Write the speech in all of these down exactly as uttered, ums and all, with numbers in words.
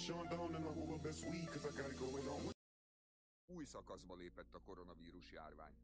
Új szakaszba lépett a koronavírus járvány.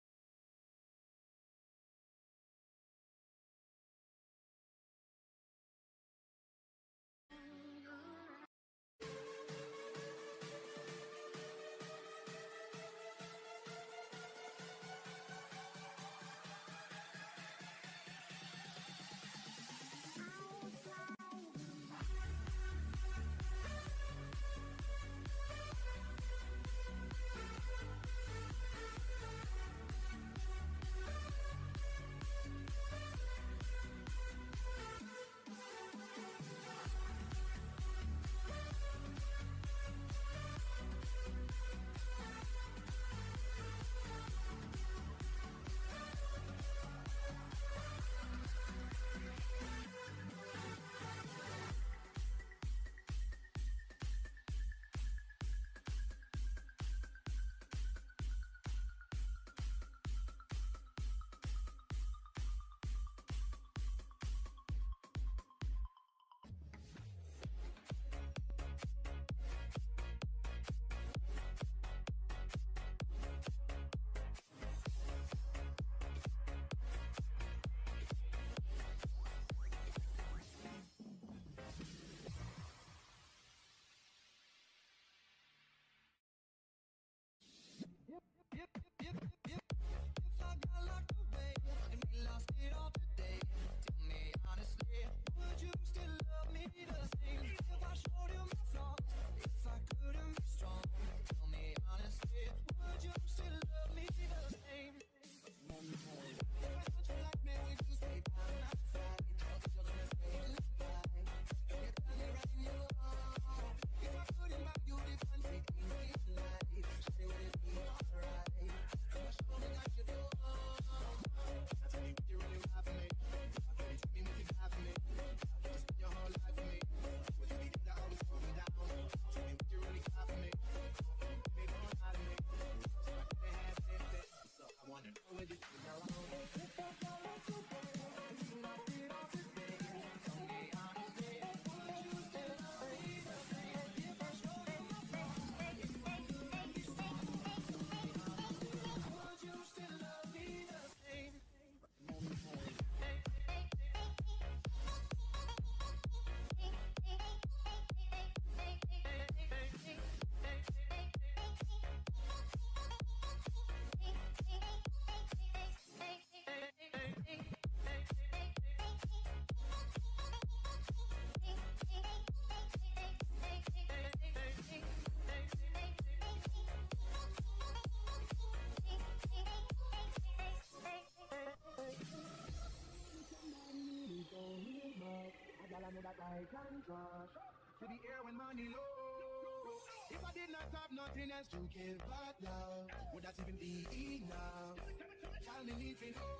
To the air when money low. If I did not have nothing else to give back love, would that even be enough? Tell me if you know.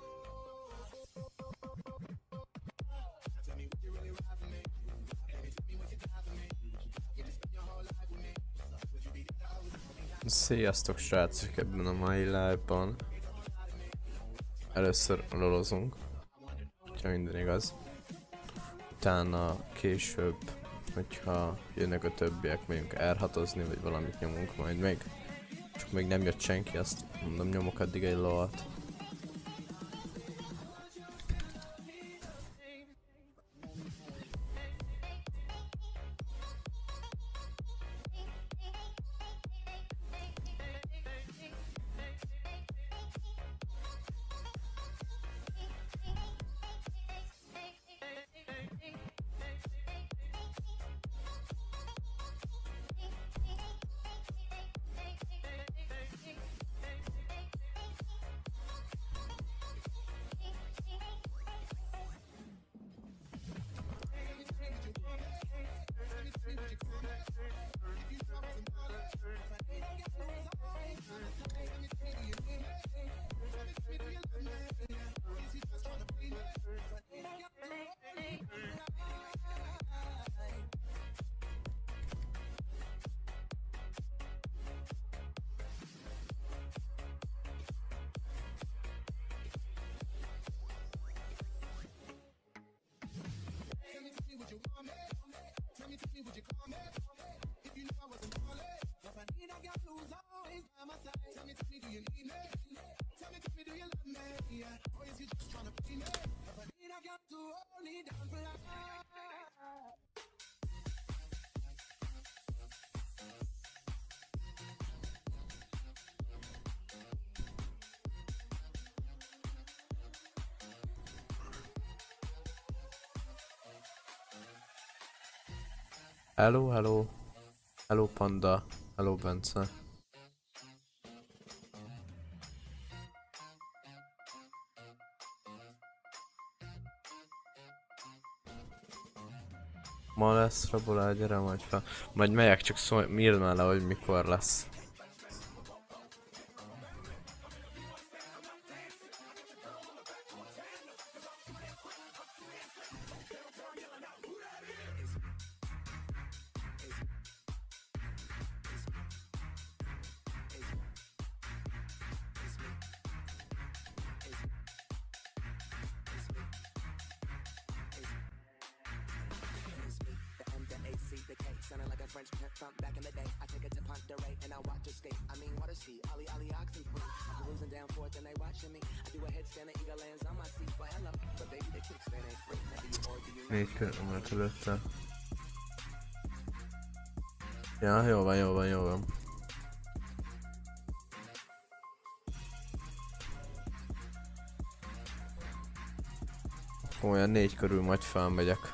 Tell me what you really ride for me. Baby, tell me what you die for me. You just spend your whole life with me. Would you be there always for me? Sziasztok srácok, ebben a mai live-ban először lolozunk, hogyha minden igaz. Utána később, hogyha jönnek a többiek, megyünk er hatozni, vagy valamit nyomunk majd még. Csak még nem jött senki, azt mondom, nyomok addig egy lovat. Hello, hello. Hello Panda. Hello Bence. Ma lesz rabolá, gyere majd fel. Majd megyek, csak szólj, írd már le, hogy mikor lesz. Négy körül előtte. Ja, jó van, jó van, jó van. Olyan négy körül majd felmegyek.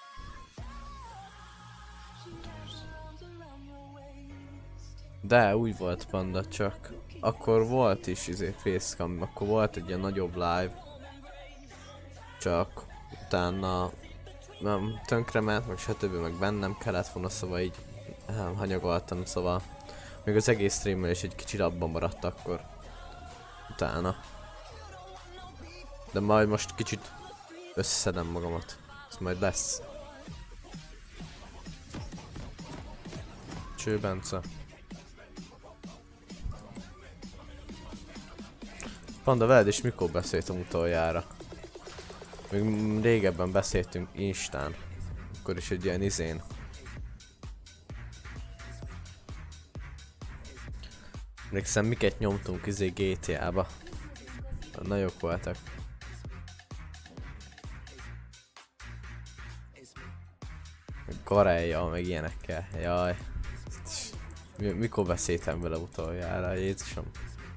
De úgy volt Panda, csak akkor volt is izé facecam, akkor volt egy ilyen nagyobb live. Csak utána nem tönkrement, meg stb. Meg bennem kellett volna, szóval így nem, hanyagoltam, szóval még az egész streammel is egy kicsit abban maradt akkor utána. De majd most kicsit összeszedem magamat, ez majd lesz. Cső Bence. Panda, veled is mikor beszéltem utoljára? Még régebben beszéltünk Instán. Akkor is egy ilyen izén. Emlékszem, miket nyomtunk izé gé té á-ba. Nagyok voltak. Garejjal, meg ilyenekkel. Jaj. Mikor beszéltem vele utoljára, Jézusom?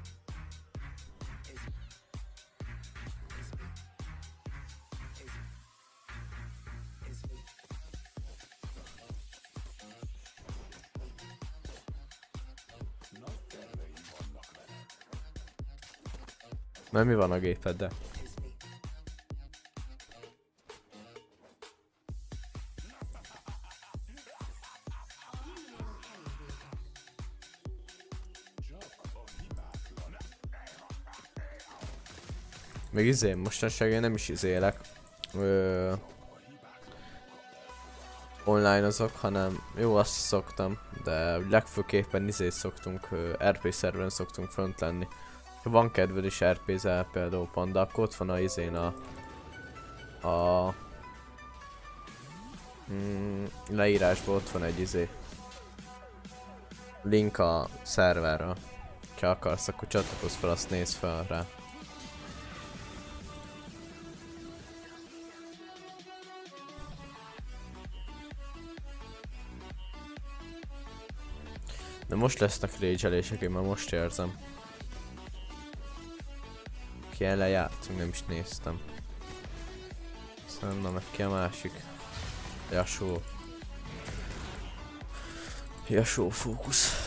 Mert mi van a gépeddel? Még izé, mostanság én nem is izélek. Ö... Online azok, hanem jó, azt szoktam, de legfőképpen izé szoktunk, er pé szerveren szoktunk fönt lenni. Ha van kedved is er pé-zel például Panda, akkor ott van a izén a... a... Mm, leírásban ott van egy izé. Link a szerverre. Ha akarsz, akkor csatlakozz fel, azt nézz fel rá. De most lesznek rage-elések, én már most érzem. Ki ellen játszunk, nem is néztem. Szerintem meg ki a másik. Yasuo. Yasuo fókusz.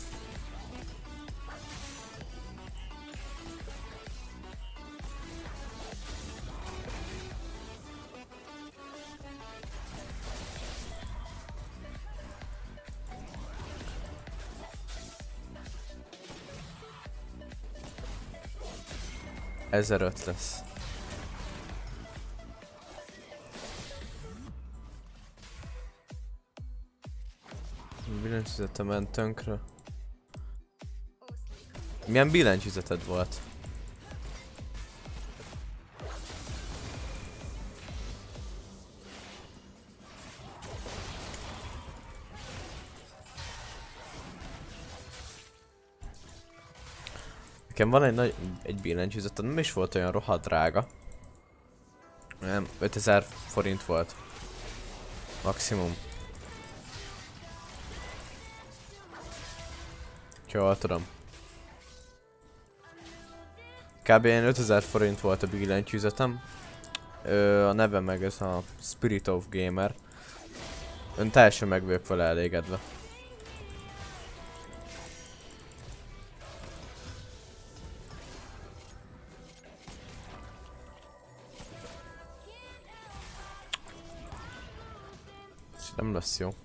ezeröt lesz. Billentyűzete ment tönkre. Milyen billentyűzeted volt? Nekem van egy nagy, egy billentyűzet, nem is volt olyan rohadt drága. Nem, ötezer forint volt. Maximum. Jól tudom. Kb. ötezer forint volt a billentyűzetem. Ö, a neve meg ez a Spirit of Gamer. Ön teljesen meg vagyok vele elégedve. Ez nem lesz jó.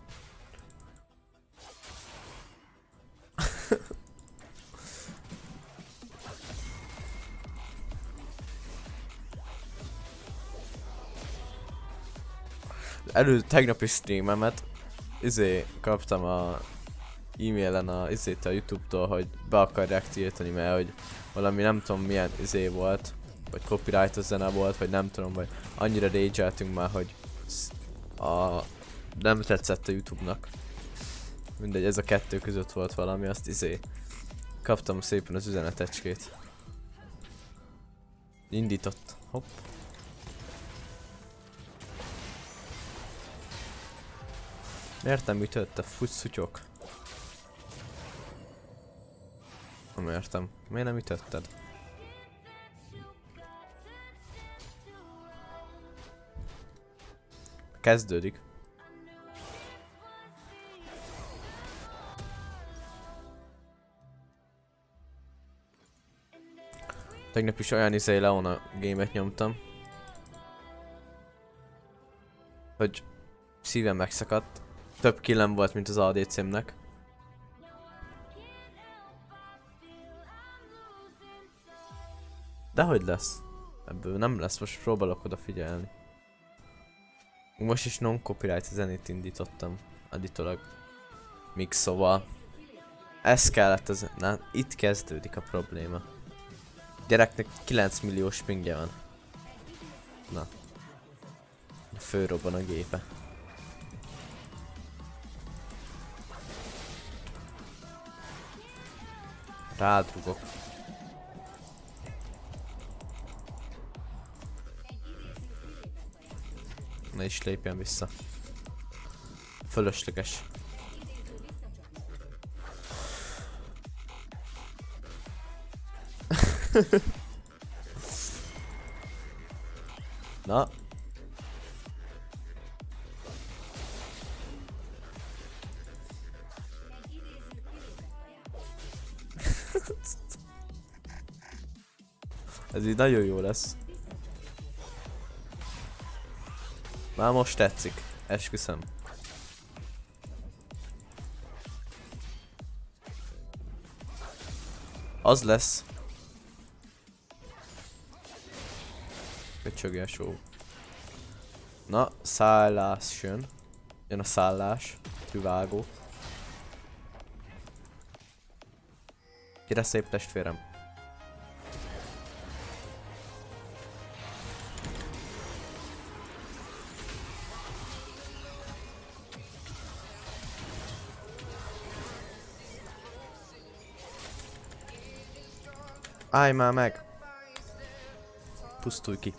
Elő tegnapi streamemet izé kaptam a e-mailen a izét a YouTube-tól, hogy be akarják tiltani, mert hogy valami nem tudom milyen izé volt, vagy copyright zene volt, vagy nem tudom, vagy annyira rage-eltünk már, hogy a nem tetszett a YouTube-nak. Mindegy, ez a kettő között volt valami, azt izé kaptam szépen az üzenetecskét. Indított. Hopp. Miért nem ütötte? Fuss szutyok. Nem értem. Miért nem ütötted? Kezdődik. Tegnap is olyan izé Leona game-et nyomtam, hogy szívem megszakadt. Több killem volt, mint az á dé cé-mnek. Dehogy lesz? Ebből nem lesz, most próbálok odafigyelni. Most is non-copyright zenét indítottam. Additólag mixoval. Ez kellett az... Na, itt kezdődik a probléma. Gyereknek kilenc milliós pingje van. Na. Fölrobban a gépe. Rádrugok. Ne is lépjen vissza. Fölösleges. Na. Ez így nagyon jó lesz. Már most tetszik, esküszöm. Az lesz. Köcsögi a show. Na, szállás jön. Jön a szállás. Tüvágó. Gyere szép testvérem. Állj már meg! Pusztulj ki!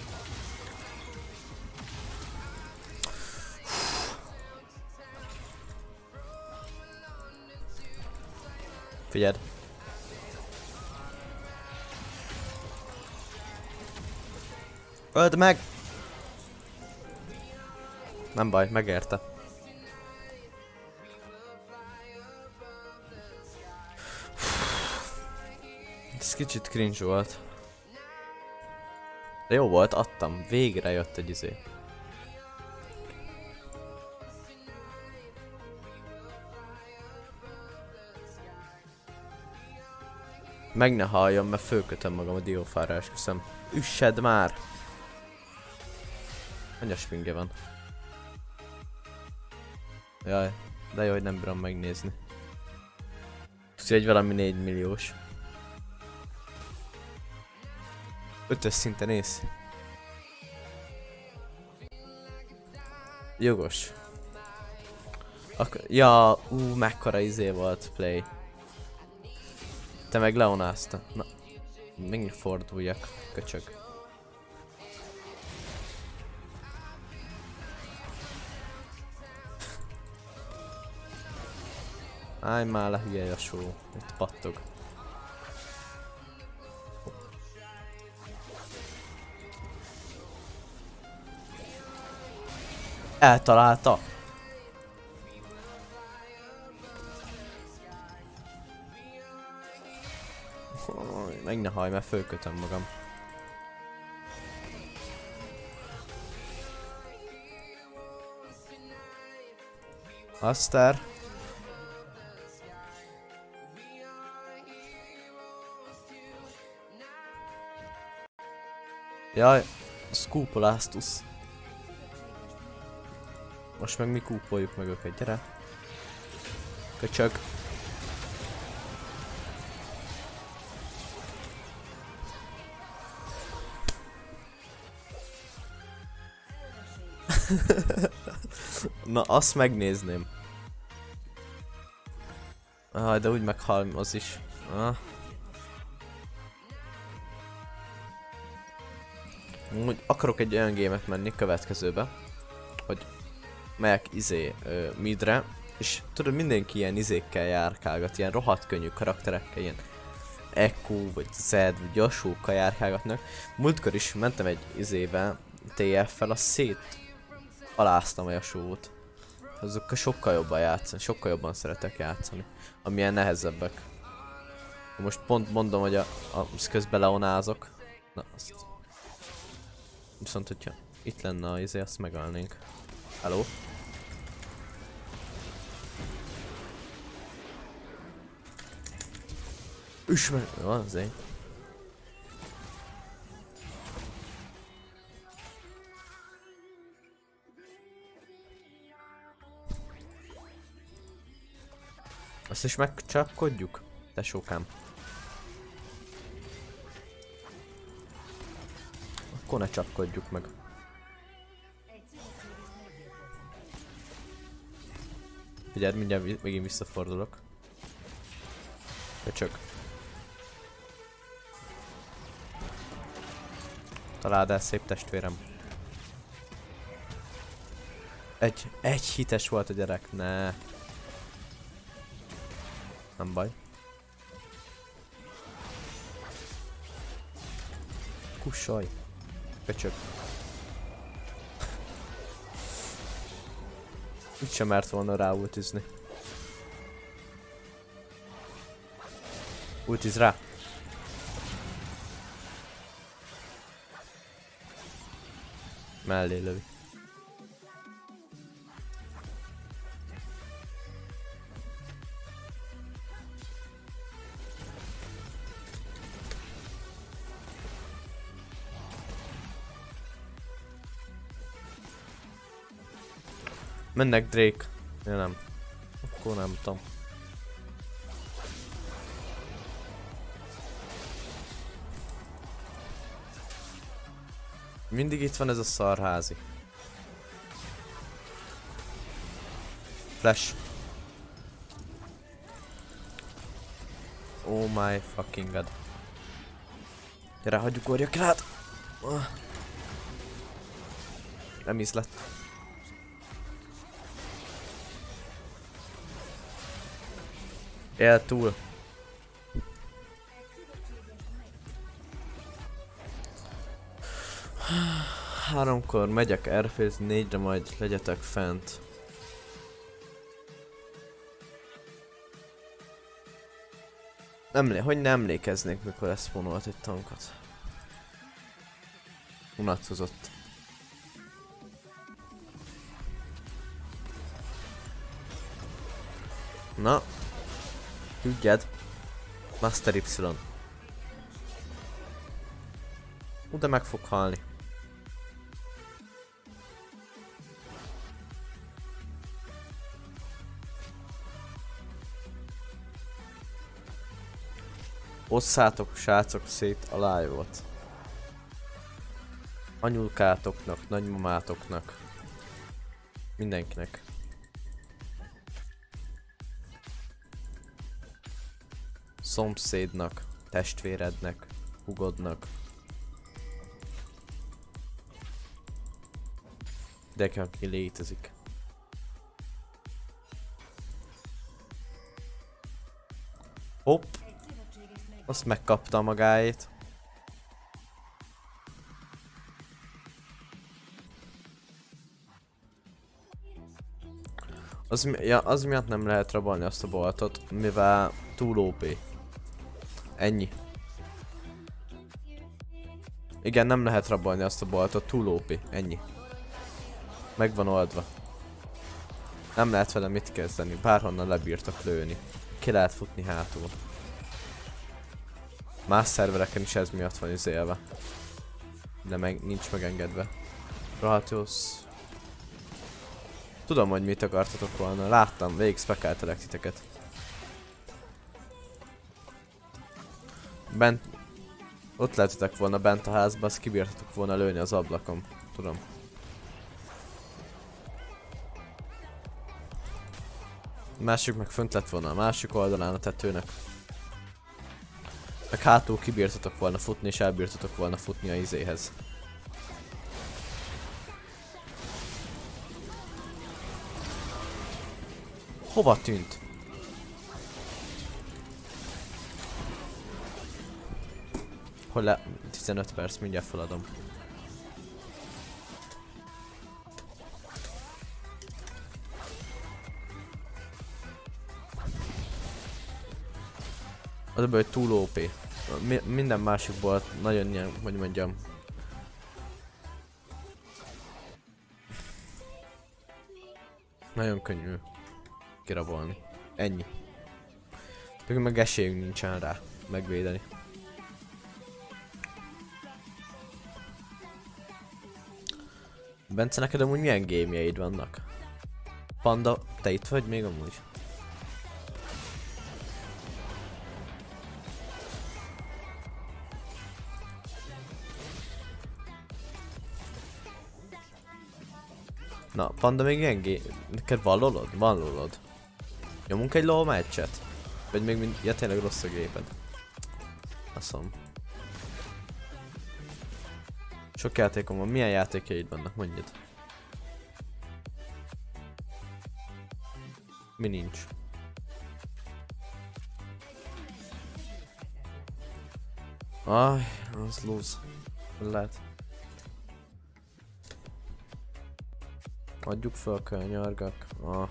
Figyeld! Öld meg! Nem baj, megérte. Ez kicsit cringe volt. De jó volt, adtam. Végre jött egy izé. Meg ne halljon, mert fölkötöm magam a diófára, esküszöm. Üssed már! Anyas pingje van. Jaj, de jó, hogy nem bírom megnézni. Tudja, egy valami négy milliós. Ötös szinten néz. Jogos. Ak ja, ú, mekkora izé volt play. Te meg leonázta. Na, még forduljak, köcsög. Állj már le, hülye a show. Itt pattog. Eltalálta. meg ne haj, mert fölkötöm magam. Aztán. Jaj, Scoopolástus. Most meg mi kúpoljuk meg őket, gyere. Köcsög. Na, azt megnézném. Ah, de úgy meghal az is. Ah. Úgy akarok egy olyan gémet menni következőbe, hogy megyek izé ö, midre, és tudod, mindenki ilyen izékkel járkálgat, ilyen rohadt könnyű karakterekkel, ilyen Ekko, vagy Zed, vagy Yasuókkal járkálgatnak. Múltkor is mentem egy izével, té ef-fel, azt szét aláztam a Yasuót. Azokkal sokkal jobban játszani, sokkal jobban szeretek játszani, amilyen nehezebbek. Most pont mondom, hogy a, a közben leonázok. Na, azt. Viszont, hogyha itt lenne a izé, azt megalnénk. Hello? Üss meg! Jó, azért. Azt is megcsapkodjuk? Tesókám. Akkor ne csapkodjuk meg. Figyeld, mindjárt megint visszafordulok. Köcsög. Találd el, szép testvérem. Egy, egy hites volt a gyerek, ne. Nem baj. Kussolj. Köcsög. Itt sem mert volna rá ultizni. Ultiz rá. Mellé lövi. Mennek Drake. Ja nem. Akkor nem tudom. Mindig itt van ez a szarházi. Flash. Oh my fucking god. Gyere, hagyjuk orjak rád! Nem is lett. Él túl. Háromkor megyek erfézni, négyre majd legyetek fent. Nem, hogy nem emlékeznék, mikor ezt vonolt egy tankat. Unatkozott. Na. Ügyed. Master Y. Ú, de meg fog halni. Osszátok, srácok, szét a live-ot. Anyulkátoknak, nagymamátoknak. Mindenkinek. Szomszédnak, testvérednek, hugodnak. De aki létezik. Hopp! Azt megkapta magáét. Az, mi ja, az miatt nem lehet rabolni azt a boltot, mivel túl ó pé. Ennyi. Igen, nem lehet rabolni azt a boltot, túl ó pé, ennyi. Meg van oldva. Nem lehet vele mit kezdeni, bárhonnan lebírtak lőni. Ki lehet futni hátul. Más szervereken is ez miatt van izélve. De meg nincs megengedve. Rohadt jó. Tudom, hogy mit akartatok volna, láttam, végig spekáltelek titeket. Bent... Ott lehetetek volna bent a házba, azt kibírtatok volna lőni az ablakon. Tudom. A másik meg fönt lett volna a másik oldalán a tetőnek. Meg hátul kibírtatok volna futni és elbírtatok volna futni a izéhez. Hova tűnt? Hol le... tizenöt perc, mindjárt feladom. Az a baj, hogy túl ó pé. Mi minden másikból nagyon ilyen, hogy mondjam. Nagyon könnyű kirabolni. Ennyi. Még meg esélyünk nincsen rá megvédeni. Bence, neked amúgy milyen gémjeid vannak? Panda, te itt vagy még amúgy? Na, Panda, még ilyen gé... Neked van lolod? Van lolod. Nyomunk egy lol meccset? Vagy még mind... Ja, tényleg rossz a géped. Aszom. Sok játékom van. Milyen játékjaid vannak? Mondjad. Mi nincs? Aj, az lose. Lehet. Adjuk fel a könyörgök. Ah.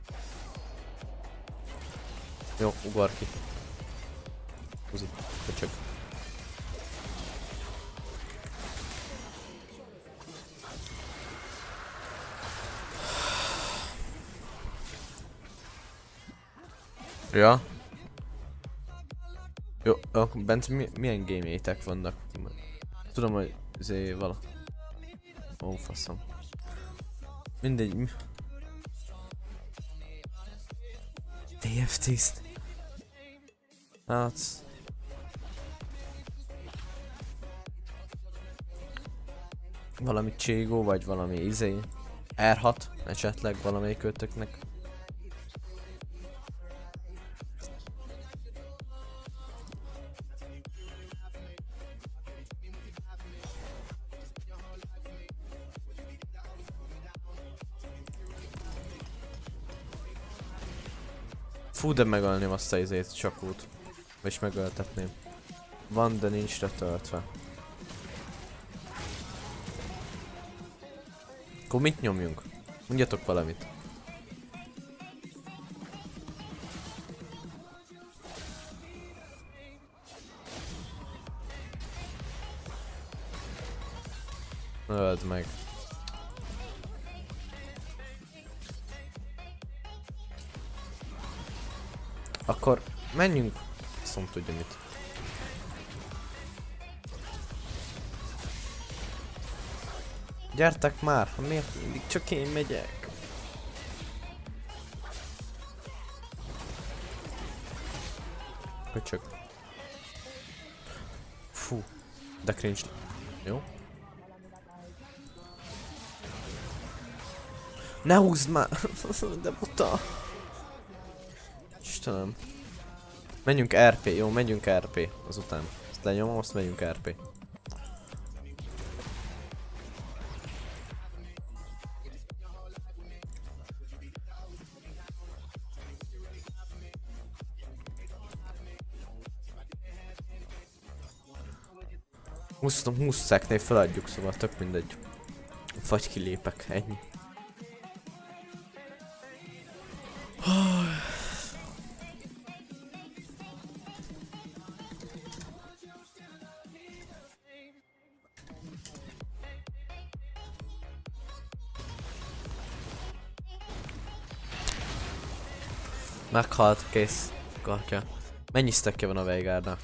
Jó, ugor ki. Húzi, köcsög. Ja. Jó, jó, Bence, mi, milyen game-jétek vannak? Tudom, hogy zé vala. Ó, faszom. Mindegy. Mi... té ef tíz. Hát... Valami Cségó, vagy valami izé... er hat, esetleg valamelyik ötöknek. Fú, de megölném azt a izét, csakót. Vagyis megöltetném. Van, de nincs letöltve. Akkor mit nyomjunk? Mondjatok valamit. Öld meg. Akkor menjünk. Szom tudja mit. Gyertek már, ha miért mindig csak én megyek? Köcsög. Fú, de cringe. Jó? Ne húzd már! De buta! Istenem. Menjünk er pé, jó, menjünk er pé azután. Ezt lenyomom, azt menjünk er pé. húsz szeknél feladjuk, szóval tök mindegy. Vagy kilépek, ennyi. Meghalt, kész. Gartya. Mennyi stackje van a Veigarnak?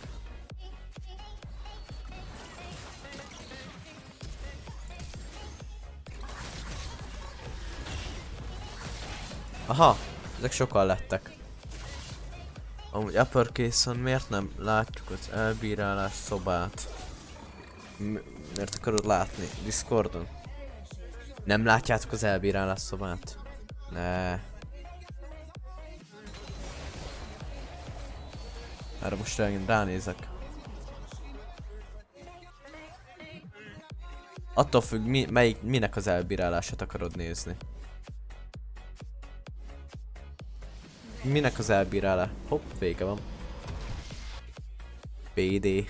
Aha, ezek sokan lettek. Amúgy uppercase-on miért nem látjuk az elbírálás szobát? M miért akarod látni? Discordon? Nem látjátok az elbírálás szobát? Ne. Erre most ránézek. Attól függ, mi, melyik, minek az elbírálását akarod nézni. Minek az elbírálás? Hopp, vége van. bé dé.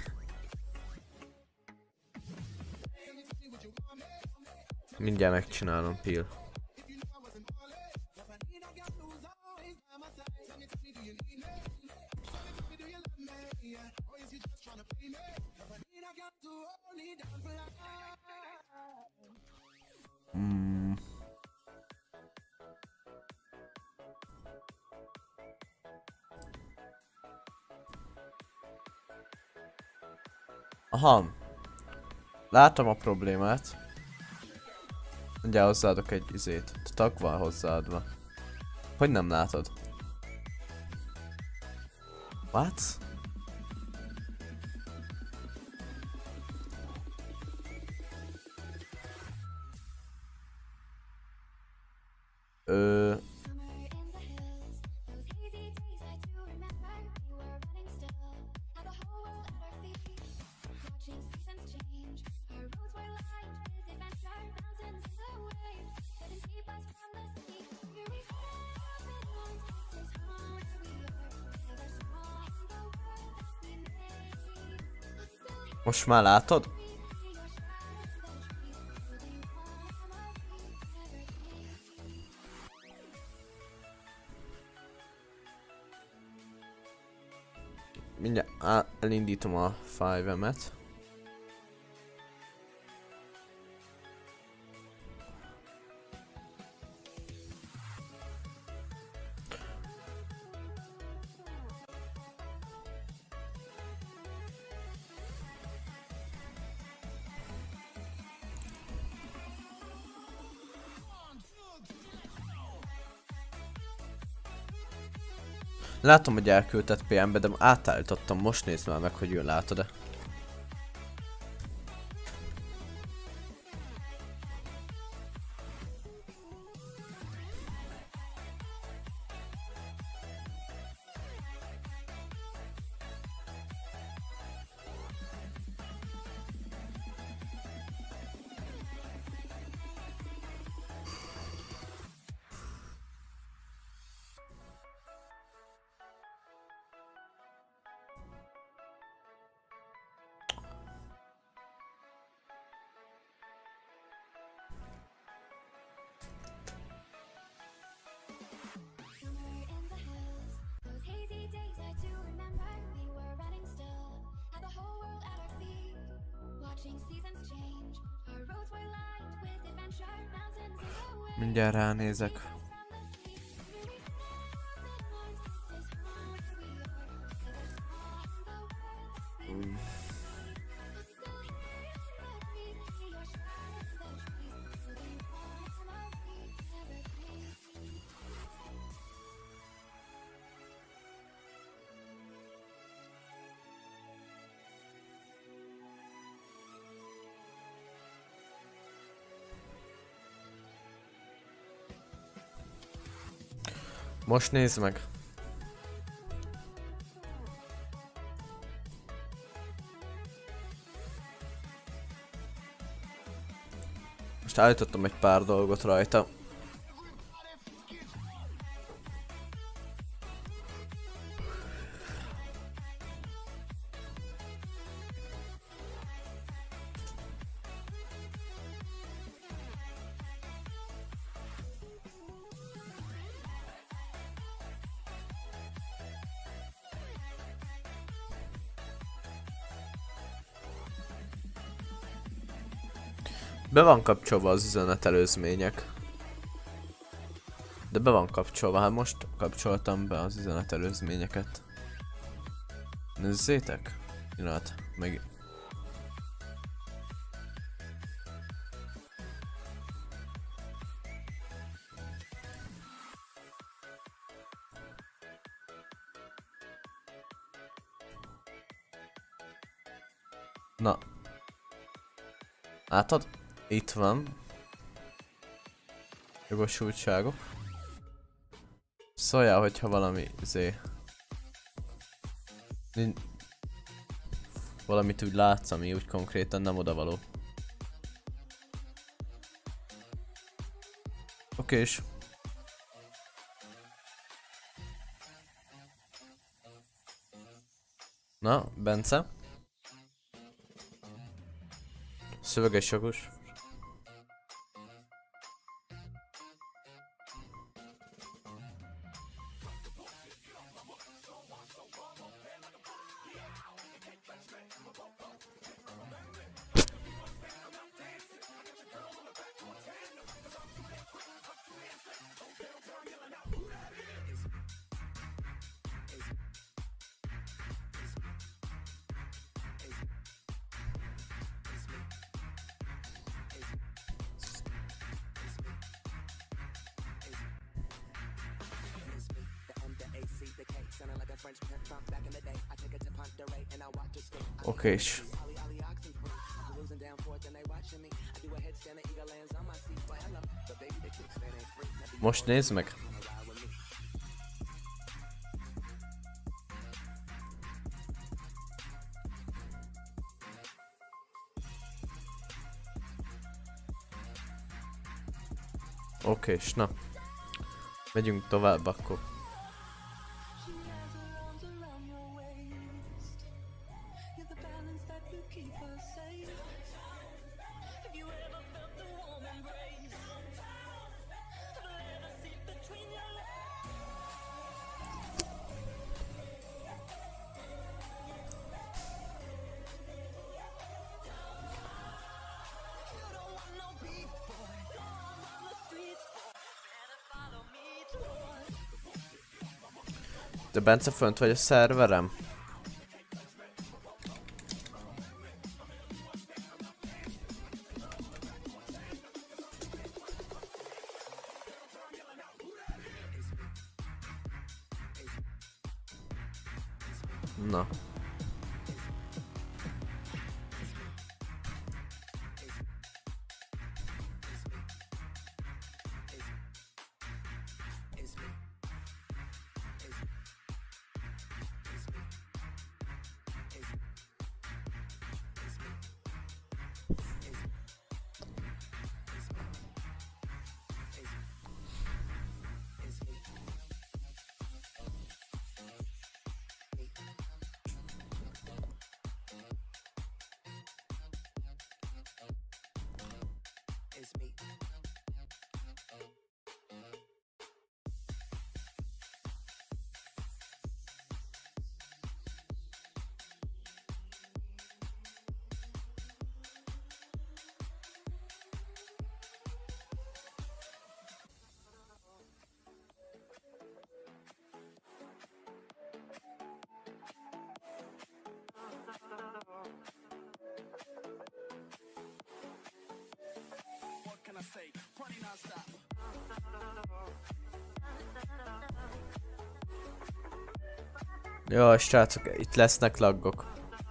Mindjárt megcsinálom, Pil. Mm. Aha. Látom a problémát. Mindjárt hozzáadok egy izét. Tag van hozzáadva. Hogy nem látod? What? Ö... Most már látod? Mindjárt elindítom a Five-emet. Látom, hogy elküldted pé em-be, de átállítottam, most nézd már meg, hogy jön, látod-e? Mindjárt ránézek. Mm. Most nézd meg. Most állítottam egy pár dolgot rajta. Be van kapcsolva az üzenetelőzmények. De be van kapcsolva, hát most kapcsoltam be az üzenetelőzményeket. Nézzétek! Pillanat, meg... Na. Látod? Itt van. Jogosultságok. Szóljál, hogyha valami zé. Valamit úgy látsz, ami úgy konkrétan nem odavaló. Okés. Na, Bence. Szöveges jogos. Okés. Most nézd meg. Okés, na. Megyünk tovább akkor. De Bence, fönt vagy a szerverem? Na. Jó, srácok, itt lesznek laggok.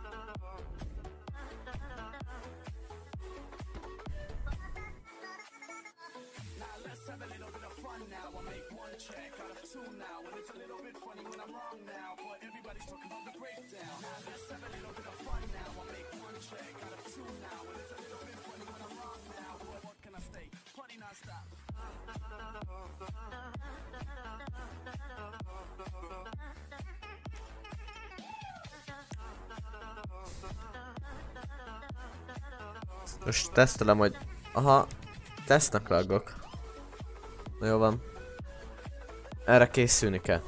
Most tesztelem, hogy... Aha, tesznek laggok. Na jó van. Erre készülni kell.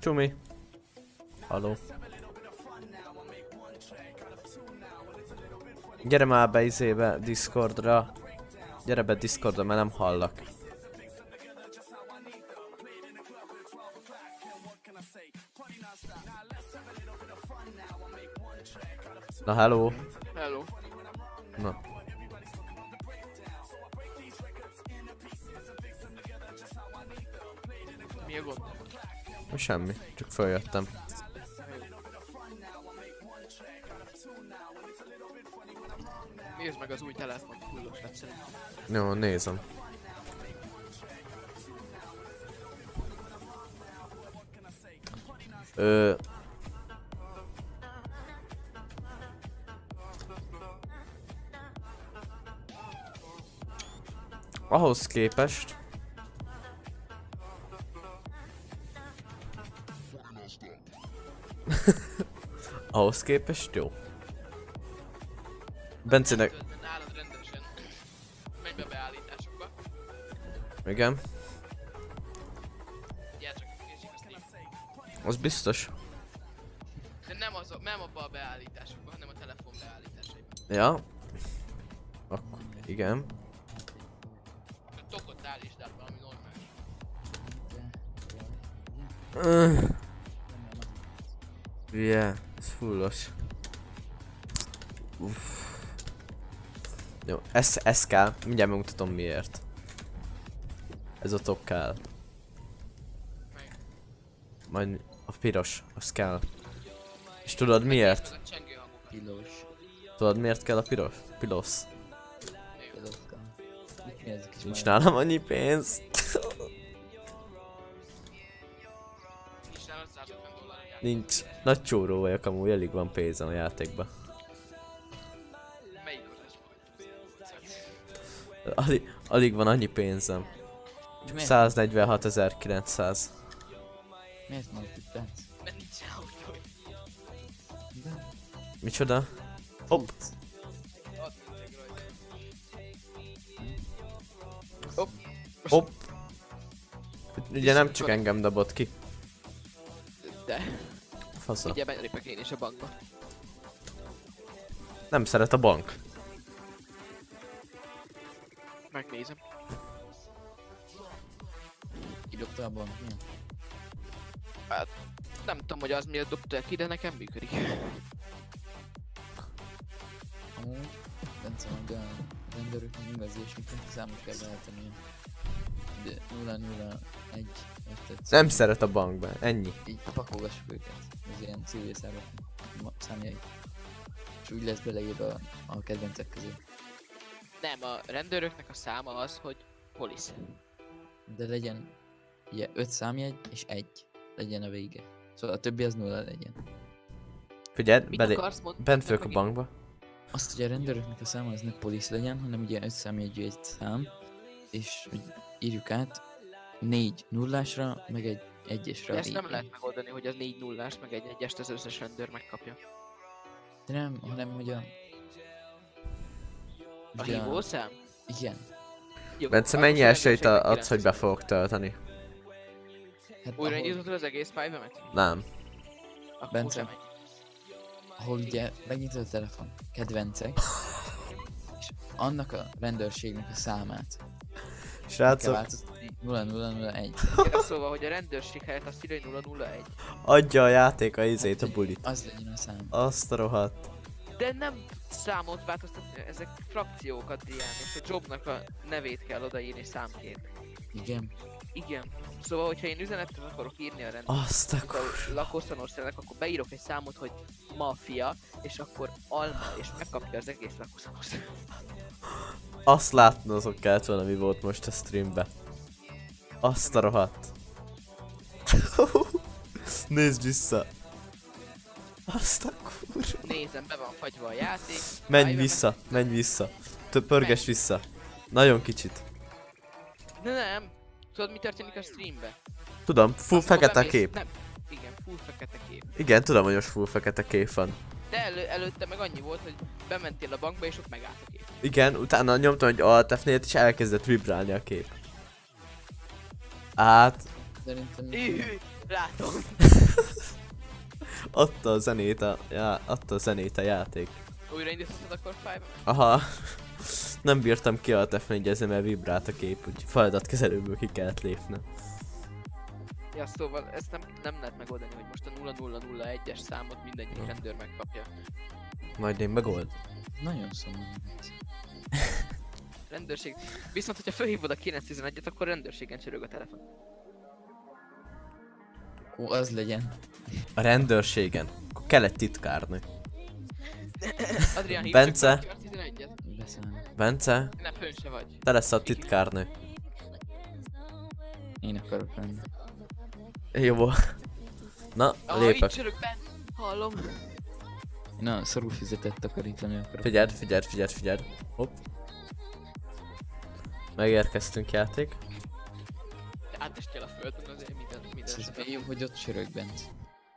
Csumi. Haló. Gyere már be izébe, Discordra. Gyere be Discordra, mert nem hallak. Na hello. Hello. Na. Mi a gond? Semmi, csak följöttem. Nézd meg az új telefon, hullos lett szerintem. Jó, nézem. Ö... Ahhoz képest... Ahhoz képest jó. Bencének... Nálad rendesen. Menj be beállításokba. Igen. Gyere csak, nézzük a Steam. Az biztos. De nem, az, nem abba a beállításokba, hanem a telefon beállításaiba. Ja. Akkor igen. A tokot állítsd át valami normális. Öh. Yeah, ez fullos. Uff. Jó, ez, ez kell. Mindjárt megmutatom miért. Ez a tok kell. Meg. Majd a piros, az kell. És tudod miért? A csengő hangokat. Pilos. Tudod miért kell a piros? Pilos. Piloska. Mi ez a kis Nincs majom? nálam annyi pénz. Nincs nálad százötven dollár jár. Nincs. Nagy csóró vagyok amúgy, elég van pénzem a játékba. Melyik az ez? Alig, alig van annyi pénzem. Miért? száznegyvenhatezer-kilencszáz. Miért nem tudtánc? Mert nincs autó. Micsoda? Hopp. Add meg rajta. Hopp. Hopp. Ugye nem csak engem dobott ki. De. Fasza. Ugye belépek én is a bankba. Nem szeret a bank. Megnézem. Kidobta a bankja? Hát, nem tudom, hogy az miért dobta ki, de nekem működik. Amúgy, Bence meg a rendőröknek igazi és mikor számot kell beállítani. De nulla nulla egy ötöt. Nem szeret a bankban, ennyi. Így pakolgassuk őket. Az ilyen civil szervek számjait. És úgy lesz beleírva a, a kedvencek közé. Nem, a rendőröknek a száma az, hogy police. De legyen ugye öt számjegy és egy legyen a vége. Szóval a többi az nulla legyen. Figyelj, Mit belé... akarsz mondani? Bent fők a bankba. Azt, hogy a rendőröknek a száma az ne police legyen, hanem ugye öt számjegyű egy szám. És hogy írjuk át négy nullásra, meg egy egyesre De a ezt nem végén. lehet megoldani, hogy az négy nullás, meg egy egyest az összes rendőr megkapja. De nem, hanem hogy a... A ugye hívószám? Igen. Jó, Bence, akkor mennyi rendőrségnek esélyt a- adsz, hogy be kilenc. fogok tölteni? Hát Újra ahol, indítotod az egész Five-emet? Nem. Akkor Bence. sem megy. ahol ugye megnyitod a telefon, kedvencek, és annak a rendőrségnek a számát kell Srácok, változtatni nulla nulla nulla egy. Igen, szóval, hogy a rendőrség helyett azt írja, hogy nulla nulla egy. adja a játék a izét, a bulit. Az legyen a szám. Azt a rohadt. De nem számot változtatni, ezek frakciókat ilyen, és a jobnak a nevét kell odaírni számként. Igen. Igen. Szóval, hogyha én üzenetet akarok írni a rendőrségnek, Azt a kur... a lakószanországnak, akkor beírok egy számot, hogy mafia, és akkor alma, és megkapja az egész lakószanország. Azt látnozok kellett volna, mi volt most a streambe. Azt a rohadt. Nézd vissza. Azt a kur... Nézem, be van fagyva a játék. Menj Five-emet- vissza, menj vissza. Több pörges vissza. Nagyon kicsit. De nem. Tudod, mi történik a streambe? Tudom, full Amikor fekete a bemész- kép. Nem. Igen, full fekete kép. Igen, tudom, hogy most full fekete kép van. De elő, előtte meg annyi volt, hogy bementél a bankba és ott megállt a kép. Igen, utána nyomtam egy Alt F négyet és elkezdett vibrálni a kép. Hát, Szerintem... Üh, Látom. Adta a zenét a, já, adta a zenét a játék. Újra indítotod akkor Five? Aha. Nem bírtam ki a F négyezni, mert vibrált a kép, úgy feladatkezelőből ki kellett lépni. Ja, szóval ezt nem, nem lehet megoldani, hogy most a nulla nulla nulla egyes számot mindegyik Ja. rendőr megkapja. Majd én megold. Nagyon szomorú. Rendőrség. Viszont, hogyha felhívod a kilencszáztizenegyet, akkor rendőrségen csörög a telefon. Ó, az legyen. A rendőrségen. Akkor kell egy titkárnő. Adrián, hívd Bence. csak a kilencszáztizenegyet. Beszállom. Bence, Ne, fönn se vagy. te lesz a titkárnő. Én akarok lenni. Jó. Na, Ah, itt lépek. csörög benn. Hallom. Én a szarul fizetett takarítani akarok. Figyeld, figyeld, figyeld, figyeld. Hopp. Megérkeztünk játék. Átestél a földön azért minden, minden Ez esetben. jó, hogy ott csörög bent.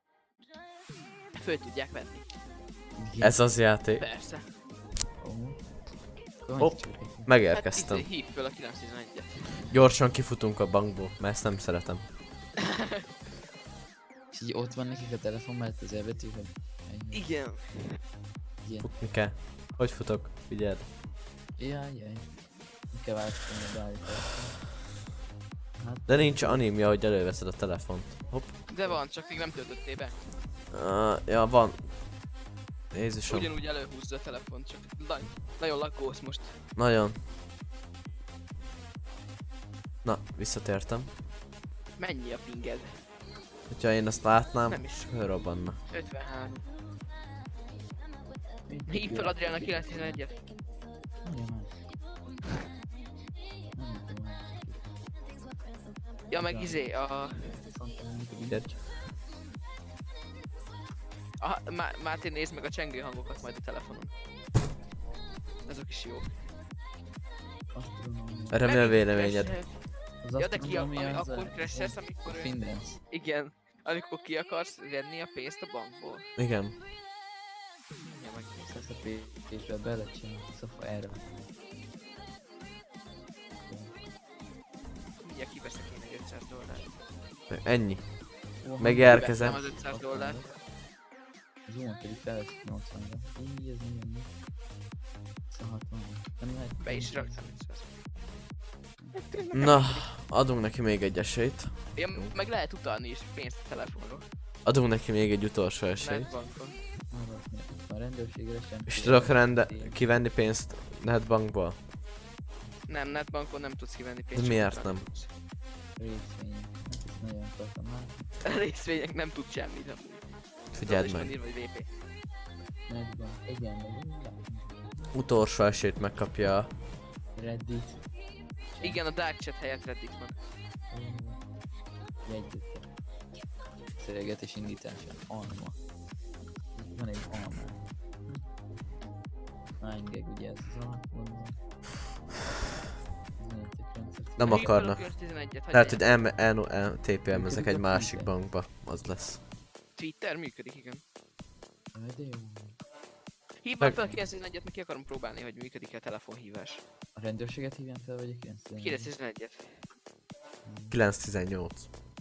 Föl tudják venni. Igen. Ez az játék. Persze. Ó. Akkor Hopp. annyit csörög. Megérkeztem. Hát izé, hívd föl a kilencszáztizenegyet. Gyorsan kifutunk a bankból, mert ezt nem szeretem. És így ott van nekik a telefon mellett az elvető, hogy... Ennyi. Igen. Igen. Futni kell. Hogy futok? Figyeld. Jaj, jaj. Mi kell választani a beállítást. Hát, De nincs animja, hogy előveszed a telefont. Hopp. De van, csak még nem töltöttél be. Uh, ja, van. Jézusom. Ugyanúgy előhúzza a telefont, csak na nagyon laggósz most. Nagyon. Na, visszatértem. Mennyi a pinged? Hogyha én azt látnám, Nem is. fölrobbanna. ötvenhárom. így- Hívd fel Adrián a kilencszáztizenegyet. Mondja már. Nem tudom, már. Ja, meg izé, a... Figyeld. a Má Máté, nézd meg a csengő hangokat majd a telefonon. Azok is jók. Asztronómia. Erre mi a Megint véleményed? crashelsz. Az Ja, de ki a, ami, asztronómia az a- akkor crashelsz, amikor... A ő- Findance. Igen. Amikor ki akarsz venni a pénzt a bankból. Igen. Ja, meg Ezt a pénzbe belecsinálni, szóval erre. mindjárt kiveszek én egy ötszáz dollárt. Ennyi. Oha, Megérkezem. Kiveszem az ötszáz dollárt. Zuma pedig felveszik nyolcvanra. Így, ez nagyon jó. százhatvan. Nem lehet. Be is raktam ötszáz. Na, adunk neki még egy esélyt. Ja, meg lehet utalni is pénzt a telefonról. Adunk neki még egy utolsó esélyt. Netbankon. Arra, ott van rendőrségre sem. És tudok rende kivenni pénzt netbankból? Nem, netbankon nem tudsz kivenni pénzt. De csak miért utalni nem? tudsz. Részvények. Hát ezt nagyon akartam már. A részvények nem tud semmit. amúgy. Figyeld Tudod, is van meg. írva, hogy vé pé. Netbank. Egyenleg. Utolsó esélyt megkapja a... Reddit. Igen, a dark chat helyett Reddit van. Jegyzetek. Szeregetés indítása. Alma. Van egy alma. Nine gag ugye ez az alapon. Nem Hívd fel a akarnak. kilencszáztizenegyet, hagyj Lehet, egy- hogy M- N- N- té pé em-ezek Működik egy a másik Twitter? bankba. Az lesz. Twitter működik, igen. De jó. Hívd már Meg- fel a kilencszáztizenegyet, meg ki akarom próbálni, hogy működik-e a telefonhívás. A rendőrséget hívjam fel, vagy a kilencszáz? kilencszáztizenegyet. kilenc tizennyolc.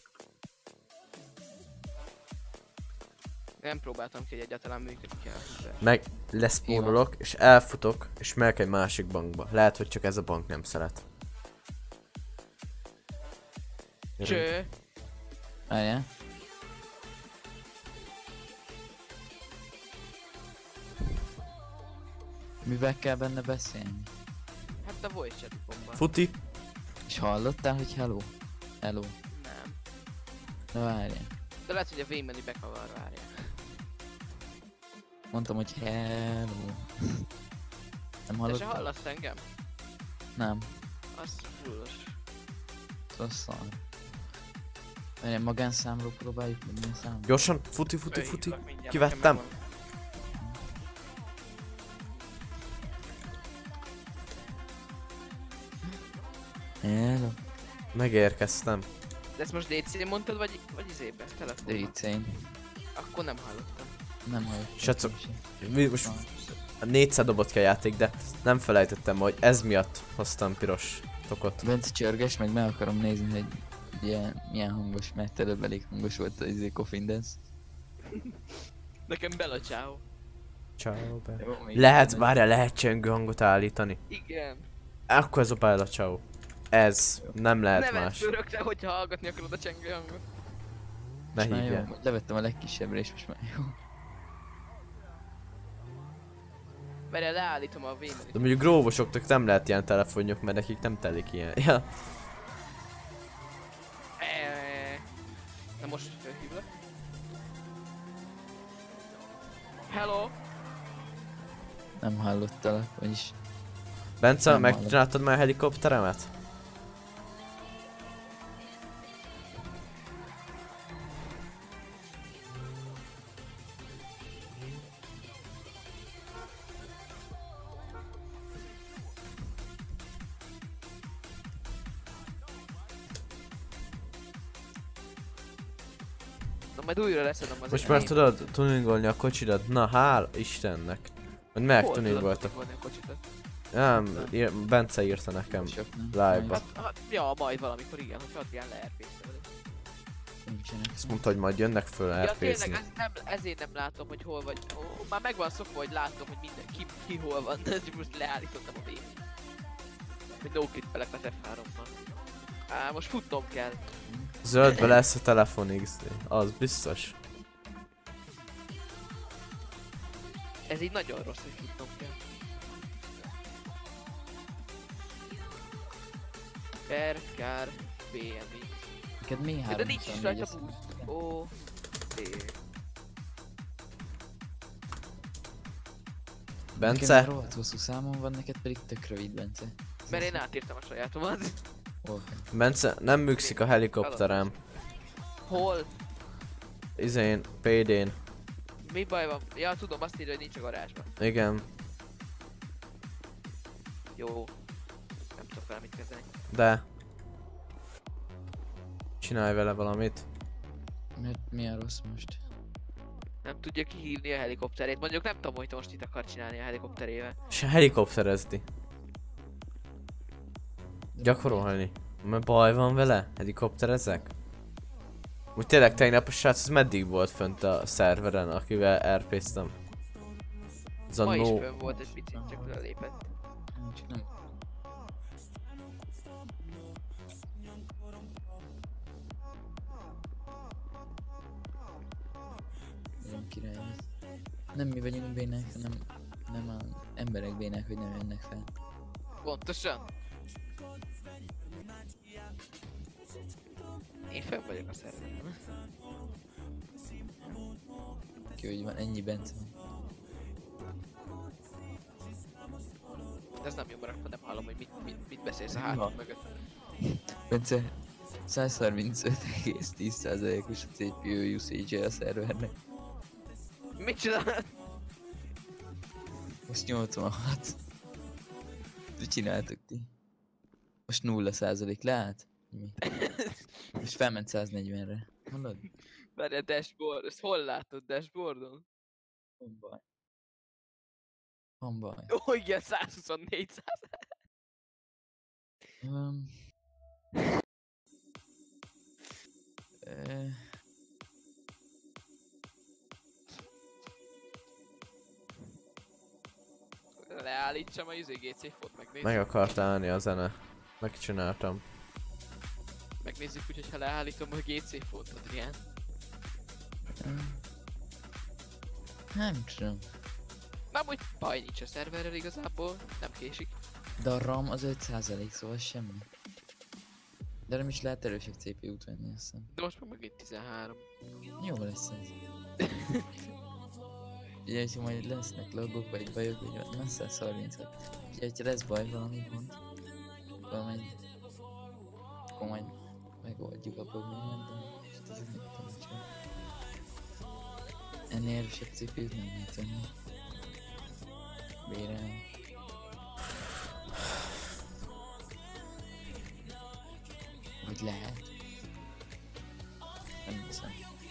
Nem próbáltam ki, hogy egyáltalán működik-e a hívás. Meg leszpónolok, és elfutok, és megyek egy másik bankba. Lehet, hogy csak ez a bank nem szeret. Gyerünk. Cső! Várjál. Mivel kell benne beszélni? Hát a voice chat bomba. Futi. És hallottál, hogy hello? Hello. Nem. Na várjál. De lehet, hogy a V-menü bekavar, várja. Mondtam, hogy hello. Nem Te se hallottál? hallasz engem? Nem. Az fullos. Az szar. Várjál, magánszámról próbáljuk, hogy milyen szám? Gyorsan, futi, futi, futi. Fölhívlak mindjárt, Kivettem. nekem megvan. Hello. Megérkeztem. De ezt most dé cén mondtad, vagy, vagy izébe? Telefonban? dé cén. Akkor nem hallottam. Nem hallottam. Srácok, mi most négyszer dobott ki a játék, de nem felejtettem, hogy ez miatt hoztam piros tokot. Bence csörges, meg meg akarom nézni, hogy ugye milyen hangos, mert előbb elég hangos volt az izé Coffin Dance. Nekem Bella Ciao. Ciao, be. Jó, még Lehet, nem- várjál, lehet csengő hangot állítani. Igen. Akkor ez a Bella Ciao. Ez, nem lehet Ne vedd más. örökre, hogyha hallgatni akarod a csengő hangot. Ne Most már jó, hívjál. levettem a legkisebbre és most már jó. Várjál, leállítom a vémet. De mondjuk gróvosoknak nem lehet ilyen telefonjuk, mert nekik nem telik ilyen. Ja. Eeeeh. Na most felhívlak. Hello? Nem hallottalak, vagyis Bence, Nem megcsináltad már a helikopteremet? Na majd újra leszedem az Most már tudod tuningolni a kocsidat? Na hál' Istennek. Majd megtuningoltak. a kocsidat? Nem, ír, Bence írta nekem sok nem. live-ba. Hát, hát, ja, majd valamikor igen, hogyha Adrián leerpészte vele. Nincsenek. Azt mondta, hogy majd jönnek föl Ja tényleg, erpészni. ez nem, ezért nem látom, hogy hol vagy. Ó, már meg van szokva, hogy látom, hogy minden ki, ki hol van, de most leállítottam a végét. Hogy no clippelek a F hárommal. Á, most futnom kell. Zöldbe lesz a telefon iksz dé. Az biztos. Ez így nagyon rossz, hogy futnom kell. Per, kár, bé em i. Neked mi De, három? de nincs is rajta boost. Ó, té. Bence, Rohadt hosszú számon van, neked pedig tök rövid, Bence. Mert én átírtam a sajátomat. Oké. Bence, nem műkszik a helikopterem. Hol? Izén, pé dén. Mi baj van? Ja, tudom, azt írja, hogy nincs a garázsban. Igen, Jó. Nem tudok vele mit kezdeni. de... Csinálj vele valamit. Mert milyen rossz most? Nem tudja kihívni a helikopterét. Mondjuk nem tudom, hogy most itt akar csinálni a helikopterével. És helikopterezni. Gyakorolni. Mert baj van vele? Helikopterezek? Úgy tényleg tegnap a srác az meddig volt fönt a szerveren, akivel erpéztem? Ez a Ma is no... fönn volt egy picit, csak lelépett. Csak nem. Nem király ez. Nem mi vagyunk bénák, hanem nem a emberek bénák, hogy nem jönnek fel. Pontosan. Én fenn vagyok a szerveren. Ki, hogy van ennyi Bence van. Ez nem jó, mert akkor nem hallom, hogy mit, mit, mit beszélsz a hátam mögött. Bence, száz harmincöt egész tíz százalékos a cé pé u usage a szervernek. Mit csinálod? Most nyolcvanhat. Mit csináltok ti? Most nulla százalék, lehet? Mi? Most felment száznegyvenre. Mondod? Várj a dashboard, ezt hol látod dashboardon? Van baj. Van baj. Ó, igen, százhuszonnégy százalék. Um, uh, Leállítsam a izé gé cé fot, megnézzük. Meg akart állni a zene. Megcsináltam. Megnézzük úgy, hogyha leállítom a gé cé fot, Adrián. um, nem tudom. Nem úgy baj nincs a szerverrel igazából, nem késik. De a RAM az öt százalék, szóval semmi. De nem is lehet erősebb cé pé u-t venni, azt hiszem. De most meg megint tizenhárom. Jó lesz ez. Ugye, hogyha majd lesznek logok vagy bajok, hogy van, na száz harminchat. Ugye, hogyha lesz baj valami pont, akkor majd... Akkor majd megoldjuk a problémát, de most ez nem tudom csak. Ennél erősebb cé pé u-t nem lehet venni. Bérelni. Vagy lehet. Nem hiszem.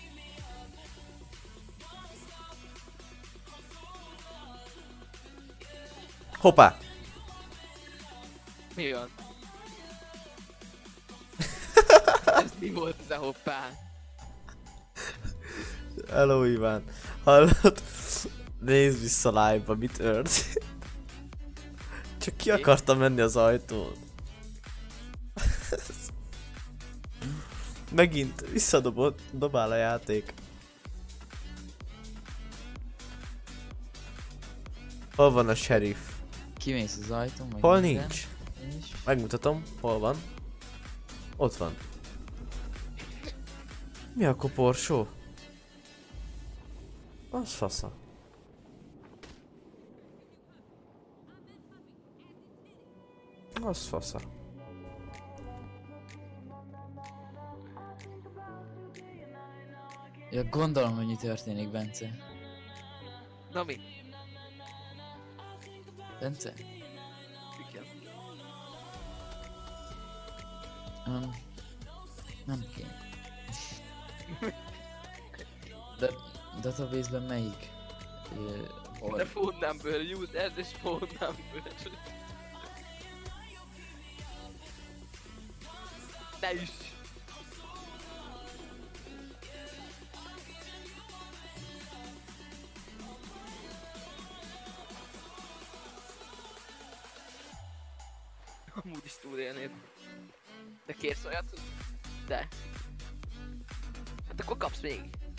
Hoppá! Mi van? Ez mi volt ez a hoppá? Hello Iván. Hallod? Nézd vissza live-ba, mit történt. Csak ki akartam menni az ajtón. Megint visszadobott, dobál a játék. Hol van a sheriff? Kimész az ajtón, meg Hol minden, nincs? És... Megmutatom, hol van. Ott van. Mi a koporsó? Az fasza. Az fasza. Ja, gondolom, hogy mi történik, Bence. Na mi? Bence? Igen. Um, nem kéne. De database-ben melyik? Ö, hol? De phone number, user és phone number. Ne is! Amúgy is túlélnéd. De kérsz olyat? De. Hát akkor kapsz még.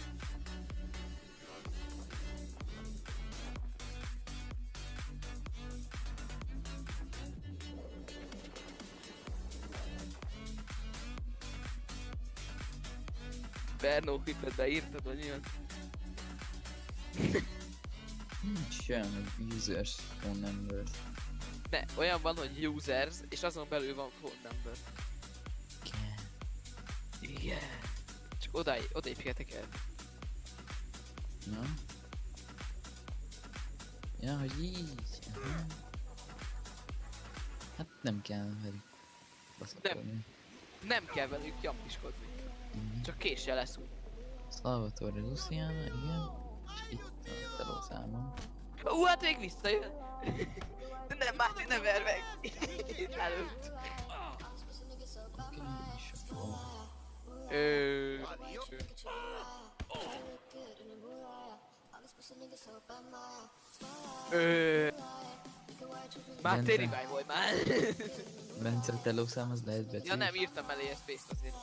Bernó Hippet beírtad, vagy mi van? Nincs olyan, hogy users phone number. Ne, olyan van, hogy users, és azon belül van phone number. Igen. Igen. Csak oda, odaépíthetek el. Na? Ja, hogy így. Aha. Hát nem kell velük baszakolni. Nem kell velük jampiskodni. Mhm. Csak késsel leszünk. Salvatore Luciana, igen. És itt a telószámom. Ú, hát még visszajön. De nem, Máté, ne ver meg. Előtt. Oké, és akkor... Ö... Ö... Máté, Bence. revive vagy már. Bence, a telószám az lehet betű? Ja nem, írtam elé ezt space azért.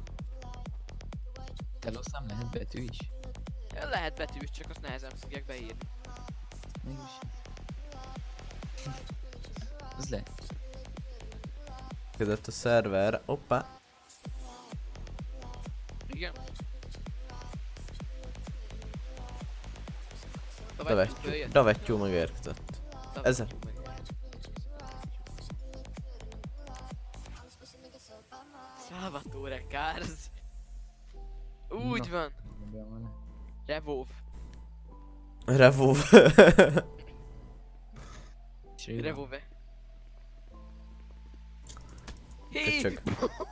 Telószám lehet betű is? Ja, lehet betűs, csak azt nehezen fogják beírni. Mégis. Az lehet. Kezdett a szerver. Hoppá. Igen. Davettyú. Davettyú megérkezett. Ezen. Salvatore Cars. Úgy Na. van. Ebben van. Revov. Revov. Sri- Revove. Hé! Köcsög.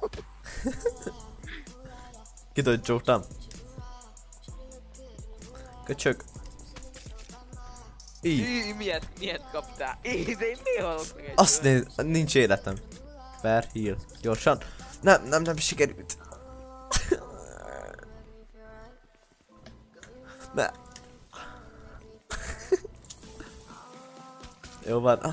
Kidodgyoltam. Köcsög. Így. Hé, miért, miért kaptál? Hé, de én miért halok meg egy Azt néz, nincs életem. Per, heal. Gyorsan. Nem, nem, nem sikerült. Ne. Jó van.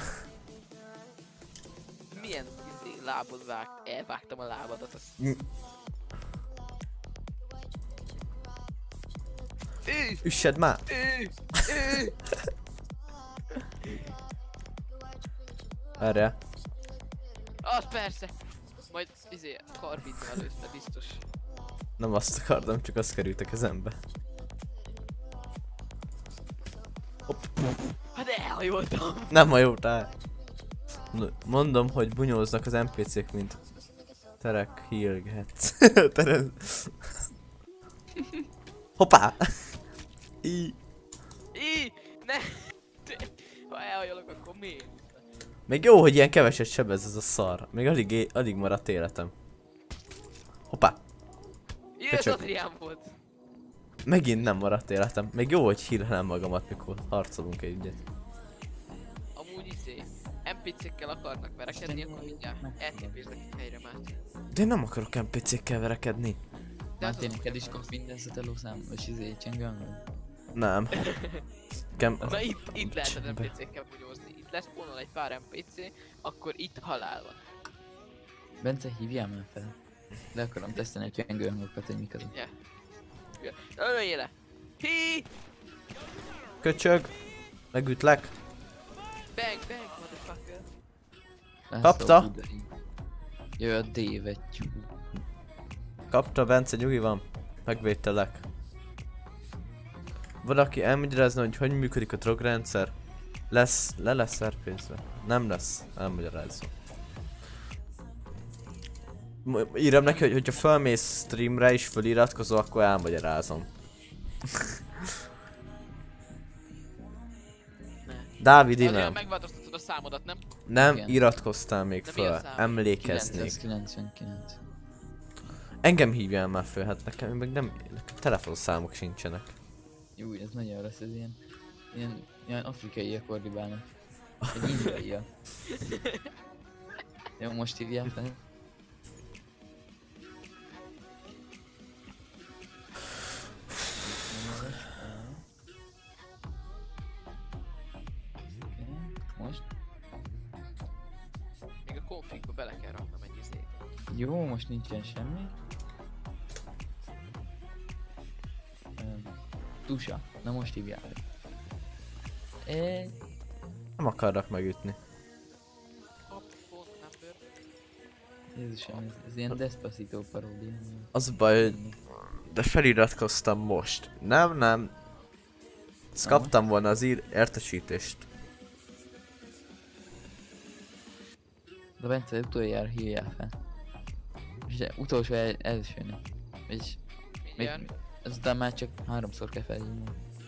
Milyen izé, lábod vágt? Elvágtam a lábadat, azt... Mm. Ő! Üssed már. Ő! Ő! Erre. Az persze! Majd izé, karbítom előtte, biztos. Nem azt akartam, csak azt került a kezembe. Hopp. Hát elhajoltam! Nem hajoltál. Mondom, hogy bunyóznak az en pé cék, mint terek hírgetsz. Terek... Hoppá! Í. Í! Ne! Ha elhajolok, akkor mi? Még jó, hogy ilyen keveset sebez ez a szar. Még alig, é alig maradt életem. Hoppá! Jö, ez Köcsög. Adrián volt! Megint nem maradt életem. Még jó, hogy hírhelem magamat, mikor harcolunk egyet. Amúgy amúgy izé en pé cé-kkel akarnak verekedni, akkor mindjárt el té pé-znek egy helyre már. De én nem akarok en pé cé-kkel verekedni. De Máté, az neked is kapsz minden szeteló szám, vagy izé csengőn? Nem. Kem... Na itt, itt lehet az en pé cé-kkel bugyózni. Itt lesz volna egy pár en pé cé, akkor itt halál van. Bence, hívjál már fel. De akarom tesztelni egy csengőhangokat, hogy mik azok. Yeah. Öljél le! Hi! Köcsög! Megütlek! Bang, bang, motherfucker! Kapta? Jöjj a dévettyú. Kapta, Bence, nyugi van. Megvédtelek. Valaki elmagyarázna, hogy hogy működik a drogrendszer? Lesz, le lesz szerpészve. Nem lesz, elmagyarázom. M- Írom neki, hogy hogyha felmész streamre és feliratkozol, akkor elmagyarázom. Dávid, Adrián, imám. megváltoztatod a számodat, nem? Nem Igen. iratkoztál még De mi a föl. szám? Emlékeznék. kilencszázkilencvenkilenc. Engem hívjál már föl, hát nekem meg nem, nekem telefonszámok sincsenek. Jó, ez nagyon rossz, ez ilyen... Ilyen, ilyen afrikai akkordibálnak. Egy indiai. Jó, most hívjál fel. Most? Még a configba bele kell raknom egy izét. Jó, most nincsen semmi. Öm, Tusa, na most hívjál meg. Egy... Nem akarnak megütni. Up, phone number. Jézusom, ez, ez ilyen Despacito paródia. Az baj, hogy de feliratkoztam most. Nem, nem. Ezt Aha. kaptam volna az ír értesítést. De Bence, utoljára hívjál fel. És utolsó el, elsőnek. És még, Mindjárt. ezután már csak háromszor kell felhívni.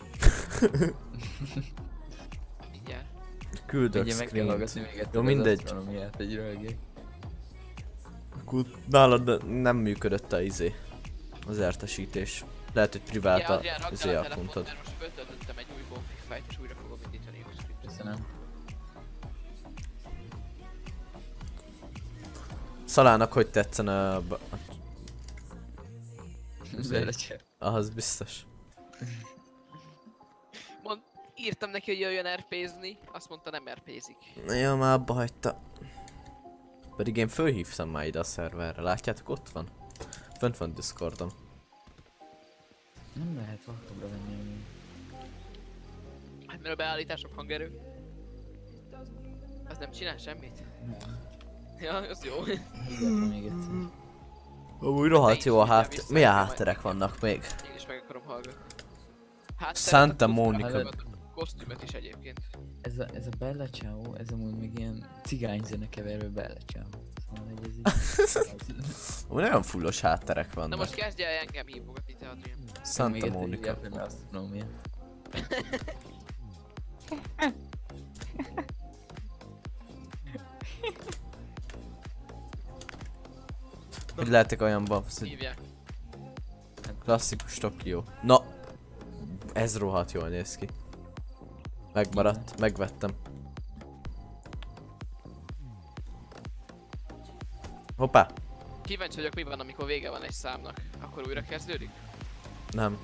Mindjárt. Küldök Ugye meg kell hallgatni screent. még egyszer Jó, az mindegy. asztronómiát egy rögé. Akkor nálad nem működött a izé. Az értesítés. Lehet, hogy privát Ja, a Adrián, rakd izé el a telefont, akkuntod. mert most föltöltöttem egy új config fájlt és újra fogom indítani a scriptet. Köszönöm. Szalának hogy tetszene a... b- Belecser. Ahhoz biztos. Mond, írtam neki, hogy jöjjön er pé-zni, azt mondta nem er pé-zik. Jó, már abba hagyta. Pedig én fölhívtam már ide a szerverre, látjátok, ott van. Fönt van Discordon. Nem lehet vakabra venni amúgy. Hát mert a beállítások hangerő. Az nem csinál semmit? Ja, az jó. Hívjál fel még egyszer. Amúgy rohadt jó a Te is hát... vissza, Milyen majd- hátterek vannak még? Én is meg akarom hallgatni. Hát Santa Monica. A kosztümöt is egyébként. Ez a, ez a Bella Ciao, ez amúgy még ilyen cigányzene keverő Bella Ciao. Szóval hogy ez így... Amúgy nagyon fullos hátterek Na vannak. most kezdj el engem hívogatni, te Adrián. Santa Monica. Még asztronómia. Hogy lehetek olyanban, hogy Hívják. klasszikus Tokió. Na! Ez rohadt jól néz ki. Megmaradt, megvettem. Hoppá! Kíváncsi vagyok, mi van, amikor vége van egy számnak. Akkor újra kezdődik? Nem.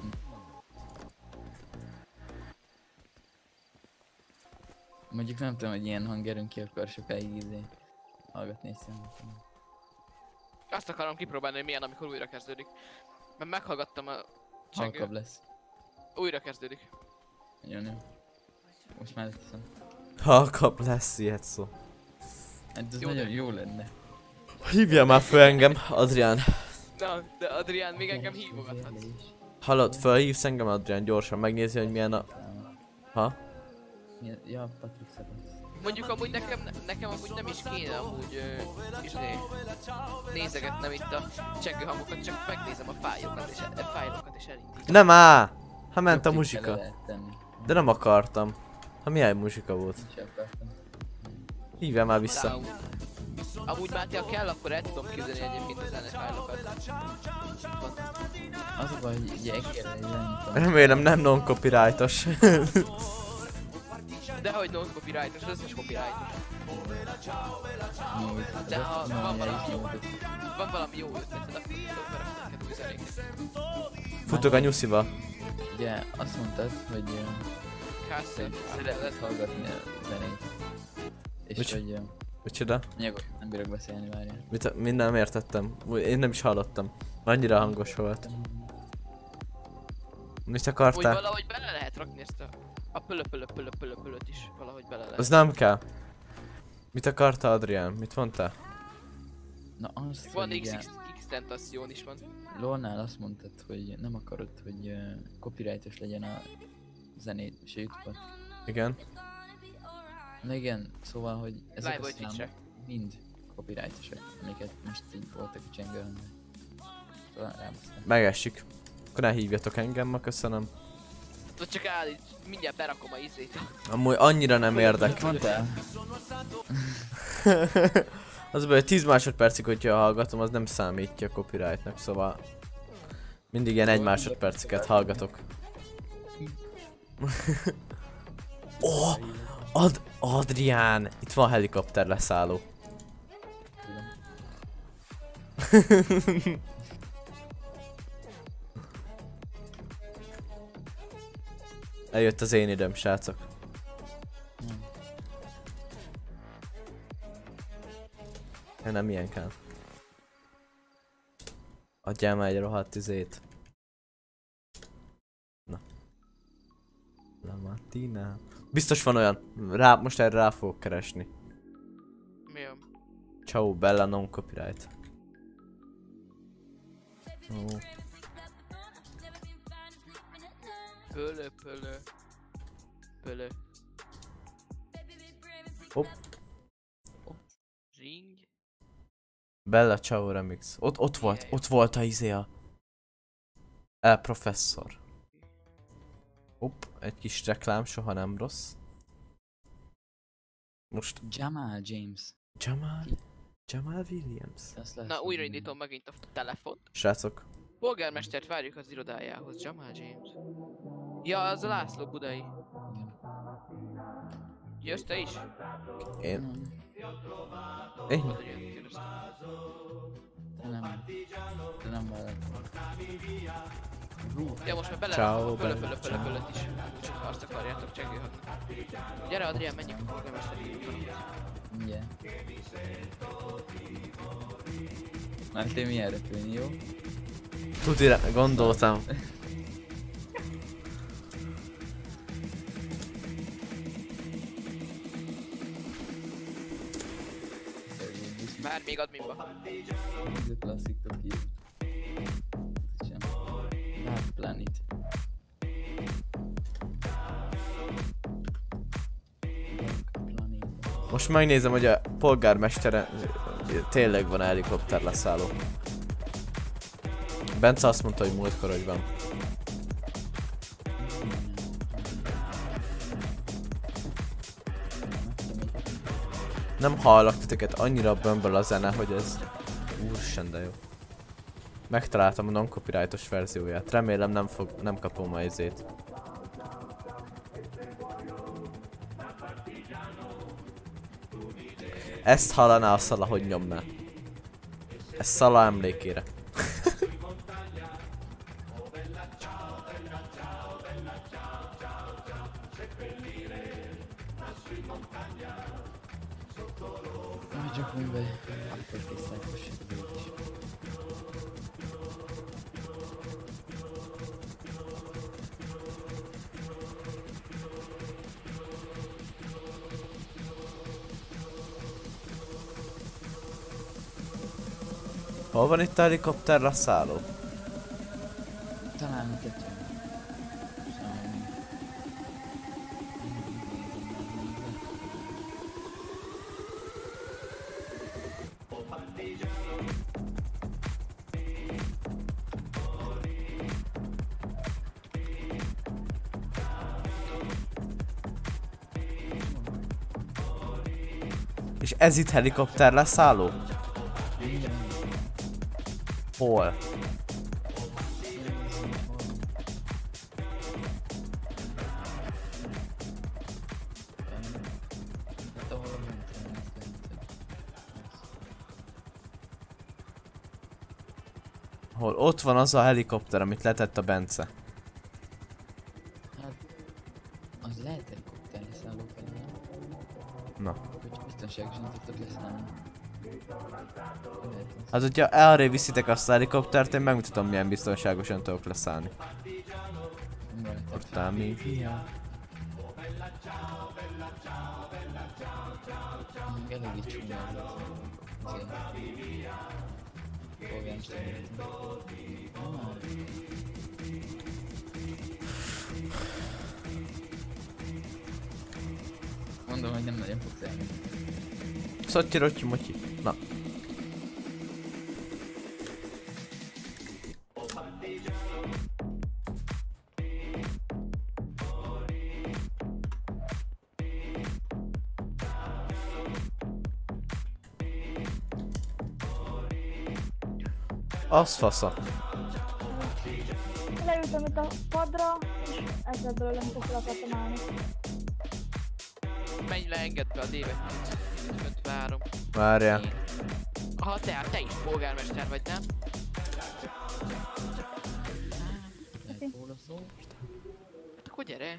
Mondjuk nem tudom, hogy ilyen hangerőn ki akar sokáig izé hallgatni egy számot. Azt akarom kipróbálni, hogy milyen, amikor újra kezdődik. Mert meghallgattam a Halkabb csengő. lesz. Újra kezdődik. Nagyon jó. Most már leteszem. Halkabb lesz ilyet szó. Hát ez Jó, nagyon de- jó lenne. Hívjál már föl engem, Adrián. Na, de Adrián még engem hívogathatsz. Hallod, felhívsz engem, Adrián, gyorsan megnézi, hogy milyen a... Ha? Milyen- Ja, Patrik Szabasz. Mondjuk amúgy nekem, nekem amúgy nem is kéne amúgy uh, izé, nézegetnem itt a csengő hangokat, csak megnézem a fájlokat és, a fájlokat és elindítom. Nem á! Ha ment a Jobb muzsika. tippele lehet tenni. De nem akartam. Ha milyen muzsika volt. Sem akartam. Hívjál már vissza. Down. Amúgy Máté, ha kell, akkor el tudom küldeni egyébként az zene fájlokat. Az a baj, hogy ugye egérre irányítom. Remélem nem non-copyrightos. Dehogy non-copyrightos, az összes copyrightos. Nyújt. De ha van valami jó, nyújt. van valami jó ötleted, akkor berakod neked új zenéket. Futok a nyusziba. Ugye azt mondtad, hogy ö, Castle, szereted szereted. hallgatni a zenét. És Mics- hogy... ö, Micsoda? Nyugodt, nem bírok beszélni, várjál. Mit, mind nem értettem. Új, én nem is hallottam. Annyira hangos volt. Mit Úgy akartál? valahogy bele lehet rakni ezt a... A pölö pölö pölö pölö pölöt is valahogy bele lehet. Az nem kell. Mit akarta Adrián? Mit mondtál? Na azt, Van hogy X, ugye, X, X tentation is van. LOL-nál azt mondtad, hogy nem akarod, hogy uh, copyrightos legyen a zenét és a YouTube-ot. Igen. Na igen, szóval, hogy ezek Live a vagy számok Twitch-re. mind copyrightosak, amiket most így voltak a csengőhönnel. Szóval rábasztam. Megesik. Akkor ne hívjatok engem ma, köszönöm. Tudod csak állíts, mindjárt berakom a izét. Amúgy annyira nem Mit érdekel. mondtál? Az baj, hogy tíz másodpercig, hogyha hallgatom, az nem számítja copyrightnak, szóval... Mindig ilyen egy másodperceket hallgatok. Oh! Ad Adrián! Itt van helikopter leszálló. Eljött az én időm, srácok. Ja, nem ilyen kell. Adjál már egy rohadt izét. Na. La mattina. Biztos van olyan. Rá, most erre rá fogok keresni. Mi a? Ciao, bella non copyright. Oh. Pölö pölö. Pölö. Hopp. Ring. Bella Ciao remix. Ott, ott volt, ott volt a izé a... El professzor. Hopp, egy kis reklám, soha nem rossz. Most Jamal James. Jamal... Jamal Williams. Azt lehet, Na, hogy újraindítom megint a telefont. Srácok, Polgármestert várjuk az irodájához, Jamal James. Ja, az a László Budai. igen. Jössz te is? én... Nem, Én... Oda jön, kérdeztem. de nem. De nem vállaltam. Ja, most már bele Ciao, a pölö Bella, pölö pölö ciao. pölöt is. Úgyhogy ha azt akarjátok, csengőhatnak. Gyere Adrián, menjünk a polgármesteri Mindjárt. Mert én milyen repülni, jó? Tudira, gondoltam. Már még adminba. Ez a klasszik toki. Sem. Dark Planet. Dark Planet. Most megnézem, hogy a polgármestere tényleg van helikopter leszálló. Bence azt mondta, hogy múltkor, hogy van. Nem hallak titeket, annyira bömböl a zene, hogy ez... Úristen, de jó. Megtaláltam a non-copyrightos verzióját. Remélem nem fog, nem kapom a izét. Ezt hallaná a Szala, hogy nyomná. Ez Szala emlékére. Majd csak mondj be. Akkor tisztákos is. Hol van itt a helikopter leszálló? Talán a tetőn. Szóval... És ez itt helikopter leszálló? Hol? Hol? Ott van az a helikopter, amit letett a Bence. Hát... Az lehet helikopter leszálló fel, nem? Na. Hogy biztonságosan tudtok leszállni. Lehet az. Hát hogyha elré viszitek azt a helikoptert, én megmutatom milyen biztonságosan tudok leszállni. Nem lehet. Portálni. Még eléggé csúnya volt. Azért. Polgáros területen. Ah. Mondom, hogy nem nagyon fogsz elmenni. Szotyi, rotyi, motyi. Na. Az fasza. Leültem itt a padra, és ezzel belőle, amikor fel akartam állni. Menj le, engedd be a dévet. Fönt várom. Várjál. Aha, te, te is polgármester vagy, nem? Lehet róla szó. Hát akkor gyere.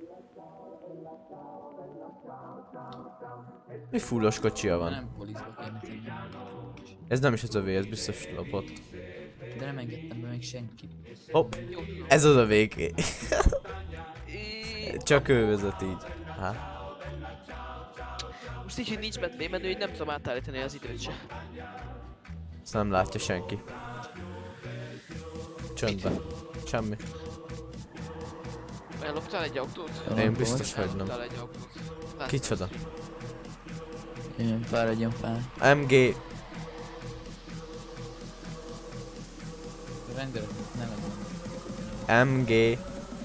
Mi fullos kocsia van? Nem poliszba kéne tenni. Ez nem is az övé, ez biztos lopott. De nem engedtem be még senki. Hopp. Ez az a végé. É, Csak ő vezet így. Hát. Most így, hogy nincs bent lémenő, így nem tudom átállítani az időt se. Ezt nem látja senki. Csöndben. Semmi. Elloptál egy autót? Én biztos, hogy nem. Elloptál egy autót. Látsz? Kicsoda? Jöjjön, fáradjon fel. em gé. Rendőrök, nem adom. em gé.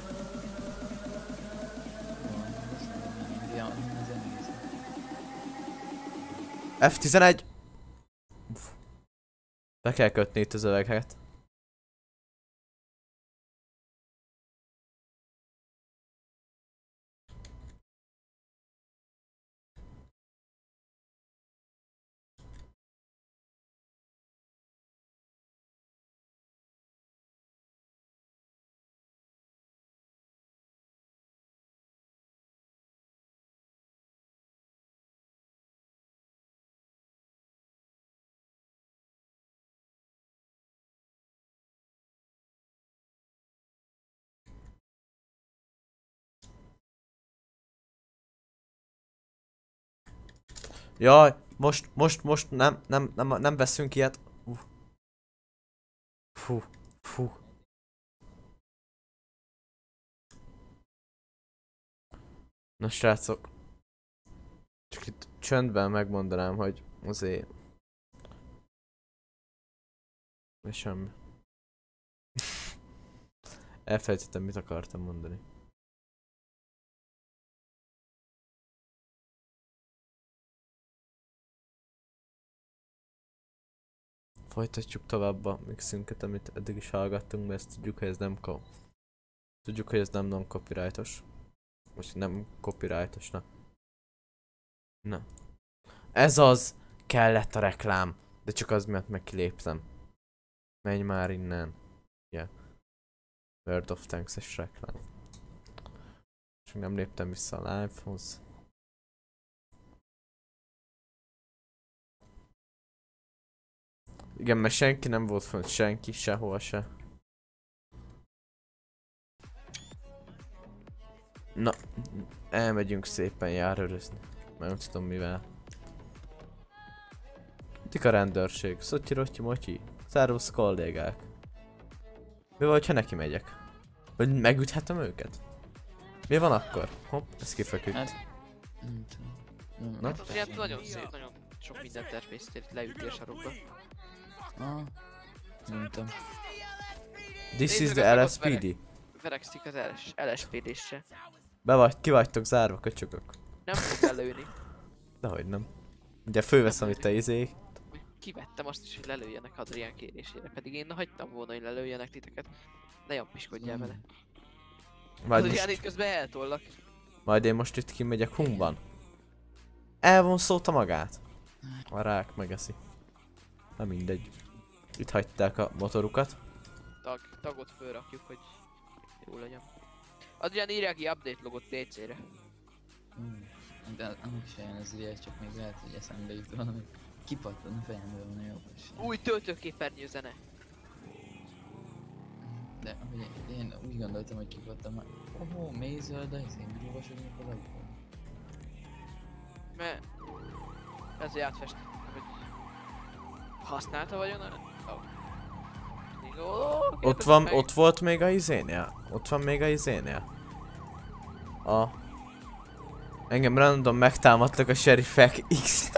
Ja, ez egész. ef tizenegy. Uff. Be kell kötni itt az övegeket. Jaj, most, most, most nem, nem, nem, nem veszünk ilyet. Uh. Fú, fú. Na srácok. Csak itt csöndben megmondanám, hogy azért... De semmi. Elfelejtettem, mit akartam mondani. Folytatjuk tovább a mixünket, amit eddig is hallgattunk, mert ezt tudjuk, hogy ez nem ko... Tudjuk, hogy ez nem non-copyrightos. Most nem copyrightos, na. Na. Ez az! Kellett a reklám! De csak az miatt meg kiléptem. Menj már innen. Yeah. World of Tanks-es reklám. És még nem léptem vissza a live-hoz. Igen, mert senki nem volt fönt, senki, sehol se. Na, elmegyünk szépen járőrözni. Mert nem tudom mivel. Tik a rendőrség, szotyi rotyi motyi, szervusz kollégák. Mi vagy, ha neki megyek? Vagy megüthetem őket? Mi van akkor? Hopp, ez kifeküdt. Hát, nem tudom. Nem, Na? Hát az ilyen nagyon szép, nagyon sok mindent természtél itt leütél sarokba. Ah, nem tudom. This is Nézzük, the meg el ott es pé dé. Verekszik az el es pé dé-se. Be vagy, ki vagytok zárva, köcsögök. Nem fog lelőni. Dehogy nem. Ugye fölveszem itt a izé. Kivettem azt is, hogy lelőjenek Adrián kérésére, pedig én hagytam volna, hogy lelőjenek titeket. Ne jampiskodjál vele. Majd Adrián most, itt közben eltollak. majd én most itt kimegyek humban. Elvonszolta magát. A rák megeszi. Na mindegy. Itt hagyták a motorukat. Tag, tagot fölrakjuk, hogy jó legyen. Adrián írja ki update logot té cére. Mm. De annak is olyan az írás, csak még lehet, hogy eszembe jut valami. Kipattan a fejembe van a jobb esély. Új töltőképernyő zene. De hogy én úgy gondoltam, hogy kipattam, hogy ohó, mély zöld a izén, olvasodnak a lagból. Mert ezért átfestettem, hogy használta vagyon a... Oh. Oh, Ott van, meg. Ott volt még a izénél? Ott van még a izénél? A... Engem random megtámadtak a sheriffek X.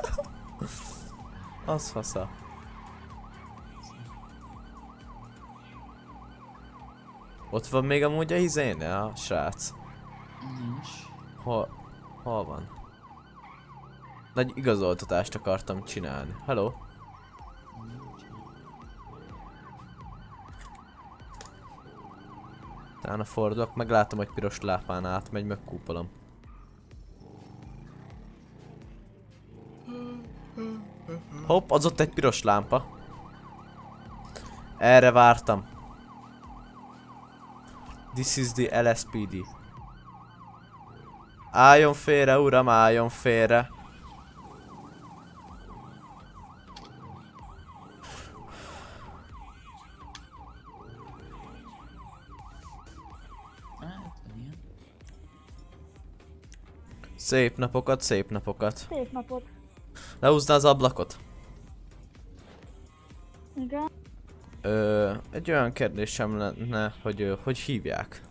Az fasza. Ott van még amúgy a izénél a srác? Nincs. Hol... Hol van? Nagy igazoltatást akartam csinálni. Hello? Utána fordulok, meglátom, hogy piros lápán átmegy, megkúpolom. Hopp, az ott egy piros lámpa. Erre vártam. This is the el es pé dé. Álljon félre, uram, álljon félre. Szép napokat, szép napokat. Szép napot. Lehúzná az ablakot? Igen. Ö, egy olyan kérdésem lenne, hogy ö, hogy hívják?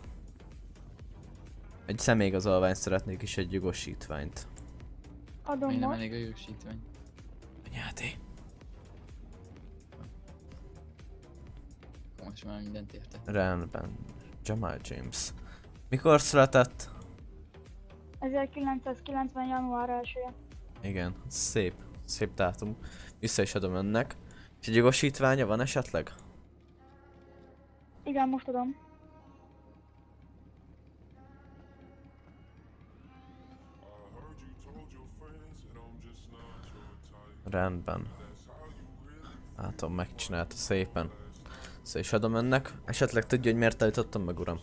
Egy személyigazolványt szeretnék is, egy jogosítványt. Adom Még nem most. elég a jogosítvány. Anyáté. Akkor most már mindent értek. Rendben. Jamal James. Mikor született? ezerkilencszázkilencven. január elsője. Igen, szép. Szép dátum. Vissza is adom önnek. És egy jogosítványa van esetleg? Igen, most adom. Rendben. Látom, megcsinálta szépen. Vissza is adom önnek. Esetleg tudja, hogy miért állítottam meg, uram?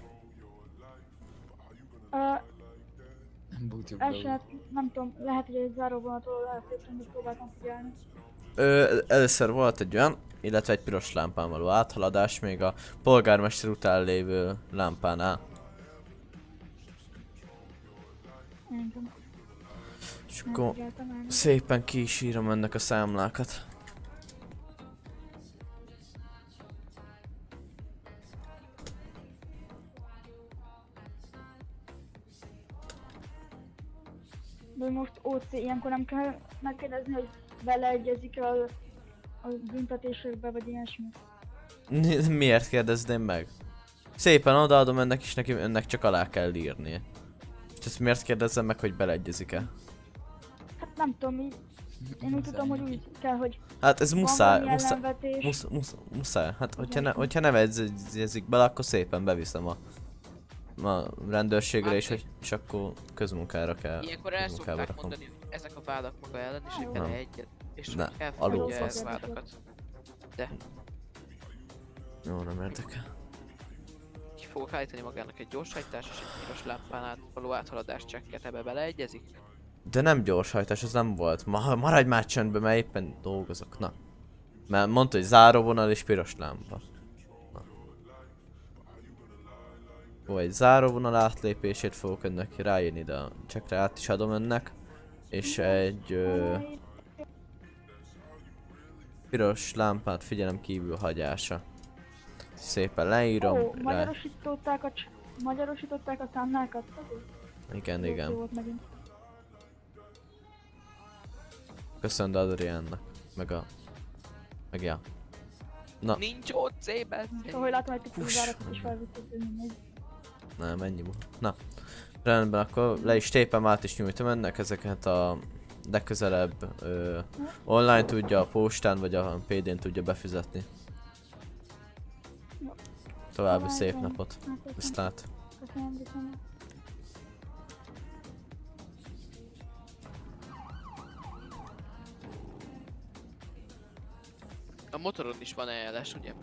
Uh, Nem bújtuk első, be. hát nem tudom, lehet, hogy egy záróvonatról elfértem, de próbáltam figyelni. Ö, először volt egy olyan, illetve egy piros lámpán való áthaladás még a polgármester után lévő lámpánál. Nem tudom. És Nem akkor figyeltem el. szépen ki is írom ennek a számlákat. De most ó cé, ilyenkor nem kell megkérdezni, hogy beleegyezik a, a büntetésekbe, vagy ilyesmi. Ni- Miért kérdezném meg? Szépen odaadom önnek, és neki önnek csak alá kell írni. És ezt miért kérdezzem meg, hogy beleegyezik-e? Hát nem tudom, így, én úgy tudom, hogy úgy kell, hogy Hát ez van muszáj, valami muszáj, ellenvetés. musz, musz, muszáj. Hát hogyha, ne, hogyha nem egyezik bele, akkor szépen beviszem a, a rendőrségre, és, hogy, és akkor közmunkára kell. Ilyenkor el közmunkába szokták rakom. mondani, hogy ezek a vádak maga ellen, és hogy Nem. bele egyet. És Ne, hogy elfogadja el alulfasz. a vádakat. De Jó, nem érdekel. ki fogok állítani magának egy gyorshajtás és egy piros lámpán át való áthaladás csekket, ebbe beleegyezik? De nem gyorshajtás, az nem volt. Ma, maradj már csöndbe, mert éppen dolgozok. Na. Mert mondta, hogy záróvonal és piros lámpa. Na. Jó, egy záróvonal átlépését fogok önnek ráírni, de a csekre át is adom önnek. És egy ö, piros lámpát figyelem kívül hagyása. Szépen leírom. Ó, rá... magyarosították a, cs- magyarosították a számlákat? Igen, Jó, jó igen. volt megint. Köszönöm Adriánnak. Meg a... Meg ja. Na. Nincs ó cé-ben! Szóval, hogy látom, egy picit záratot is felvitték, hogy mindegy. Nem, ennyi múlt. Na. Rendben, akkor le is tépem, át is nyújtom önnek ezeket a legközelebb ö, online tudja, a postán vagy a pé dén tudja befizetni. Jó. További szép Köszönöm. napot. Hát, köszönöm. Viszlát. Köszönöm, köszönöm. A motoron is van E L S, ugye?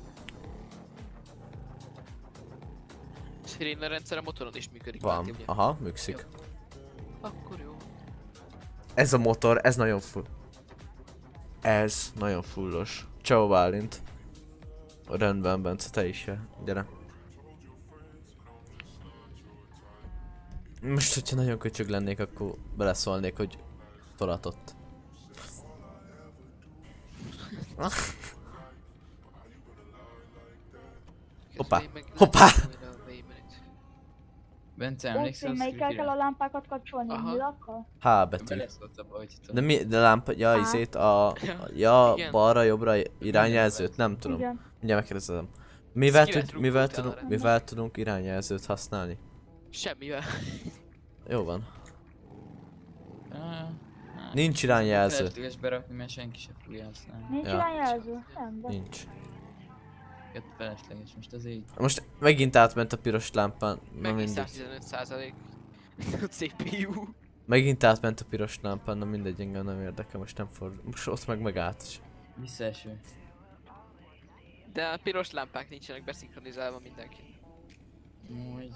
Sziréna rendszer a motoron is működik. Van. Máté, ugye? Aha, működik. Akkor jó. Ez a motor, ez nagyon full. Ez nagyon fullos. Ciao Bálint. Rendben, Bence, te is jel. Gyere. Most, hogyha nagyon köcsög lennék, akkor beleszólnék, hogy tolatott. Hoppá! Hoppá! Bence, Úgy emlékszel a melyikkel kell a scriptre? lámpákat kapcsolni? Aha. Nyilakkal? H betű. Beleszólt abba, hogy itt De mi, de lámpa, ja, Á. izét a, a ja, Igen. balra, jobbra irányjelzőt, nem tudom. Igen. Mindjárt megkérdezem. Mivel, Skillet tud, mivel, rúgtál tudunk, arra. mivel tudunk irányjelzőt használni? Semmivel. Jó van. Ah, Nincs irányjelző. felesleges berakni, mert senki sem fogja használni. Nincs Ja. irányjelző? Rendben. Nincs. Jött felesleges, most az így. Most megint átment a piros lámpán. Na Megint mindegy. száztizenöt százalék. cé pé u. Megint átment a piros lámpán, na mindegy, engem nem érdekel, most nem fordul. Most ott meg megállt. Visszaeső. De a piros lámpák nincsenek beszinkronizálva mindenki. Úgy.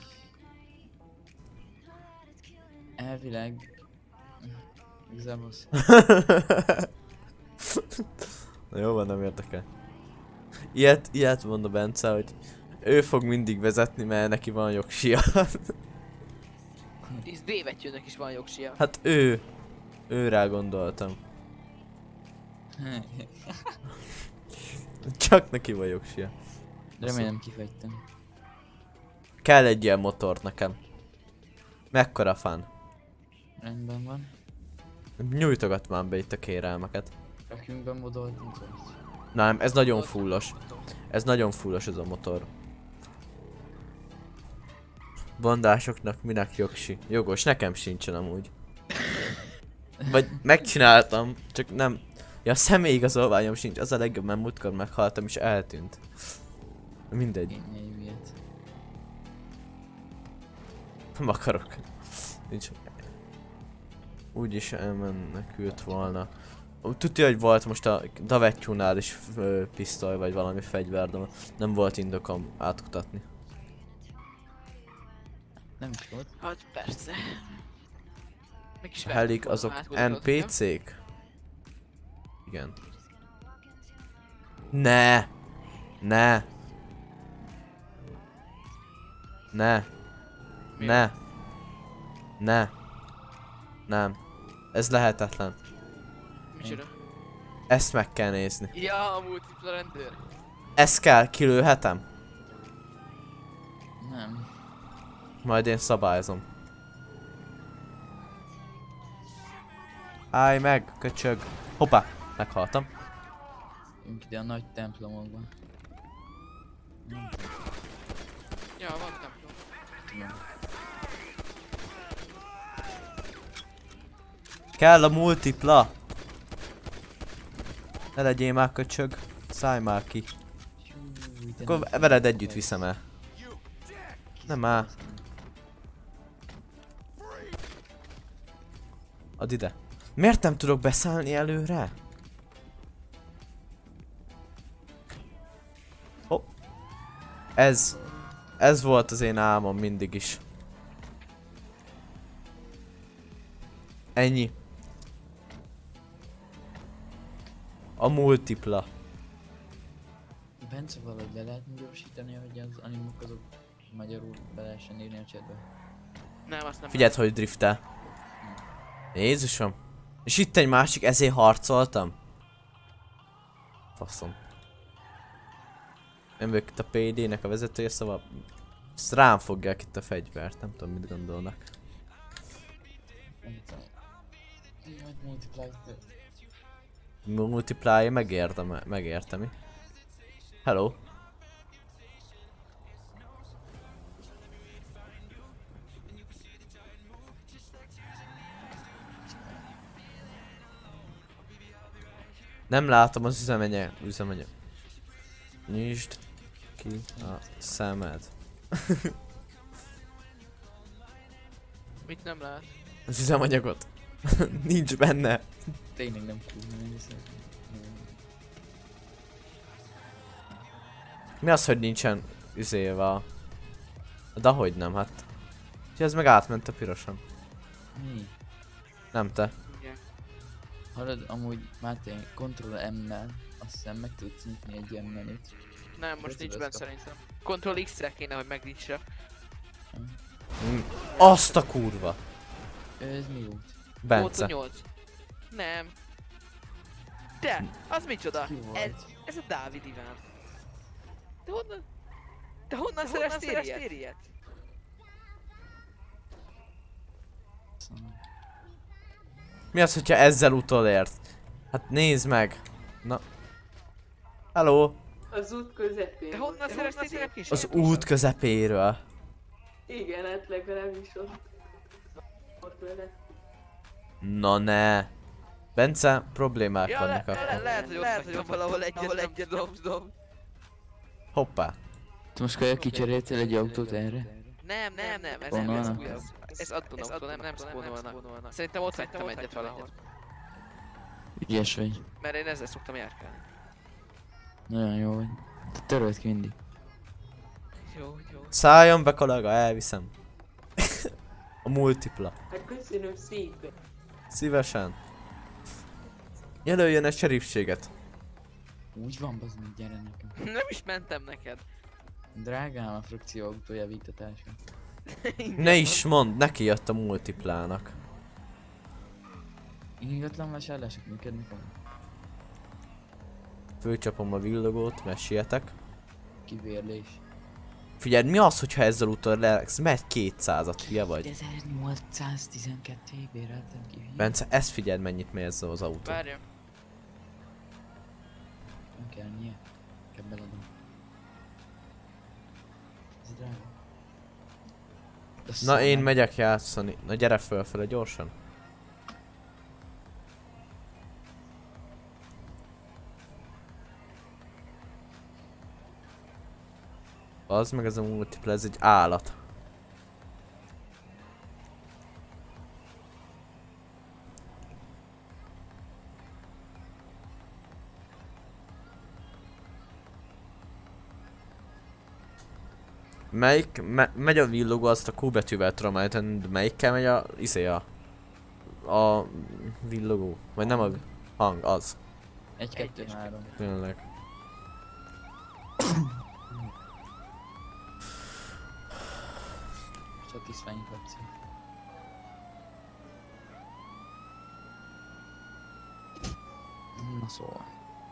Elvileg... Igazából sz- Na jó van, nem érdekel. Ilyet, ilyet mond a Bence, hogy ő fog mindig vezetni, mert neki van jogsia. És D-vetjőnek is van jogsia. Hát ő. Ő rá gondoltam. Csak neki van jogsia. Remélem kifejtem. Kell egy ilyen motor nekem. Mekkora fan. Rendben van. Nyújtogat már be itt a kérelmeket. Rakjunk be modolt, nincs vagy. Nem, ez nagyon fullos. Ez nagyon fullos ez a motor. Bandásoknak minek jogsi? Jogos, nekem sincsen amúgy. Vagy megcsináltam, csak nem... Ja, a személyigazolványom sincs, az a legjobb, mert múltkor meghaltam és eltűnt. Mindegy, Én egy ilyet. nem akarok. Nincs. Úgyis elmenekült volna. Ó, tudja, hogy volt most a Davettyúnál is ö, pisztoly vagy valami fegyver, de nem volt indokom átkutatni. Nem is volt. Hát persze. Meg is Helik vertük azok volna, átgondolod, ugye? en pé cék? Igen. Ne! Ne! Ne! Mi? Ne! Ne! Nem. Ez lehetetlen. Micsoda? Ezt meg kell nézni. Ja, a multipla rendőr. Ezt kell, kilőhetem? Nem. Majd én szabályozom. Állj meg, köcsög! Hoppá! Meghaltam. Jönk ide a nagy templomokban. Nem Ja, van templom. tudom. Kell a multipla! Ne legyél már köcsög. Szállj már ki. Hú, de Akkor nem veled tudom, együtt hogy viszem el. kis- Nem áll. Add ide. Miért nem tudok beszállni előre? Hopp. Ez. Ez volt az én álmom mindig is. Ennyi. A multipla. Bence, valahogy le lehetne gyorsítani, hogy az animok azok magyarul be lehessen írni a chatbe. Nem, azt nem. Figyeld, hogy driftel. Jézusom. És itt egy másik, ezért harcoltam. Faszom. Én vagyok itt a pé dé-nek a vezetője, szóval ezt rám fogják itt a fegyvert, nem tudom mit gondolnak. Nem tudom. Majd multiply Multiply megértem, megértemi. Hello. Nem látom az üzemanyag, üzemanyag. Nyisd ki a szemed. Mit nem lát? Az üzemanyagot. Nincs benne. Tényleg nem kurva, nem hiszem. Mi az, hogy nincsen üzével? De hogy nem, hát. Úgyhogy ez meg átment a piroson. Mi? Nem te. Igen. Hallod, amúgy Máté, Ctrl M-mel azt hiszem meg tudsz nyitni egy ilyen menüt. Nem, most nincs benne szerintem. Ctrl X-re kéne, hogy megnyitsa. Mm. Azt a kurva! Ez mi út? Bence. nyolc. Nem. De, az micsoda? Ki volt? Ez, ez a Dávid Iván. Te honnan? Te honnan szereztél ilyet? Szóval. Mi az, hogyha ezzel utolért? Hát nézd meg! Na. Hello! Az út közepén. Te honnan szereztél ilyen kis? Az út közepéről. Igen, hát legalábbis ott. Ott vele. Na ne! Bence, problémák Ja, vannak le, le, akkor. lehet, hogy ott lehet, hogy ott valahol egyet, ahol egyet dob, dob. Hoppá. Te most kell kicseréltél egy autót erre? Nem, nem, nem, ez nem, ez Spónolnak? új, ez, ez addon autó, nem, nem spónolnak. Szerintem ott hagytam egyet valahol. Ügyes vagy. Mert én ezzel szoktam járkálni. Nagyon jó vagy. Te töröld ki mindig. Jó, jó. Szálljon be, kollega, elviszem. A multipla. Hát köszönöm szépen. Szívesen. Jelöljön egy serifséget. Úgy van, bazd meg, gyere nekem. Nem is mentem neked. Drágám a frakció autójavítatása. Ne is mondd, neki jött a multiplának. Ingatlan vásárlások működnek van? Fölcsapom a villogót, mert sietek. Kivérlés. Figyeld, mi az, hogyha ezzel utolérsz? Megy kétszázat, hülye vagy? ezernyolcszáztizenkettő béreltem ki. hülye. Bence, ezt figyeld, mennyit megy ezzel az autó. Várja. Nem kell nyilván. Kell beladom. Ez drága. De Na, szar én meg. megyek játszani. Na, gyere fölfele gyorsan. Az meg ez a multipla, ez egy állat. Melyik, me, megy a villogó, azt a Q betűvel tudom állítani, de melyikkel megy a, izé a, a villogó, vagy nem a hang, az, Egy, kettő, három. tényleg. Satisfying opció. Na szóval.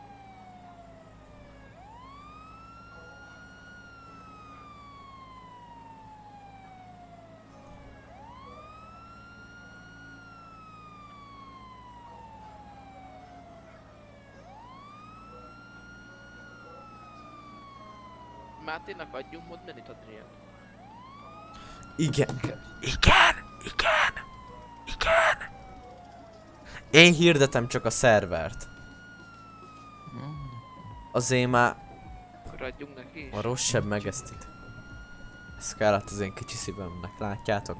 Máténak adjunk mod menüt, Adrián. Igen, igen, igen, igen. Én hirdetem csak a szervert. Azért már Akkor adjunk neki is. a rosszabb meg ezt itt. Ez kellett az én kicsi szívemnek, látjátok?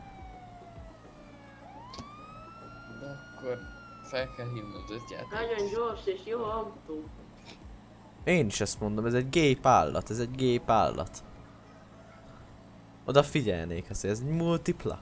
De akkor fel kell hívnod ötját. Nagyon gyors és jó autó. Én is ezt mondom, ez egy gép állat, ez egy gép állat. Oda figyelnék azért, ez egy multipla.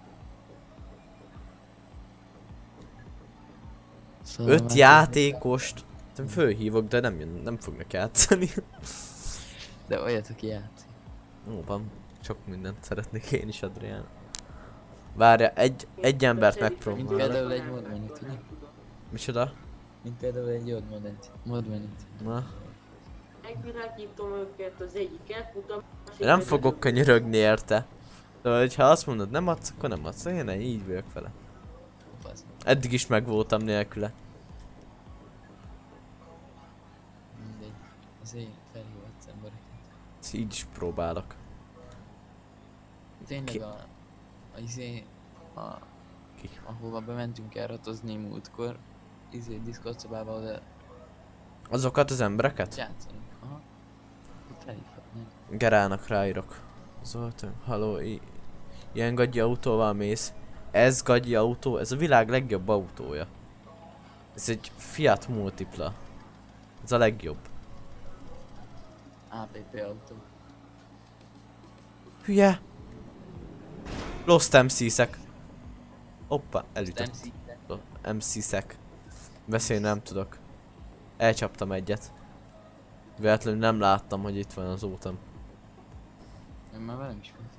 Szóval Öt már játékost nem fölhívok, de nem, jön, nem fognak játszani. De olyat, aki játszik. Ó, van, sok mindent szeretnék én is, Adrián. Várja, egy, egy embert Mint megpróbálok. például egy modmenüt, ugye? Micsoda? Mint például egy modmenüt. Modmenüt. Na. Megvilágítom őket, az egyiket mutam. Nem fogok könyörögni érte. De ha azt mondod nem adsz, akkor nem adsz. Én így vagyok vele. Bazd. Eddig is megvoltam nélküle. Mindegy. Azért felhívhatsz embereket. Ezt így is próbálok. Tényleg Ki? a... a izé... A... Ki? Ahova bementünk elratozni múltkor. Izé Discord szobába oda Azokat az embereket? játszani. Aha. Akkor felhívhatnánk. Gerának ráírok. Zoltán, haló, i- ilyen gagyi autóval mész. Ez gagyi autó, ez a világ legjobb autója. Ez egy Fiat Multipla. Ez a legjobb. á pé pé autó. Hülye! Lost em cé-szek. Hoppa, elütött. em cé-szek. Beszélni nem tudok. Elcsaptam egyet. Véletlenül nem láttam, hogy itt van az ótam. Én már velem is volt.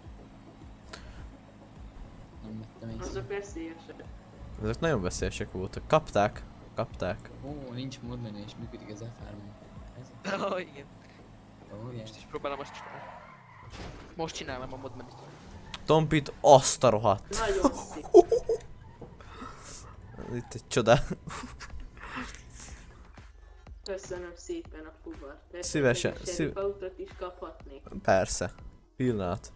Nem vettem észre. Azok veszélyesek. Ezek nagyon veszélyesek voltak. Kapták. Kapták. Ó, nincs modmenü és működik az ef három. Ez Ó, igen. ó, ilyen. Most is próbálom most csinálni. Most csinálom a modmenit. Tompit azt a rohadt. Nagyon szép. Itt egy csoda. Köszönöm szépen a fuvart. Szívesen, Szív... szív- autót is kaphatnék. Persze. Pillanat.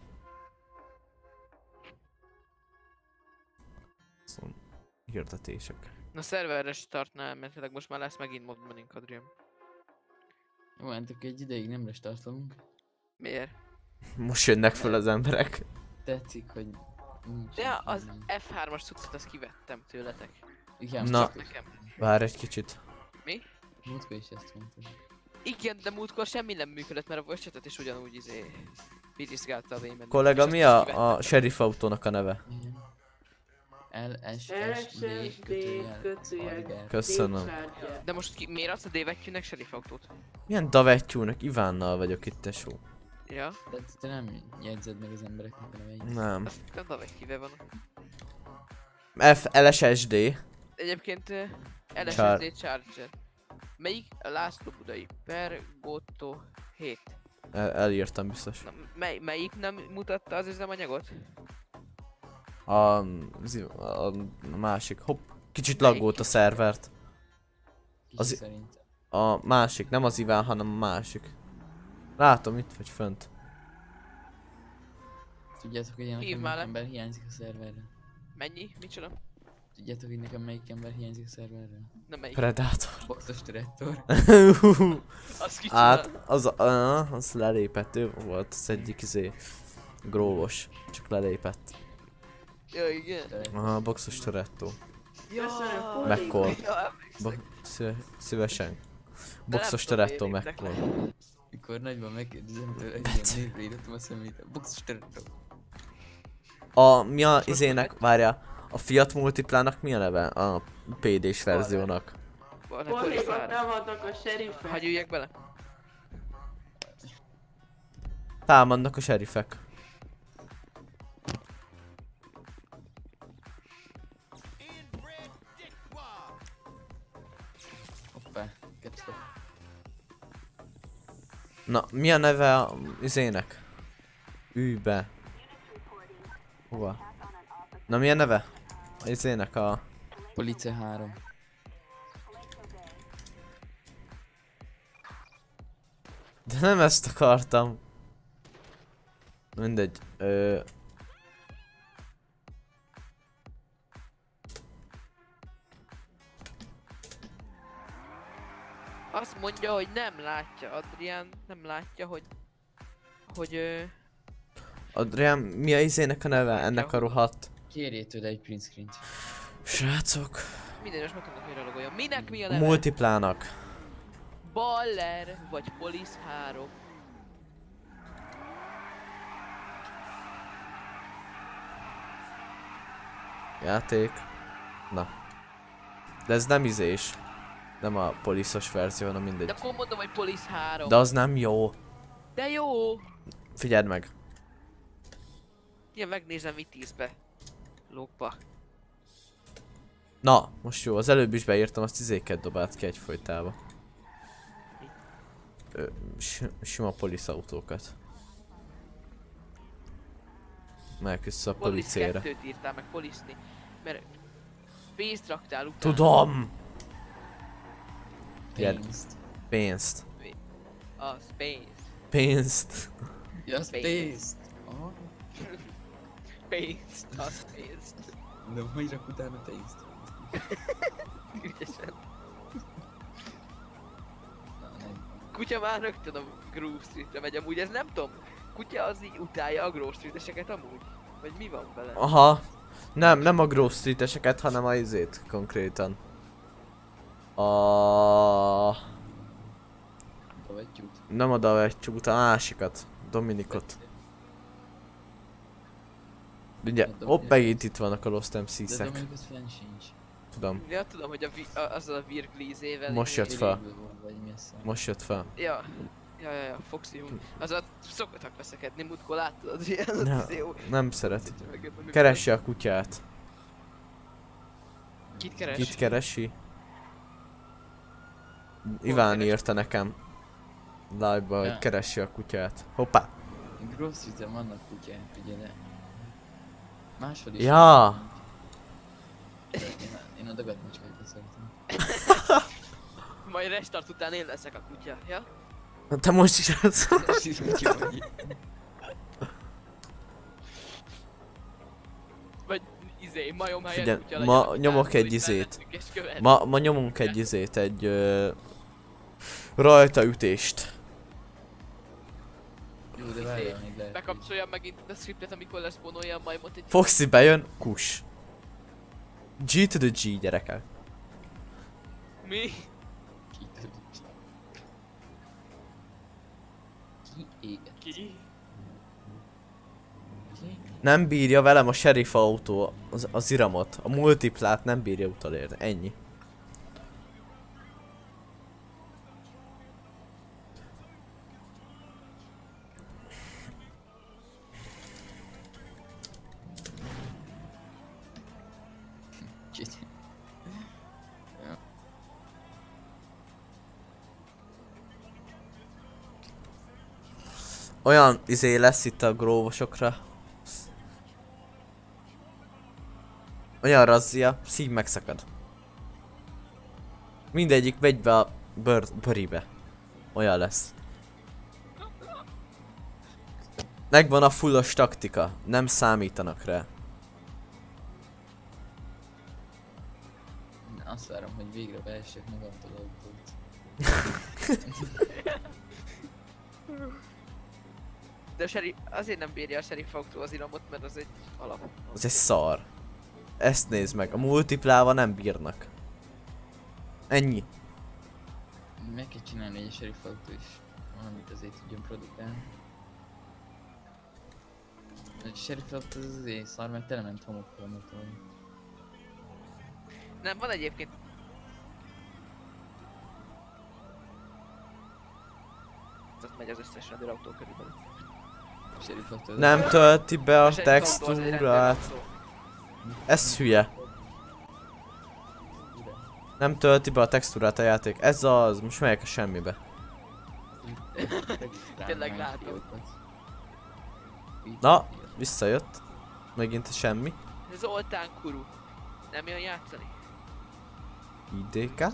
Szóval hirdetések. Na szerverre startnál, mert tényleg most már lesz megint modmenink, Adrian. Jó, hát akkor egy ideig nem restartolunk. Miért? Most jönnek fel az emberek. Tetszik, hogy nincs. De az modmen. ef hármas cuccot azt kivettem tőletek. Igen, Na. csak Nekem. Várj egy kicsit. Mi? múltkor is ezt mondtad. Igen, de múltkor semmi nem működött, mert a voice chatot is ugyanúgy izé... Pirizgálta a vémen. Kollega, mi a, a sheriff autónak a neve? Igen. el es el es es dé es dé kötőjel kötőjel. Farger. Köszönöm. Charger. De most ki, miért adsz a dévettyűnek sheriff autót? Milyen davettyúnak? Ivánnal vagyok itt, tesó. Ja, De te nem jegyzed meg az embereknek a neveit. Nem. azt nem davettyűvel van. F el es es dé. Egyébként uh, el es Char- es dé Charger. Melyik? A László Budai. Pergotto hét. El, elírtam biztos. Na, mely, melyik nem mutatta az üzemanyagot? A, az- a, a másik. Hopp. Kicsit Melyik? laggolt a szervert. Kicsi Az- szerint. A másik, nem az Iván, hanem a másik. Látom, itt vagy fönt. Tudjátok, hogy nekem Hívd melyik már le. ember hiányzik a szerverre? Mennyi? Micsoda? Tudjátok, hogy nekem melyik ember hiányzik a szerverre? Nem melyik. Predator. Boxos Torettor. Az kicsoda. Hát, az, a, az lelépett, ő volt az egyik izé. Grólos. Csak lelépett. Ja, igen. Aha, boxos Toretto. Köszönöm, Ja. kolléga. McCall. Ja, emlékszek. Bo szíve, szívesen. De Boxos nem tudom, Toretto miért McCall. érdekel. Mikor nagyban megkérdezem tőle, hogy ilyen névre írtam a szemét. Boxos Torettor. A, mi a izének, várjál, a Fiat Multiplának mi a neve? A pé dés verziónak. Van egy Kolléga, poliszára. támadnak a seriffet. Hagyj üljek bele? Támadnak a serifek. Hoppá, kettő. Na, mi a neve a izének? Űbe. Hova? Na, mi a neve? A izének a... Police három. De nem ezt akartam. Mindegy. Ö... Azt mondja, hogy nem látja, Adrián nem látja, hogy... Hogy ö... Adrián, mi a izének a neve? Ennek a rohadt. Kérjél tőle egy print screen-t. Srácok. Minden most megtudnak, hogy ralogoljon. Minek mi a A neve? Multiplának. Baller vagy Police három. Játék. Na. De ez nem izés. Nem a poliszos verzió, hanem De mindegy. akkor mondom, hogy Police három. De az nem jó. De jó! Figyeld meg. Ilyen megnézem, mit írsz be. Lókba. Na, most jó, az előbb is beírtam, azt izéket dobált ki egyfolytába. Ö, si- sima poliszautókat. Megküssz a Police policére. kettőt írtál meg Police-ni. Mert pénzt raktál utána. Tudom! Figyeld. Pénzt. Pénzt. Az pénz. Pénzt. Ja, az Pénzt. pénzt. Aha. Pénzt. Az pénzt. De hogy rak utána pénzt? Ügyesen. Na, nem. Kutya már rögtön a Grove Streetre megy, amúgy ez nem tudom. Kutya az így utálja a Grove Street-eseket amúgy? Vagy mi van vele? Aha. Nem, nem a Grove Street-eseket, hanem a izét konkrétan. A... vetjük. Nem oda vetjük, a másikat. Dominikot. Ugye, A hopp, Dominik. megint itt vannak a Lost em De cé-szek. Dominikot fenn sincs. Tudom, Ja, tudom, hogy a vi, a, azzal a virglízével... Most így- jött fel. Régül van, vagy mi a szar. most jött fel. Ja. Ja, ja, ja, Foxy Hung. Azzal szoktak veszekedni, múltkor láttad az ilyen, Ne, az jó. nem szeret. Megjöttem, Keresse a kutyát. Kit keres? Kit keresi? Iván keres? írta nekem. Live-ba, hogy Ja. keresse a kutyát. Hoppá! Grossz ütem vannak kutyák, ugye, de... Máshol is. Ja. vannak. De Én, én a dagadmacskákat szeretem. Majd restart után én leszek a kutya, ja? Te most is az. Most is kutya vagy. Vagy izé, majom helyen Figyelj, kutya ma legyen, nyomok aztán, egy hogy izét. mellettünk és követ. Ma, ma nyomunk egy izét, egy ö, rajtaütést. Jó, de várjál, még lehet. Bekapcsoljam megint a scriptet, amikor lesz bonolja a majmot egy... Foxy bejön, kus. G to the G, gyerekek. Mi? Ki éget? Ki? Ki? Nem bírja velem a sheriff autó az, az iramot. A multiplát nem bírja utolérni. Ennyi. Kit? Olyan izé lesz itt a gróvosokra. Olyan razzia, szív megszakad. Mindegyik megy be a bőr, bőribe. Olyan lesz. Megvan a fullos taktika, nem számítanak rá. Azt várom, hogy végre beessek magamtól autót. De a sheriff, azért nem bírja a sheriff autó az iramot, mert az egy alap. Az egy szar. Ezt nézd meg, a multiplával nem bírnak. Ennyi. Meg kell csinálni egy sheriff autó is. Valamit azért tudjon produkálni. A sheriff autó az azért szar, mert tele ment homokkal a motor. Nem, van egyébként... ott megy az összes rendőrautó körülbelül. A sheriff autó az Nem tölti be a sheriff autó az egy textúrát. rendőrautó. Ez hülye. Nem tölti be a textúrát a játék. Ez az, most megyek a semmibe. Tényleg rádió. Na, visszajött. Megint a semmi. Zoltán Kuru. Nem jön játszani? I D K.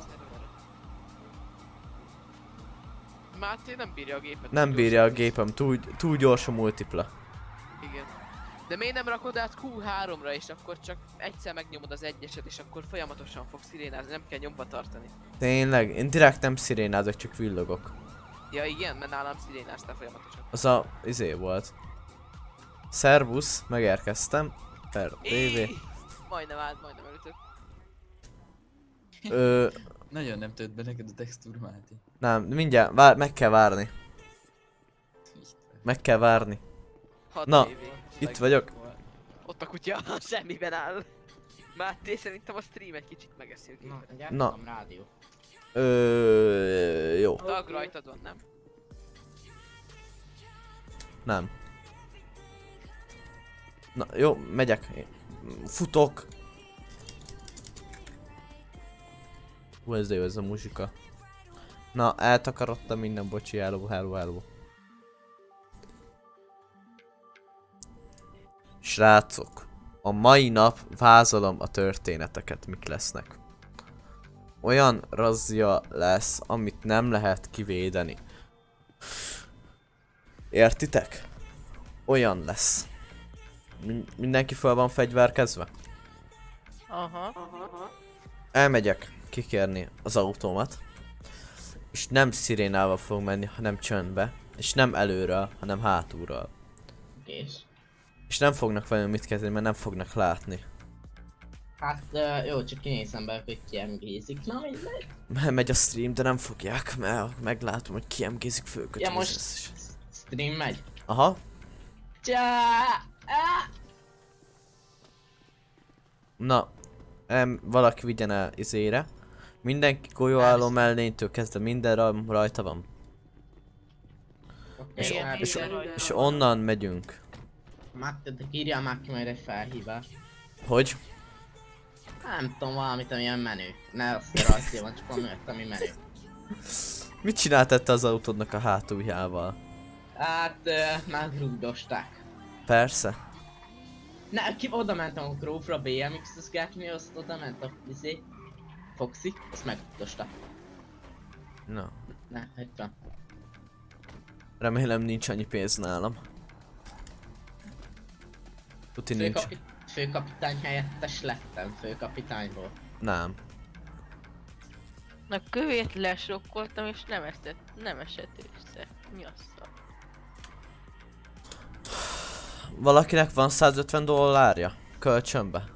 Máté nem bírja a gépet. Nem túl bírja a gyorsan. gépem, túl, túl gyors a multipla. Igen. De miért nem rakod át Q háromra és akkor csak egyszer megnyomod az egyeset és akkor folyamatosan fog szirénázni, nem kell nyomva tartani. Tényleg, én direkt nem szirénázok, csak villogok. Ja igen, mert nálam szirénáztál folyamatosan. Az a izé volt. Szervusz, megérkeztem. Per té vé. Éj! Majdnem állt, majdnem elütött. Ö, Nagyon nem tölt be neked a textúr, Máté. nem, mindjárt, vár, meg kell várni. Meg kell várni. hat Na, té vé. Itt vagyok. Ott a kutya, semmiben áll. Máté, szerintem a stream egy kicsit megeszi a Na, gépet. gyártom rádió. Ö, jó. Tag rajtad van, nem? Nem. Na, jó, megyek. Futok. Hú, ez de jó ez a muzsika. Na, eltakarodtam minden, bocsi, hello, hello, hello. Srácok, a mai nap vázolom a történeteket, mik lesznek. Olyan razzia lesz, amit nem lehet kivédeni. Értitek? Olyan lesz. Min- mindenki fel van fegyverkezve? Aha. Aha. Elmegyek kikérni az autómat. És nem szirénával fog menni, hanem csöndbe. És nem előről, hanem hátulról. Kész. És nem fognak velem mit kezdeni, mert nem fognak látni. Hát uh, jó, csak kinézem be, hogy ki emgézik. Na mindegy. Megy a stream, de nem fogják, mert meglátom, hogy ki emgézik fölkötni. Ja most stream megy. Aha. Csá! Na, em, valaki vigyen el izére. Mindenki golyóálló mellénytől kezdve minden rajta van. És, Igen, és, minden rajta és van. onnan megyünk. Máté, de írjál már ki majd egy felhívást. Hogy? Nem tudom, valamit, amilyen menő. Ne azt rajta van, csak valami, ami menő. Mit csináltál te az autódnak a hátuljával? Hát, uh, megrugdosták. Persze. Ne, ki oda mentem a Grófra bé em iksz-ezgetni, azt oda ment a izé, Foxy, azt megrugdosta. Na, Ne, itt van. remélem nincs annyi pénz nálam. Tuti nincs. Főkapi főkapitány helyettes lettem, főkapitányból. Nem. Na kövét lesokkoltam és nem esett, nem esett össze. Mi az szar? Valakinek van százötven dollárja? Kölcsönbe?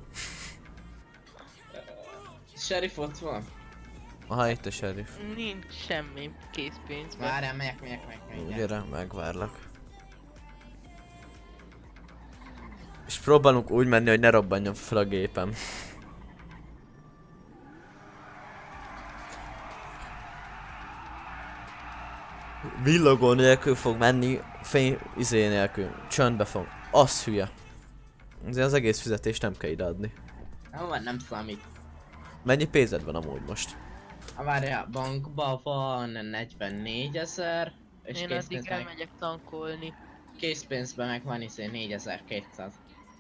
Sheriff ott van? Aha, itt a sheriff. Nincs semmi készpénzben. Várjál, megyek, megyek, megyek, megyek. Gyere, megvárlak. És próbálunk úgy menni, hogy ne robbanjon fel a gépem. Villogó nélkül fog menni, fény izé nélkül, csöndbe fog. Az hülye. Azért az egész fizetést nem kell ideadni. Nem van, nem számít. Mennyi pénzed van amúgy most? Ha várjál, bankban van negyvennégyezer, és Én addig készpénzben meg, elmegyek tankolni. készpénzben meg van izé négyezer-kétszáz.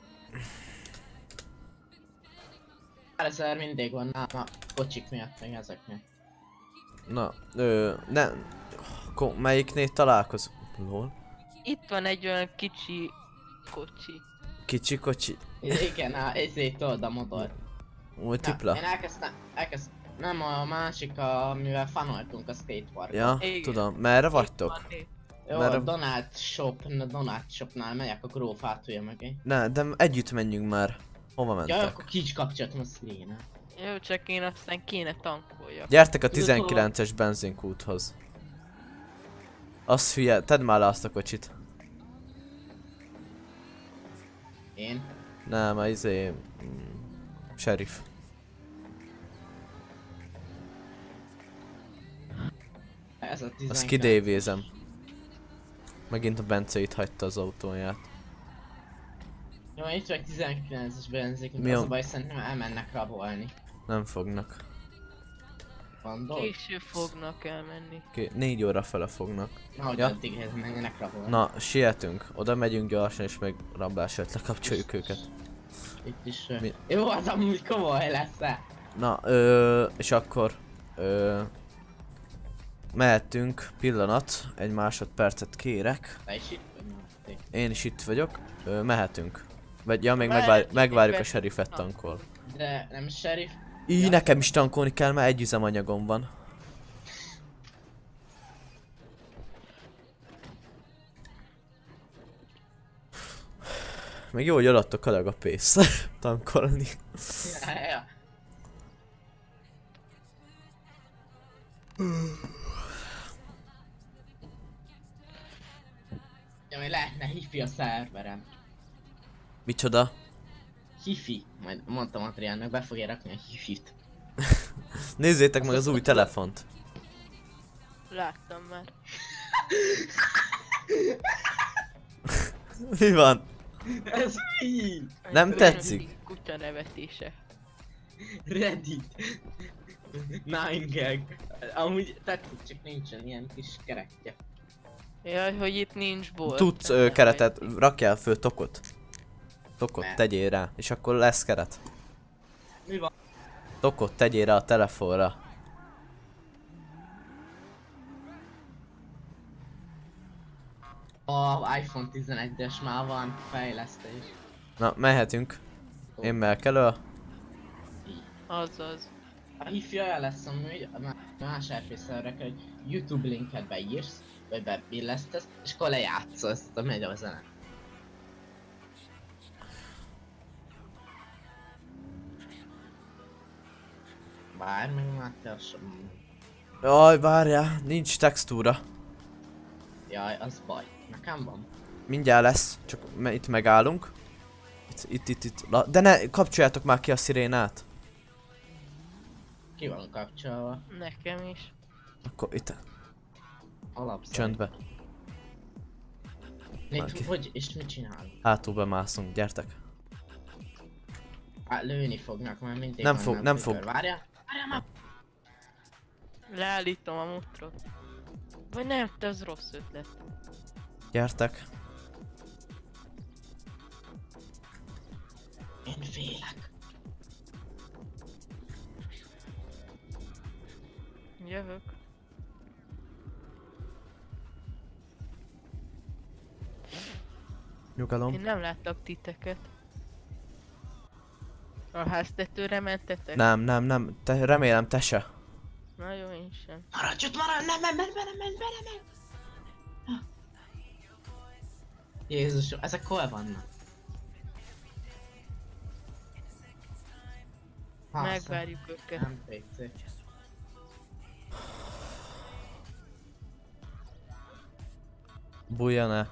Ezer mindig van nálam a kocsik miatt, meg ezek miatt. Na, ö, ne... Ko, melyiknél találkozunk? Lol. Itt van egy olyan kicsi kocsi. Kicsi kocsi. Igen, á, ezért tudod a motor. Multipla? Na, én elkezdtem, elkezdtem, nem a másik, amivel fanoltunk a skateparkon. Ja, Igen. tudom. Merre vagytok? Jó, Mert a a- Donald Shop, a Donald Shopnál megyek a Gróf hátulja mögé. Ne, de együtt menjünk már. Hova Ja, mentek? akkor kics kapcsolatom a screen-et. Jó, csak én aztán kéne tankoljak. Gyertek a tizenkilences benzinkúthoz. Az hülye, tedd már le azt a kocsit. Én? Nem, az izé... mm, sheriff. Ez a Azt tizenkilenc. kidévézem. Megint a Bence itt hagyta az autóját. Jó, itt vagy tizenkilences benzik, Mi az a- a baj, szerintem elmennek rabolni. Nem fognak. Van dolg? Később fognak elmenni. Ké négy óra fele fognak. Nehogy Ja. addig menjenek rabolni. Na, sietünk. Oda megyünk gyorsan és meg rablásért lekapcsoljuk őket. Itt is... ö, Mi? Jó, az amúgy komoly lesz -e. Na, ö, és akkor... Ö, mehetünk. Pillanat. Egy másodpercet kérek. Te is itt vagy? Máté? Én is itt vagyok. Ö, mehetünk. Vagy, ja, még Mehetünk, megvár, megvárjuk a meg- sheriffet tankol. De nem sheriff? Így Ja. nekem is tankolni kell, mert egy üzemanyagom van. Még jó, hogy adattok adag a pénzt tankolni. Ja, ja. Ja, hogy lehetne hifi a szerverem. Micsoda? Hifi. Majd mondtam Adriánnak, be fogja rakni a hifit. Nézzétek meg az új telefont. Láttam már. Mi van? Ez mi? Nem tetszik? Kutya nevetése. Reddit. Nine gag. Amúgy tetszik, csak nincsen ilyen kis kerektje. Jaj, hogy itt nincs bolt. Tudsz ö, keretet, rakjál föl tokot. Tokot Ne. tegyél rá, és akkor lesz keret. Mi van? Tokot tegyél rá a telefonra. A iPhone tizenegyes már van fejlesztés. Na, mehetünk. Én melkelő. Azaz. A hifi olyan lesz amúgy, a má- más er pé szerverek, hogy YouTube linket beírsz, vagy bebillesztesz, és akkor lejátszol, ezt a megy a zene. Várj meg már te sem. Jaj, várjál, nincs textúra. Jaj, az baj. Nekem van. Mindjárt lesz, csak me itt megállunk. Itt, itt, itt, itt. La de ne, kapcsoljátok már ki a szirénát. Ki van kapcsolva? Nekem is. Akkor itt. Alapszak. Csöndbe. Itt hogy és mit csinálunk? Hátul bemászunk, gyertek. Hát lőni fognak, mert mindig Nem van fog, nem fog. Várjál, várjál már! Leállítom a motrot. Vagy nem, te az rossz ötlet. Gyertek. Én félek. Jövök. Nyugalom. Én nem láttak titeket. A háztetőre mentetek? Nem, nem, nem. Te, remélem te se. Na jó, én sem. Maradj ott, maradj, nem, nem, nem, nem, nem, nem, nem. Jézusom, ezek hol vannak? Megvárjuk őket. Nem pé cé. Bújjane.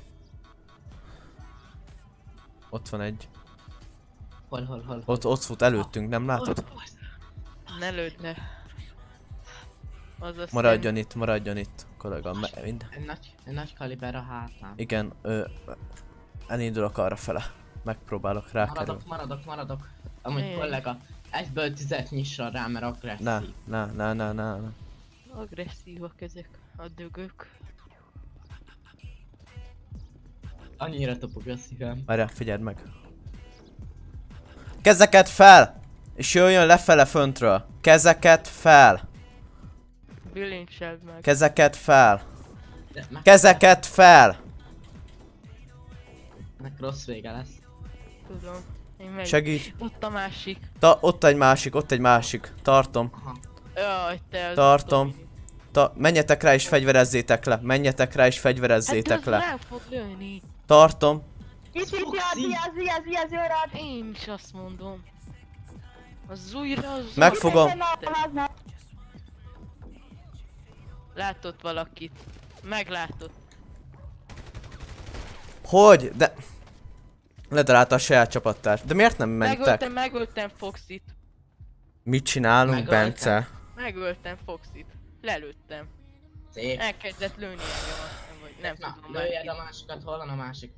Ott van egy. Hol, hol, hol? Ott, ott fut előttünk, nem látod? Ne lőd le. Az a Maradjon itt, maradjon itt, kollega. Me mind. Egy nagy, egy nagy kaliber a hátán. Igen, ö, elindulok arra fele. Megpróbálok rákerülni. Maradok, maradok, maradok. Amúgy Én. kollega, egyből tizet nyisson rá, mert agresszív. Ne, ne, ne, ne, ne, ne. agresszívak ezek a dögök. Annyira topog a szívem. Várjál, figyeld meg. Kezeket fel! És jöjjön lefele föntről. Kezeket fel! Bilincseld meg. Kezeket fel! De meg- Kezeket fel! Ennek rossz vége lesz. Tudom. Én megyek. Segíts! Ott a másik. Ta ott egy másik, ott egy másik. Tartom. Aha. Jaj, te az Tartom. Tomi. Ta menjetek rá és fegyverezzétek le. Menjetek rá és fegyverezzétek Hát az le. rám fog lőni. Tartom. Itt, itt, jelzi, jelzi, jelzi, jelzi, rád. Én is azt mondom. Az újra az Megfogom. Látott valakit. Meglátott. Hogy? De... Ledarálta a saját csapattárs. De miért nem mentek? Megöltem, megöltem Foxit. Mit csinálunk, Megöltem. Bence? Megöltem Foxit. Lelőttem. Szép. Elkezdett lőni engem, aztán vagy nem Na, tudom már. lőjed a másikat, hol van a másik?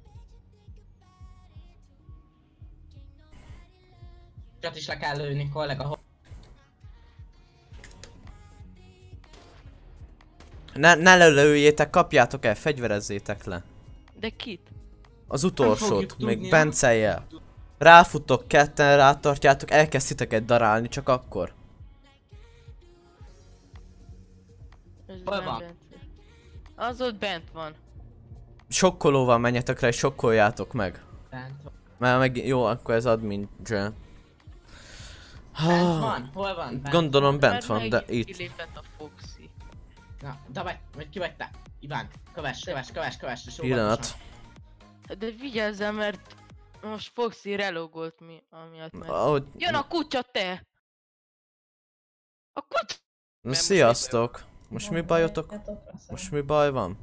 Csat is le kell lőni, kollega, hol? Ne, ne lelőjétek, kapjátok el, fegyverezzétek le. De kit? Az Nem utolsót, fogjuk még tudni, Bencejjel. Ráfutok ketten, rátartjátok, elkezdtitek egy darálni, csak akkor. Ez Hol nem van? Bence. Az ott bent van. Sokkolóval menjetek rá és sokkoljátok meg. Bent van. Mert meg jó, akkor ez admin jam. Bent van, hol van? Bent Gondolom bent Mert van, de megint itt. kilépett a Foxy. Na, dabaj, vagy ki vagy te? Iván, kövess, kövess, kövess, kövess, és Pillanat. De vigyázzál, mert most Foxy relogolt mi, amiatt meg. Ahogy... Jön a kutya, te! A kutya! Na, most sziasztok! Most mi bajotok? Most mi baj van?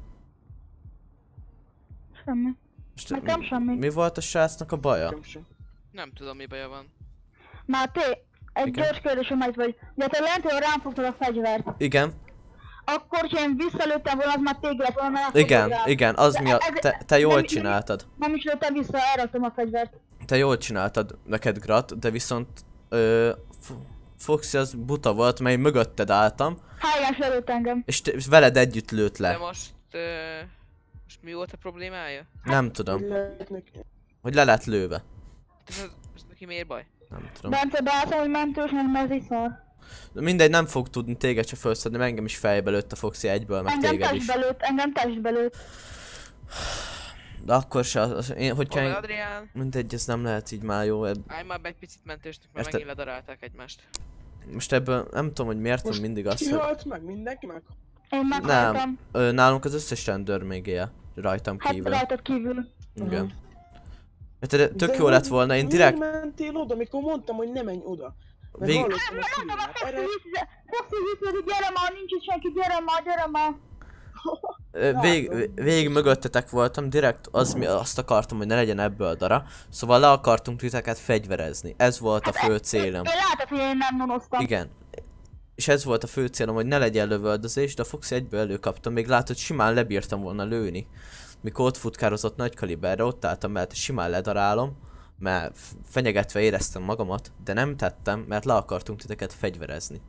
Semmi. Most Nekem semmi. mi volt a srácnak a baja? Nem tudom, mi baja van. Máté, egy Igen. gyors kérdésem meg vagy. Ugye te lentről rám fogtad a fegyvert. Igen, Akkor, ha én visszalőttem volna, az már téged lett volna, mert igen, rád. igen, az De miatt, ez- te, te jól nem- csináltad. Nem is lőttem vissza, elraktam a fegyvert. Te jól csináltad, neked grat, de viszont ö, F- Foxy az buta volt, mert én mögötted álltam, Hájás lelőtt engem. és, te, és veled együtt lőtt De le. most... Uh, most mi volt a problémája? Nem tudom, hogy le lett lőve. Ez, ez neki miért baj? Nem tudom. Bence, beálltam, hogy mentős, nem ez itt szar. De mindegy, nem fog tudni téged se felszedni, mert engem is fejbe lőtt a Foxy egyből, meg Engem téged is. testbe lőtt, engem testbe lőtt. De akkor se, az, az, én, hogyha Hol én, Adrián? mindegy, ez nem lehet így már jó. Ebb, Állj már be egy picit mentősnek, mert Este- megint ledarálták egymást. most ebből nem tudom, hogy miért van mindig az, hogy Kihalt meg, mindenki meg. Én meghaltam. ö, nálunk az összes rendőr még él, rajtam Hát kívül. rajtad kívül. Igen. Hát de tök De jó lett hogy volna, én miért direkt... mentél oda, amikor mondtam, hogy ne menj oda? Mert Vég... hallottam a szívát. Erre... Foxy hisz, hogy gyere már, nincs itt senki, gyere már, gyere már. Vég, végig mögöttetek voltam, direkt az, mi, azt akartam, hogy ne legyen ebből dara. Szóval le akartunk titeket fegyverezni. Ez volt a fő célom. Én látod, hogy én nem nonoztam. Igen. És ez volt a fő célom, hogy ne legyen lövöldözés, de a Foxy egyből előkaptam. Még látod, simán lebírtam volna lőni. Mikor ott futkározott nagy kaliberre, ott álltam, mert simán ledarálom. Mert fenyegetve éreztem magamat, de nem tettem, mert le akartunk titeket fegyverezni.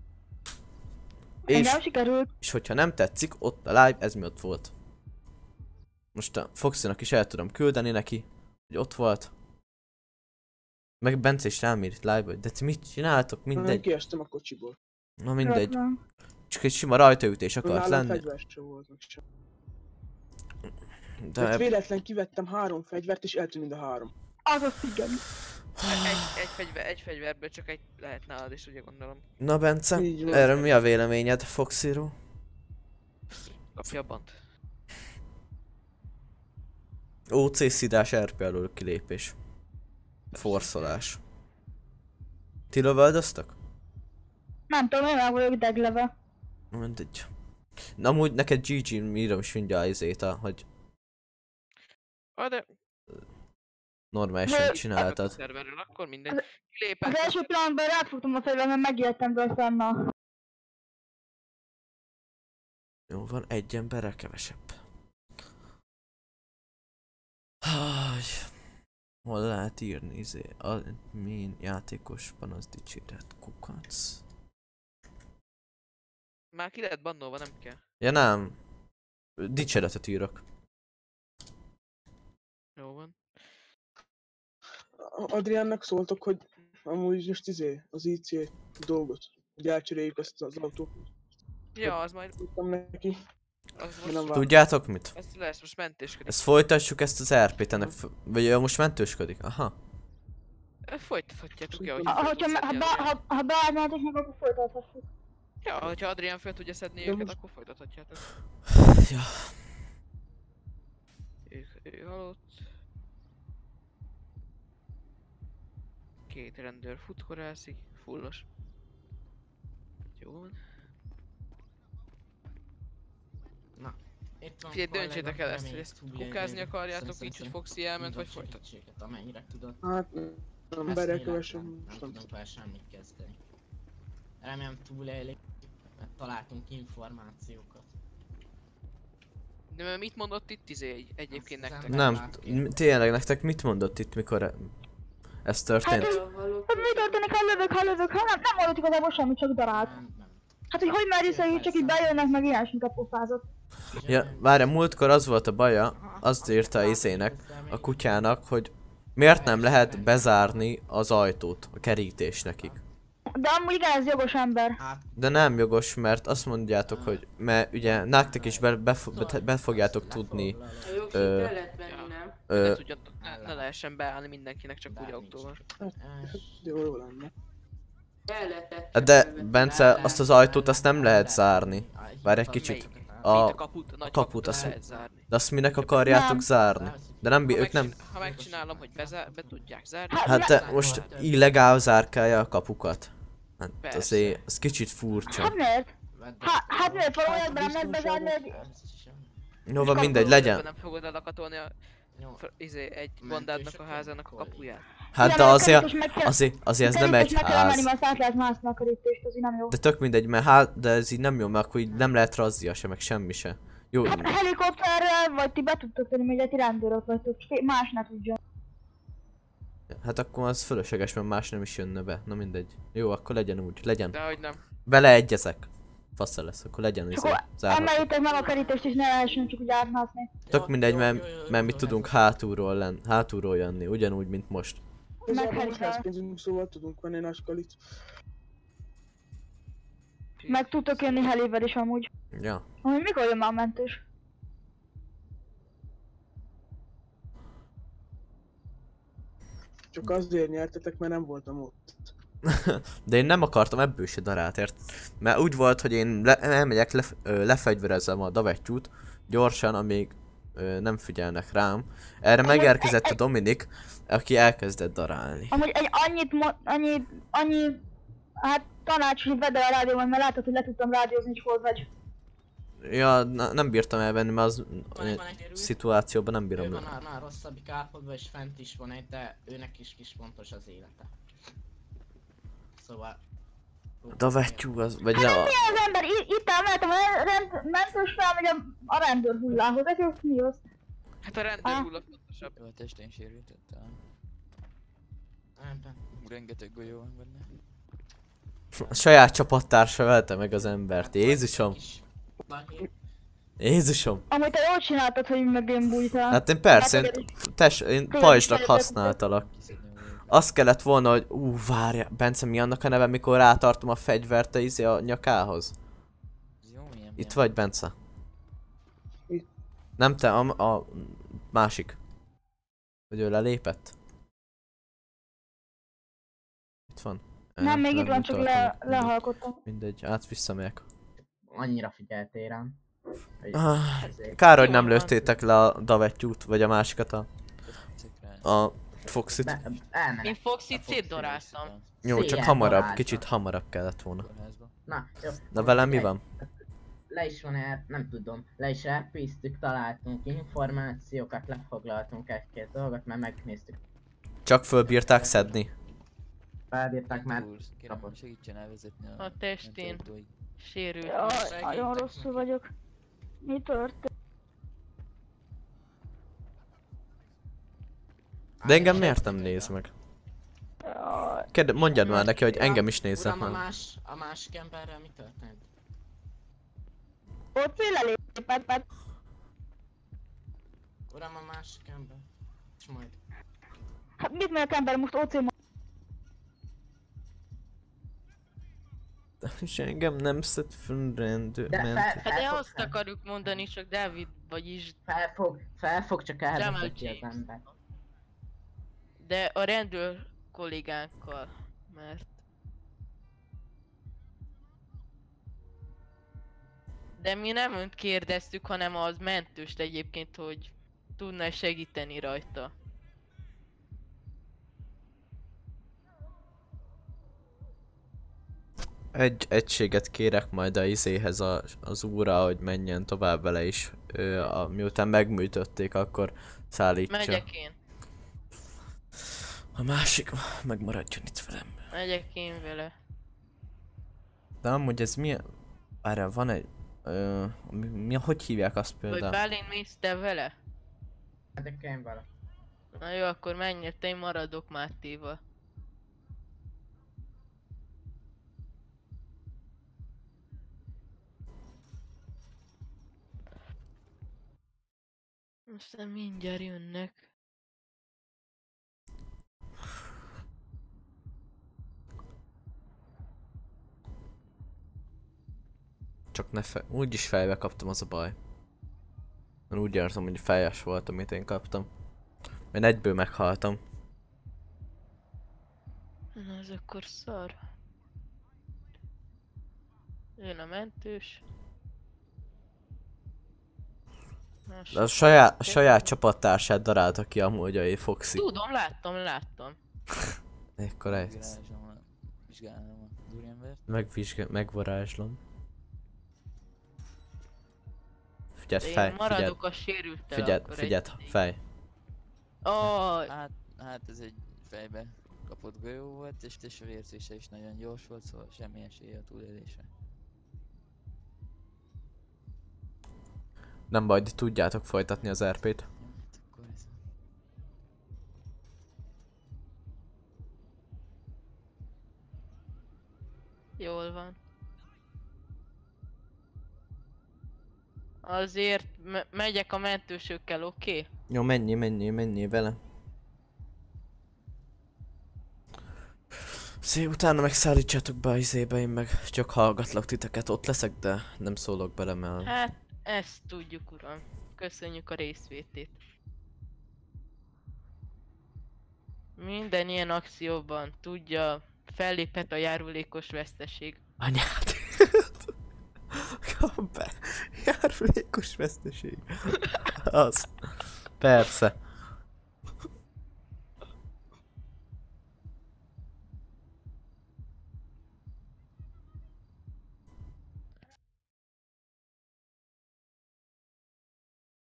És, és hogyha nem tetszik, ott a live, ez mi ott volt. Most a Foxynak is el tudom küldeni neki, hogy ott volt. Meg Bence is rám írt live-ba, de ti mit csináltok? Mindegy. Kiestem a kocsiból. Na mindegy. Csak egy sima rajtaütés akart lenni. Fegyver sem volt meg sem. De hát véletlen kivettem három fegyvert és eltűnt mind a három. Az az igen. Egy, egy, fegyver, egy fegyverből csak egy lehet nálad is, ugye gondolom. Na Bence, erről mi a véleményed Foxyról? Kapja a bant. ó cé szidás er pé elől kilépés. Forszolás. Ti lövöldöztök? Nem tudom, én már vagyok degleve. Mindegy. Na amúgy neked gé gé írom is mindjárt izét, hogy... Ah, de... normálisan csináltad. Szerverről, akkor mindegy. Az első pillanatban ráfogtam a fejbe, mert megijedtem be aztán. Jó van, egy emberrel kevesebb. Háj. Hol lehet írni izé? Admin játékosban az dicséret kukac. Már ki lehet bannolva, nem kell. Ja nem. Dicséretet írok. Jó van. Adriánnak szóltok, hogy amúgy most izé, az i cé dolgot, hogy elcseréljük ezt az autót. Ja, az majd... Tudtam neki. Az most... Tudjátok mit? Ez lesz, most mentősködik. Ezt folytassuk ezt az er pét ennek, vagy ő most mentősködik? Aha. Folytathatjátok, ja, hogy... Ha, hogyha, ha, ha, ha beállnátok meg, akkor folytathatjuk. Ja, hogyha Adrián fel tudja szedni őket, most... akkor folytathatjátok. Ja. Ő, ő halott. Két rendőr futkorászik, fullos. Jó van. Na, itt van. Figyelj, döntsétek el ezt, hogy ezt kukázni akarjátok így, hogy Foxy elment, vagy folytat? Amennyire tudod. Hát, emberek kövesen. Nem tudunk vele semmit kezdeni. Remélem túlélik, mert találtunk információkat. De mit mondott itt izé egyébként nektek? Nem, tényleg nektek mit mondott itt, mikor ez történt? Hát, hát mi történik, ha lövök, ha lövök, ha nem, nem mondott igazából semmit, csak darált. Hát hogy hogy már is, hogy csak így bejönnek, meg ilyesmiket pofázott. Ja, várja, múltkor az volt a baja, azt írta izének, a kutyának, hogy miért nem lehet bezárni az ajtót, a kerítés nekik. De amúgy igen, ez jogos ember. De nem jogos, mert azt mondjátok, hogy mert ugye nektek is be, be, be, be fogjátok tudni. Ö, ö, ne, tudjatok, ne, ne lehessen beállni mindenkinek csak úgy autóval. Jó lenne. De Bence, azt az ajtót azt nem lehet zárni. Várj egy kicsit. A, a kaput, a nagy a kaput azt lehet zárni. De azt minek akarjátok nem. zárni? De nem, ők nem... Ha megcsinálom, hogy bezár, be tudják zárni... Hát te most illegál zárkálja a kapukat. Hát azért, az kicsit furcsa. Hát miért? Hát, hát miért valójában nem lehet bezárni egy... Jó van, mindegy, legyen. Nem fogod elakatolni a... Izé, egy bandádnak a házának a kapuját. Hát de azért, azért, azért ez nem egy ház. De tök mindegy, mert hát, de ez így nem jó, mert akkor így nem lehet razzia se, meg semmi se. Jó. Hát helikopterrel, vagy ti be tudtok tenni, hogy egy rendőrök vagytok, más ne tudjon. Hát akkor az fölösleges, mert más nem is jönne be. Na mindegy. Jó, akkor legyen úgy, legyen. Dehogy nem. Beleegyezek. Fasza lesz, akkor legyen izé, zárható. Emeljétek meg a kerítést és ne lehessen csak úgy átmászni. Tök mindegy, mert, mert mi tudunk hátulról lenni, hátulról jönni, ugyanúgy, mint most. Meg pénzünk, szóval tudunk venni nagy kalit. Meg tudtok jönni helével is amúgy. Ja. Amúgy mikor jön már a mentős? Csak azért nyertetek, mert nem voltam ott. De én nem akartam ebből se darát, ért? Mert úgy volt, hogy én le, elmegyek, le, lefegyverezem a davettyút, gyorsan, amíg ö, nem figyelnek rám. Erre amúgy megérkezett egy, a Dominik, aki elkezdett darálni. Amúgy egy annyit, annyit, annyi Hát tanács, hogy vedd el a rádióban, mert látod, hogy le tudtam rádiózni, hogy hol vagy. Ja, na, nem bírtam elvenni, mert az Van egy- van egy erő. szituációban nem Ő bírom. van a, a rosszabbik állapotban, és fent is van egy, de őnek is kis fontos az élete. Szóval... Davettyú az, vagy Hát nem nem a... mi az ember, I- itt elmentem, a rend, mentős felmegy a, a rendőr hullához, ez jó, mi az? Hát a rendőr Ah. hulla fontosabb. Jó, a testén sérültettem. Ebben. Rengeteg golyó van benne. A saját csapattársa ölte meg az embert, Jézusom! Kis balhé. Jézusom! Amúgy te jól csináltad, hogy mögém bújtál. Hát én persze, Hát, én, tes, én pajzsnak használtalak. Azt kellett volna, hogy ú, várja, Bence, mi annak a neve, mikor rátartom a fegyvert a izé a nyakához? Ez jó, milyen Itt vagy, Bence? Itt. Nem te, a, a másik. Hogy ő lelépett? Itt van. Nem, még itt van, csak le, tartom. lehalkottam. Mindegy, át visszamegyek. Annyira figyeltél rám. Hogy Ah, ezért- kár, hogy nem Jó van. lőttétek le a davettyút, vagy a másikat a... a Foxit. Be, elmenek. Én Foxit szétdaráltam. Jó, csak széjjel hamarabb, daráltam. kicsit hamarabb kellett volna. Na, jó. Na velem mi van? Le is van el, nem tudom, le is elpíztük, találtunk információkat, lefoglaltunk egy-két dolgot, mert megnéztük. Csak fölbírták szedni. Felbírták már. Kérem, kapott. segítsen elvezetni a... A testén mentőautóig. sérült. Jaj, nagyon rosszul vagyok. Mi történt? De engem miért nem néz meg? Jaj. Kérde, mondjad már neki, hogy engem is nézzen Uram, a, meg. más, a másik emberrel mi történt? Ott lelépett, mert Uram, a másik ember. És majd. hát mit mondjak ember, most ó cé ma... És engem nem szed föl rendő, De ment. fel, Hát de felfog, azt akarjuk mondani, csak Dávid, vagyis... felfog, felfog, csak Jamal elvezeti az James. ember. De a rendőr kollégánkkal, mert... De mi nem önt kérdeztük, hanem az mentőst egyébként, hogy tudna segíteni rajta. Egy egységet kérek majd a izéhez a, az úrra, hogy menjen tovább vele is. Ő, a, miután megműtötték, akkor szállítsa. Megyek én. A másik megmaradjon itt velem. Megyek én vele. De amúgy ez milyen... Várjál, van egy... Ö, mi, mi, hogy hívják azt Vagy például? Bálint mész te vele? Érdekeljen vele. Na jó, akkor menj, te én maradok Máttéval. Aztán mindjárt jönnek. Csak ne fe... Úgyis fejbe kaptam, az a baj. Én úgy érzem, hogy fejes volt, amit én kaptam. Én egyből meghaltam. Na ez akkor szar. Jön a mentős. Na, De a saját, a saját csapattársát darálta ki amúgy a Foxy. Tudom, láttam, láttam. Ekkor ez. Vizsgálom a... Vizsgálom a úriembert. Megvizsgál, megvarázslom. Figyeld, De én fej, figyeld, maradok a sérülttel. figyeld, akkor figyeld, egy- fej. Aj, Hát, hát ez egy fejbe kapott golyó volt, és és a vérzése is nagyon gyors volt, szóval semmi esélye a túlélésre. Nem baj, de tudjátok folytatni az er pét. Jó, hát akkor ez... jól van. Azért me- megyek a mentősökkel, oké? Okay? Jó, menjél, menjél, menjél vele. Szé, utána megszállítsátok be a izébe, én meg csak hallgatlak titeket, ott leszek, de nem szólok bele, mert... Hát, ezt tudjuk, uram. Köszönjük a részvétét. Minden ilyen akcióban tudja, felléphet a járulékos veszteség. Anyád! Kap be! Járulékos veszteség. Az. Persze.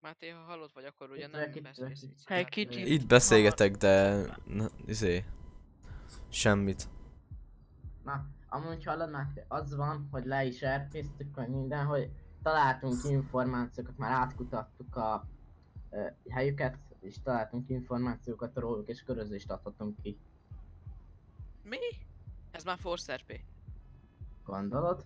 Máté, ha halott vagy, akkor ugye Itt nem vagyok, itt beszélsz vagyok, viccet. itt Hát vagyok. kicsit. Itt beszélgetek, de... Na, izé... Semmit. Na, amúgy hallod már, az van, hogy le is erpésztük, hogy minden, hogy találtunk információkat, már átkutattuk a ö, helyüket, és találtunk információkat róluk, és körözést adhatunk ki. Mi? Ez már Force er pé. Gondolod?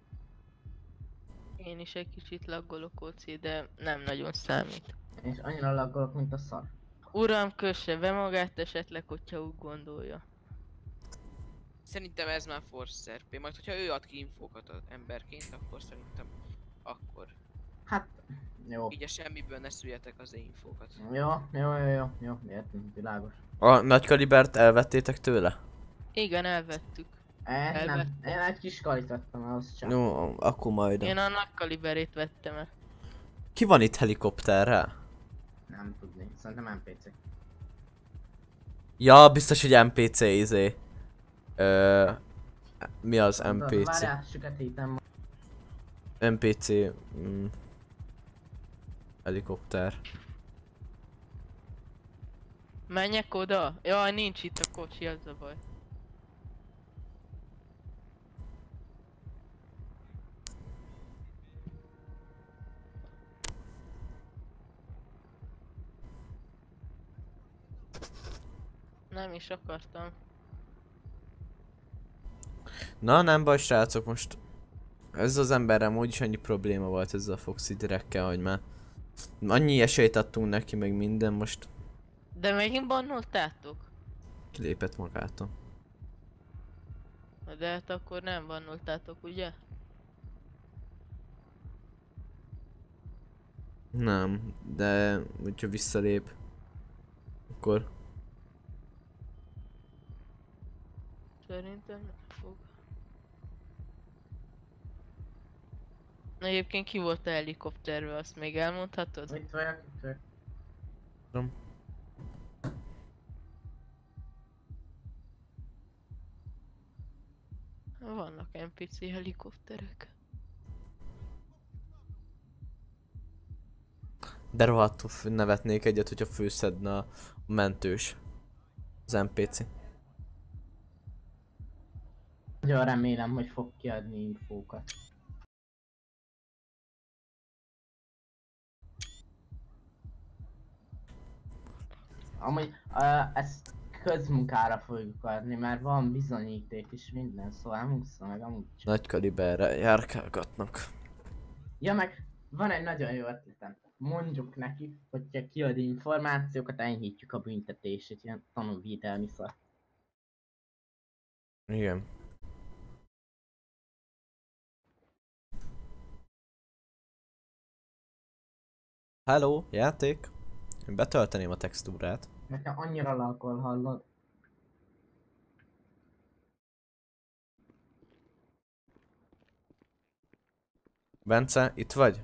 Én is egy kicsit laggolok, Óci, de nem nagyon számít. És annyira laggolok, mint a szar. Uram, kösse be magát esetleg, hogyha úgy gondolja. Szerintem ez már Force er pé, majd hogyha ő ad ki infókat az emberként, akkor szerintem akkor. Hát, jó. Így a semmiből ne szüljetek az én infókat. Jó, jó, jó, jó, jó, értem, világos. A nagy kalibert elvettétek tőle? Igen, elvettük. E, nem, Elvettem. én egy kis kalit vettem el, az csak. Jó, akkor majd. Én a nagy kaliberét vettem el. Ki van itt helikopterrel? Nem tudni, szerintem en pé cé. Ja, biztos, hogy en pé cé izé. Ö, mi az en pé cé? Várjál, süketítem ma. en pé cé... Mm, helikopter. Menjek oda? Jaj, nincs itt a kocsi, az a baj. Nem is akartam. Na, nem baj, srácok, most... Ez az emberrel úgyis annyi probléma volt ezzel a Foxy direkkel, hogy már... Annyi esélyt adtunk neki, meg minden, most De megint bannoltátok? kilépett magától. De hát akkor nem bannoltátok, ugye? Nem, de hogyha visszalép, akkor... Szerintem nem fog. Na, egyébként ki volt a helikopterről, azt még elmondhatod? Itt vagyok, itt vagyok. Tudom. Vannak en pé cé helikopterek. De rohadtul f- nevetnék egyet, hogyha főszedne a mentős. Az en pé cé. Nagyon remélem, hogy fog kiadni infókat. Amúgy uh, ezt közmunkára fogjuk adni, mert van bizonyíték és minden, szóval nem húszza meg amúgy csak. Nagy kaliberre járkálgatnak. Ja, meg van egy nagyon jó ötletem. Mondjuk neki, hogyha kiad információkat, enyhítjük a büntetését, ilyen tanúvédelmi szar. Igen. Hello, játék? Én betölteném a textúrát. Nekem annyira laggol, hallod? Bence, itt vagy?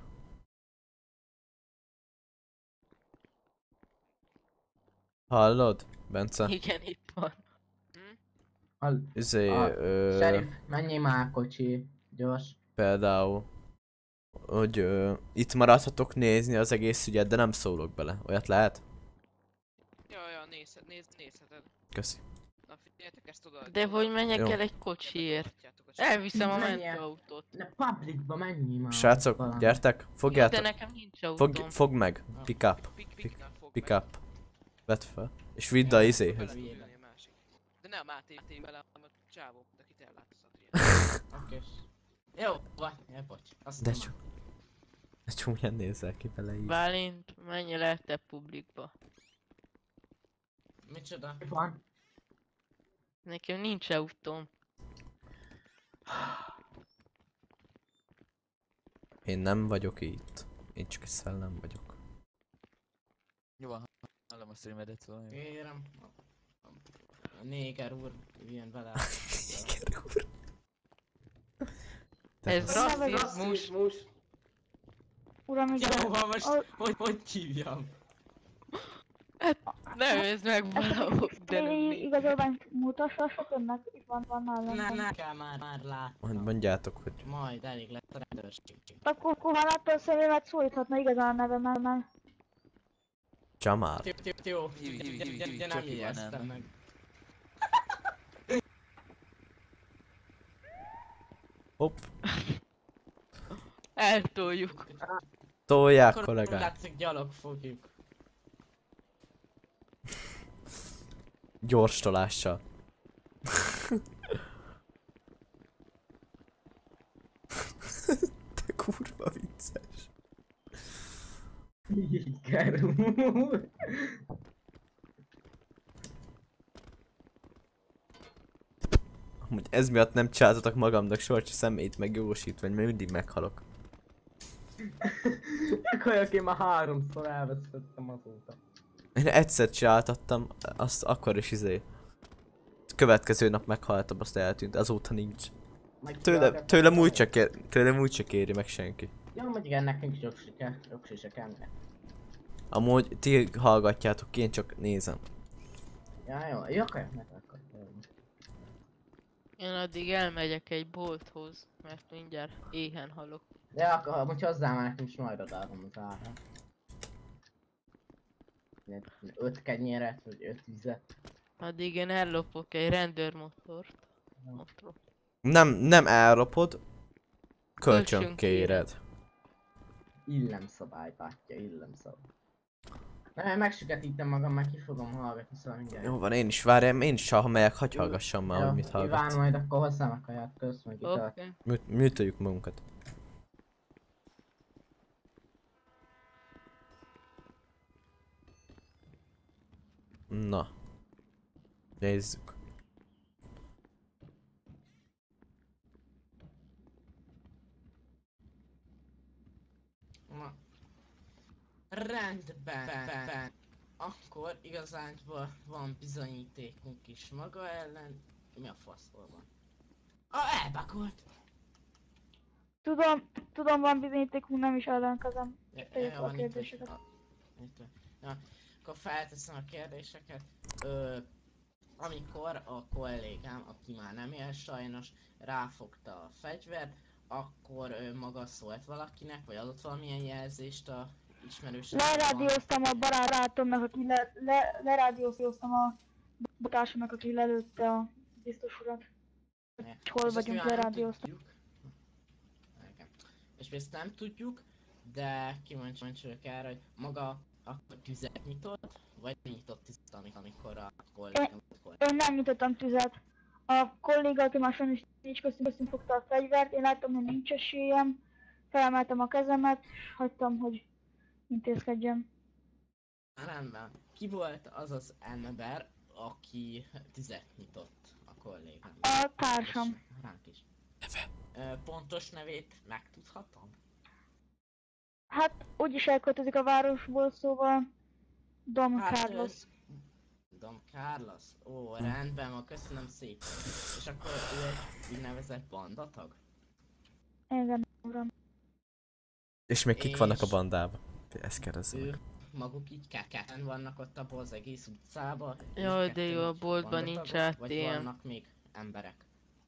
Hallod? Bence? Igen, itt van. Hall... Izé, A ö, Sheriff, menjél már kocsi, gyors. például, hogy ö, itt maradhatok nézni az egész ügyet, de nem szólok bele. Olyat lehet? Ja, ja, nézhet, néz, nézheted. Köszi. Na figyeljetek ezt oda. De hogy menjek Jó. el egy kocsiért? Elviszem a Menjél. mentőautót. Ne publicba menjél már. Srácok, valami. gyertek, Jó, de fogjátok. nekem nincs autóm. Fog, fogd meg, pick up, Pick, pick, pick, fog pick meg. up. Vedd fel. És vidd a Bele izéhez. tud ülni a másik. De ne a Máté Máté vele, hanem a csávó, akit ellátsz a Oké. Jó, vagy, ja, bocs. Azt De nem csak... De csúnyán nézel ki bele így. Bálint, menj le te publikba. Micsoda? Mi van? Nekem nincs autóm. Én nem vagyok itt. Én csak egy szellem vagyok. Jó van, hallom a streamedet valami. Kérem. A néger úr jön vele. Néger úr. Ez Te- rasszizmus. Uram, Jó igen. van, most Ó, hogy, hogy hívjam? Nevezd meg valahol, de nem Én még. igazolványt mutassatok önnek, itt van, van nálam. Ne, ne kell már, már láttam. Mond- Mondjátok, hogy... Majd elég lesz a rendőrség. Akkor, akkor ha látta a személyet, szólíthatna igazán a nevemmel, mert Jamal. Jó, jó, jó, Hívj, hívj, de- hívj, de- hívj, de nem Csoki jegyeztem banánnak. meg. Hopp. Eltoljuk. Tolják, Akkor kollégák. látszik, gyalog fogjuk. Gyors tolással. Te kurva vicces. Igen. Amúgy ez miatt nem csináltatok magamnak sorcsi személyt meg jósítvány, mert mindig meghalok. Akkor én már háromszor elvesztettem azóta. Én egyszer csináltattam, azt akkor is izé. Következő nap meghaltam, azt eltűnt, azóta nincs. Majd Tőle, kivágják tőlem a úgy csak kér, tőlem úgy csak kéri meg senki. Jó, hogy igen, nekünk is jogsi kell, jogsi se kell. Amúgy ti hallgatjátok, én csak nézem. Ja, jó, jó, akkor meg akkor. Én addig elmegyek egy bolthoz, mert mindjárt éhen halok. De akkor, amúgy hozzá már nekünk is majd odaadom az ára. Öt kenyéret, vagy öt vizet. Addig én ellopok egy rendőrmotort. Motorot. Nem, nem elropod, kölcsön Kölcsön kéred. Illemszabály, bátyja, illemszabály. Nem, megsüketítem magam, meg ki fogom hallgatni, szóval mindjárt. Jó van, én is várjam, én is ha megyek, hagyj hallgassam már, Jó, hogy mit Iván, hallgatsz. majd akkor hozzám a kaját, kösz, meg Oké. italt. Műt- Műtöljük magunkat. Na. Nézzük. Na. Rendben, ben, ben. Akkor igazánból van bizonyítékunk is maga ellen. Mi a faszból van? Ah, elbakolt! Tudom, tudom, van bizonyítékunk, nem is ellenkezem. Ja, Tegyük ja, a van itt, kérdéseket. ah, itt van. Na, akkor felteszem a kérdéseket. Ö, amikor a kollégám, aki már nem él sajnos, ráfogta a fegyvert, akkor ő maga szólt valakinek, vagy adott valamilyen jelzést a ismerőségnek? Lerádióztam a barátomnak, aki le, le, lerádióztam a botársamnak, aki lelőtte a biztos urat. És Hol ezt vagyunk, mivel nem lerádióztam. tudjuk. Igen. És mi ezt nem tudjuk, de kíváncsi vagyok erre, hogy maga akkor tüzet nyitott, vagy nyitott tüzet, amik- amikor a kollégám volt. Én nem nyitottam tüzet. A kolléga, aki már sajnos nincs köztünk, köztünk fogta a fegyvert, én láttam, hogy nincs esélyem. Felemeltem a kezemet, és hagytam, hogy intézkedjem. Rendben. Ki volt az az ember, aki tüzet nyitott a kollégám? A társam. Ránk is. Neve? Pontos nevét megtudhatom? Hát úgyis elköltözik a városból, szóval Dom Hát, Carlos. Dom Carlos? Ó, rendben van, köszönöm szépen. És akkor ő egy úgynevezett bandatag? Igen, uram. És még kik És- vannak a bandában? Ezt kérdezzem Ők meg. maguk így ketten vannak ott abban az egész utcában? Ők Jaj, de ketten jó, a így boltban bandatagok, nincs á té em. Vagy vannak még emberek?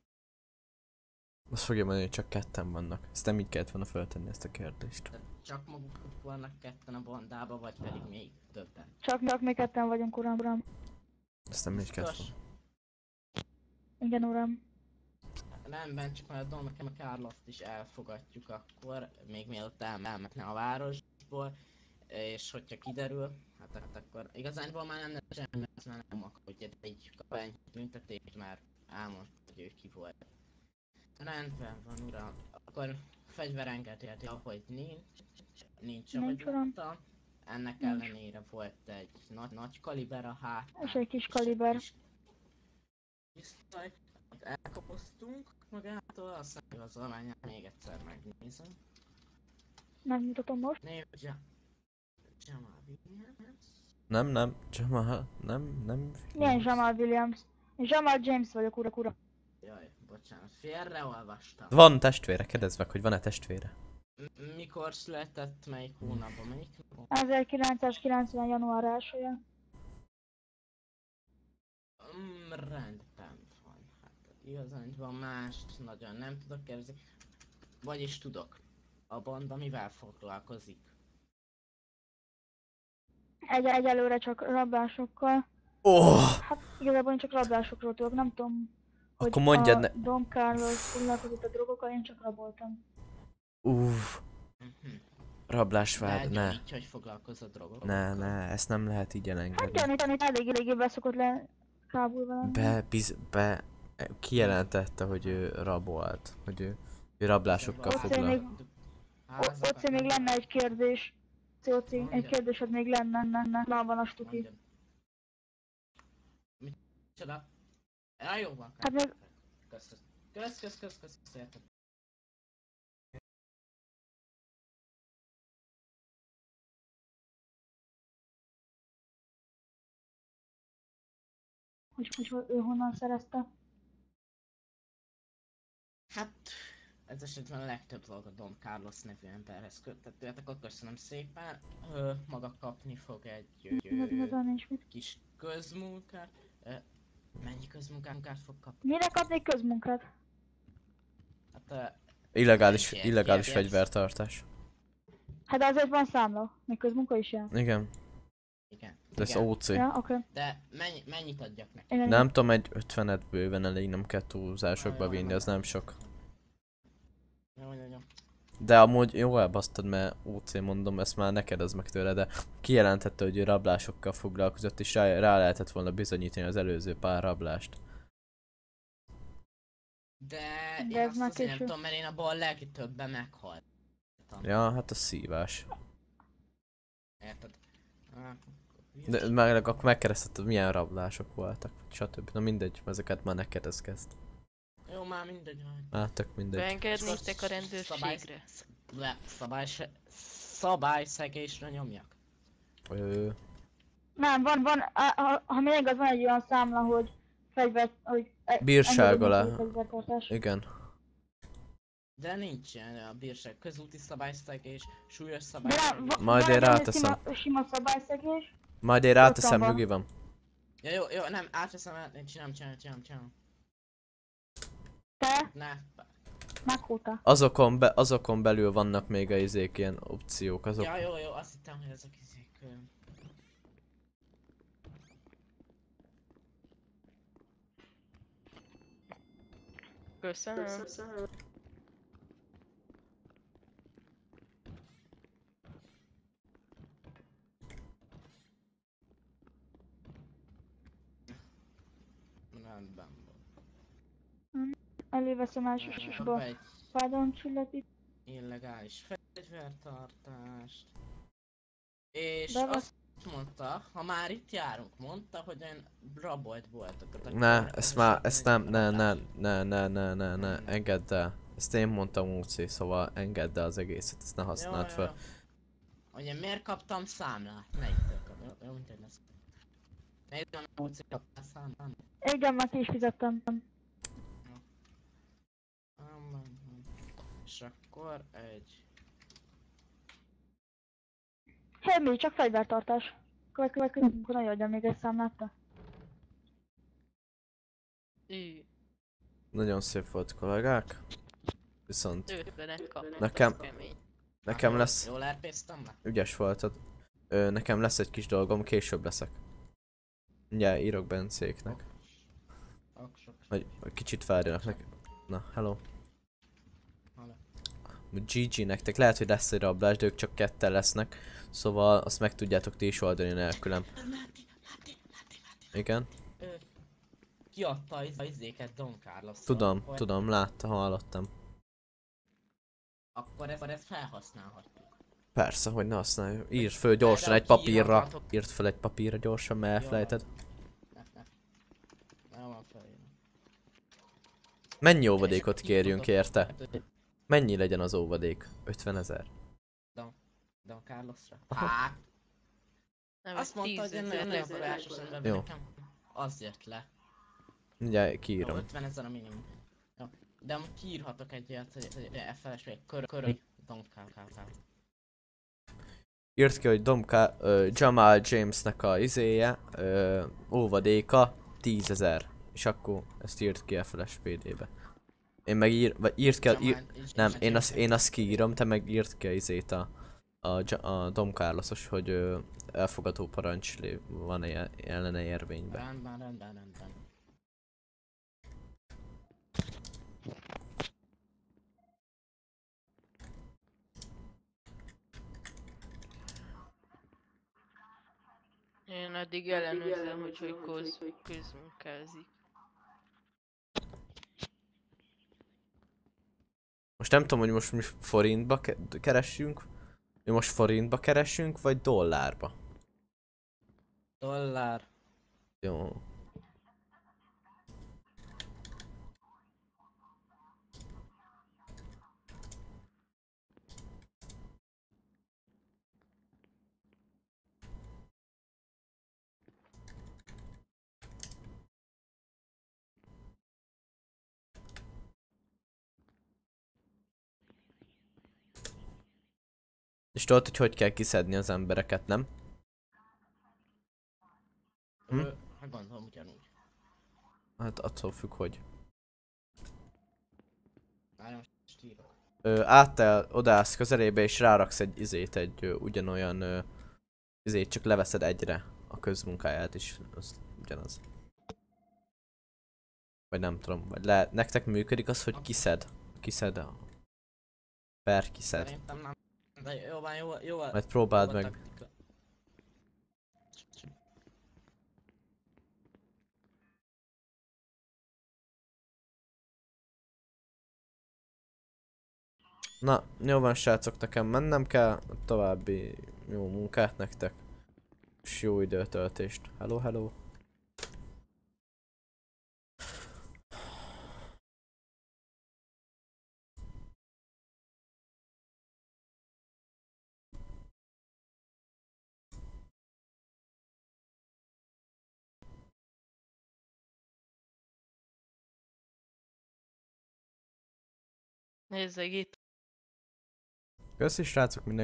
Azt fogja mondani, hogy csak ketten vannak. Ezt nem így kellett volna feltenni ezt a kérdést. Csak maguk vannak ketten a bandába, vagy pedig még többen? Csak, csak mi ketten vagyunk, uram, uram. Ezt nem így kellett Biztos? volna. Igen, uram. Rendben, csak majd a Don Carlost is elfogadjuk akkor, még mielőtt el- elmetne a városból, és hogyha kiderül, hát, hát akkor igazánból már nem lesz semmi, mert már nem akarja, de így kap egy büntetést, mert elmondta, hogy ő ki volt. Rendben van, uram. Akkor fegyverengedélyed, ahogy nincs, nincs, ahogy Nincs, uram. mondtam. Ennek Nincs. ellenére volt egy nagy, nagy kaliber a hátán. És egy kis kaliber. Kis pisztoly, amit elkapoztunk magától, aztán igazol menjen, még egyszer megnézem. Megmutatom most. Név, ja. Jamal Williams. Nem, nem, Jamal, nem, nem. Milyen Jamal Williams? Én Jamal James vagyok, urak, uram. Jaj, bocsánat, félreolvastam. Van testvére, kérdezd meg, hogy van-e testvére. M- Mikor született, melyik hónapban, melyik napon? ezerkilencszázkilencven. január elsője. Mm, rendben van. Hát igazán van mást, nagyon nem tudok kérdezni. Vagyis tudok. A banda mivel foglalkozik? Egy, egyelőre csak rablásokkal. Oh! Hát igazából én csak rablásokról tudok, nem tudom, hogy Akkor mondjad a ne... Don Carlos foglalkozott a drogokkal, én csak raboltam. Uff. Rablásvád, ne. Így, hogy foglalkozol drogokkal. Ne, ne, ezt nem lehet így Hát elengedni. Janit, Janit elég eléggé beszokott le kábulva lenni. Be, biz, be... Kijelentette, hogy ő rabolt. Hogy ő, ő rablásokkal Oci, még, foglal. Oci, még lenne egy kérdés. Oci, egy kérdésed még lenne, lenne. Már van a stuki. Micsoda? Ja, jó van. Hát még... Kösz, kösz, kösz, kösz, kösz, kösz, érted. Hogy, hogy ő honnan szerezte? Hát, ez esetben a legtöbb dolog a Don Carlos nevű emberhez köthető, hát akkor köszönöm szépen. Ö, maga kapni fog egy ö, Igazán nincs mit. kis közmunkát. Ö, mennyi közmunkát fog kapni? Mire kapnék közmunkát? Hát, ö, Illegális, egy- illegális egy- fegyvertartás. Hát azért van számla. Még közmunka is jön. Igen. Igen. De ez igen. ó cé. Ja, oké. De mennyi, mennyit adjak neki? Igen. Nem tudom, egy ötvenet bőven elég, nem kell túlzásokba Jó, jó, vinni, jó. az nem sok. Jó, jó, jó. De amúgy jó elbasztad, mert ó cé mondom, ezt már neked az meg tőle, de kijelentette, hogy ő rablásokkal foglalkozott, és rá, rá lehetett volna bizonyítani az előző pár rablást. De De én ez azt már azért nem késő. tudom, mert én abból a legtöbben meghaltam. Ja, hát a szívás. Érted? Hát, De meg, akkor megkeresztetted, milyen rablások voltak, stb. Na mindegy, ezeket már neked ez kezd. Jó, már mindegy. hogy- Hát tök mindegy. Beengednétek a rendőrségre? Le, szabály, szabályszegésre nyomjak. Ö, Nem, van, van, á- ha, ha még igaz, van egy olyan számla, hogy fegyvert, hogy... e- Bírság engedélyezett alá. fegyvertartás. Igen. De nincsen a bírság, közúti szabályszegés, súlyos De nem, szabályszegés. va- Majd van én egy ráteszem. Sima, sima szabályszegés. Majd én Ott ráteszem, van. nyugi van. Ja, jó, jó, nem, átveszem, át, én csinálom, csinálom, csinálom, csinálom. Te? Ne, Meghóta. Azokon, be, azokon belül vannak még a izék ilyen opciók, azok. ja, jó, jó, azt hittem, hogy ezek izék... ö, Köszönöm. Köszönöm. Rendben van. Előveszem elsősorban Kap egy fájdalomcsillapít. illegális fegyvertartást. És De azt mondta, ha már itt járunk, mondta, hogy olyan rabolt voltakat. akkor Ne, ennek ezt az már, esetben ezt egy nem, ne, ne, rablás. ne, ne, ne, ne, ne, engedd el. Ezt én mondtam ó cé, szóval engedd el az egészet, ezt ne használd Jó, fel. jó, jó. Ugye miért kaptam számlát? Melyiktől kaptam? Jó, jó, mindegy lesz. Melyiktől úgy kaptál számlát? Igen, már ki is fizettem. És akkor egy... Hé, mi? Csak fegyvertartás. Következő munkon nagyon adjam még egy számlát, te. Ő, Nagyon szép volt, kollégák. Viszont ötvenet kapott. Nekem- az kemény. nekem Jól- lesz, Jól elpésztem le? ügyes voltad. Ö, nekem lesz egy kis dolgom, később leszek. Ugye írok Bencéknek. Aksok. Hogy hogy kicsit várjanak neki. Na, hello. Hello. gé gé nektek, lehet, hogy lesz egy rablás, de ők csak ketten lesznek. Szóval azt meg tudjátok ti is oldani nélkülem. Láti, láti, láti, láti. Igen? Ö, kiadta az izéket Don Carlos. Tudom, akkor, tudom, láttam, hallottam. Akkor ezt, ezt felhasználhatjuk. Persze, hogy ne használjuk. Írd föl gyorsan De egy papírra. kiírhatok. Írd föl egy papírra gyorsan, mert Jó. elfelejted. Ne, ne. Nem van felírva. Mennyi És óvadékot akkor kérjünk kifutok. érte? Hát, Mennyi legyen az óvadék? ötvenezer. Don, Don Carlosra. Aha. Hát, Nem, azt ez mondta, hogy tízezer nagyon legyen. szokásosan Jó. bever nekem. Az jött le. Mindjárt Jó, kiírom. ötven ezer a minimum. Jó. De amúgy kiírhatok egy ilyet, hogy hogy F L S vagy kör, köröly Don Carlos. Írt ki, hogy Domka, uh, Jamal Jamesnek a izéje, uh, óvadéka tízezer. És akkor ezt írt ki F L S P D-be. Én meg ír, vagy írt ki, a- ír, nem, én azt, én azt kiírom, te meg írt ki a izét a, a, Ja- a Dom Carlosos, hogy ö, elfogadó parancs lé- van-e ellene érvényben. Rendben, rendben, rendben. Én addig ellenőrzem, hogy hogy köz, közmunkázik. Most nem tudom, hogy most mi forintba ke- keressünk. Mi most forintba keresünk, vagy dollárba? Dollár. Jó. És tudod, hogy hogy kell kiszedni az embereket, nem? Hm? Ö, hát gondolom ugyanúgy. Hát attól függ, hogy. Várj, most írok. Ö, áttel, odaállsz közelébe és ráraksz egy izét, egy ö, ugyanolyan ö, izét, csak leveszed egyre a közmunkáját is, az ugyanaz. Vagy nem tudom, vagy le, nektek működik az, hogy kiszed, kiszed a... Per kiszed. Szerintem nem. De jó van, jó, jó van. Majd próbáld jó a meg. taktika. Na, jó van srácok, nekem mennem kell, további jó munkát nektek. És jó időtöltést. Hello, hello. Nézzek itt. Köszi srácok, minden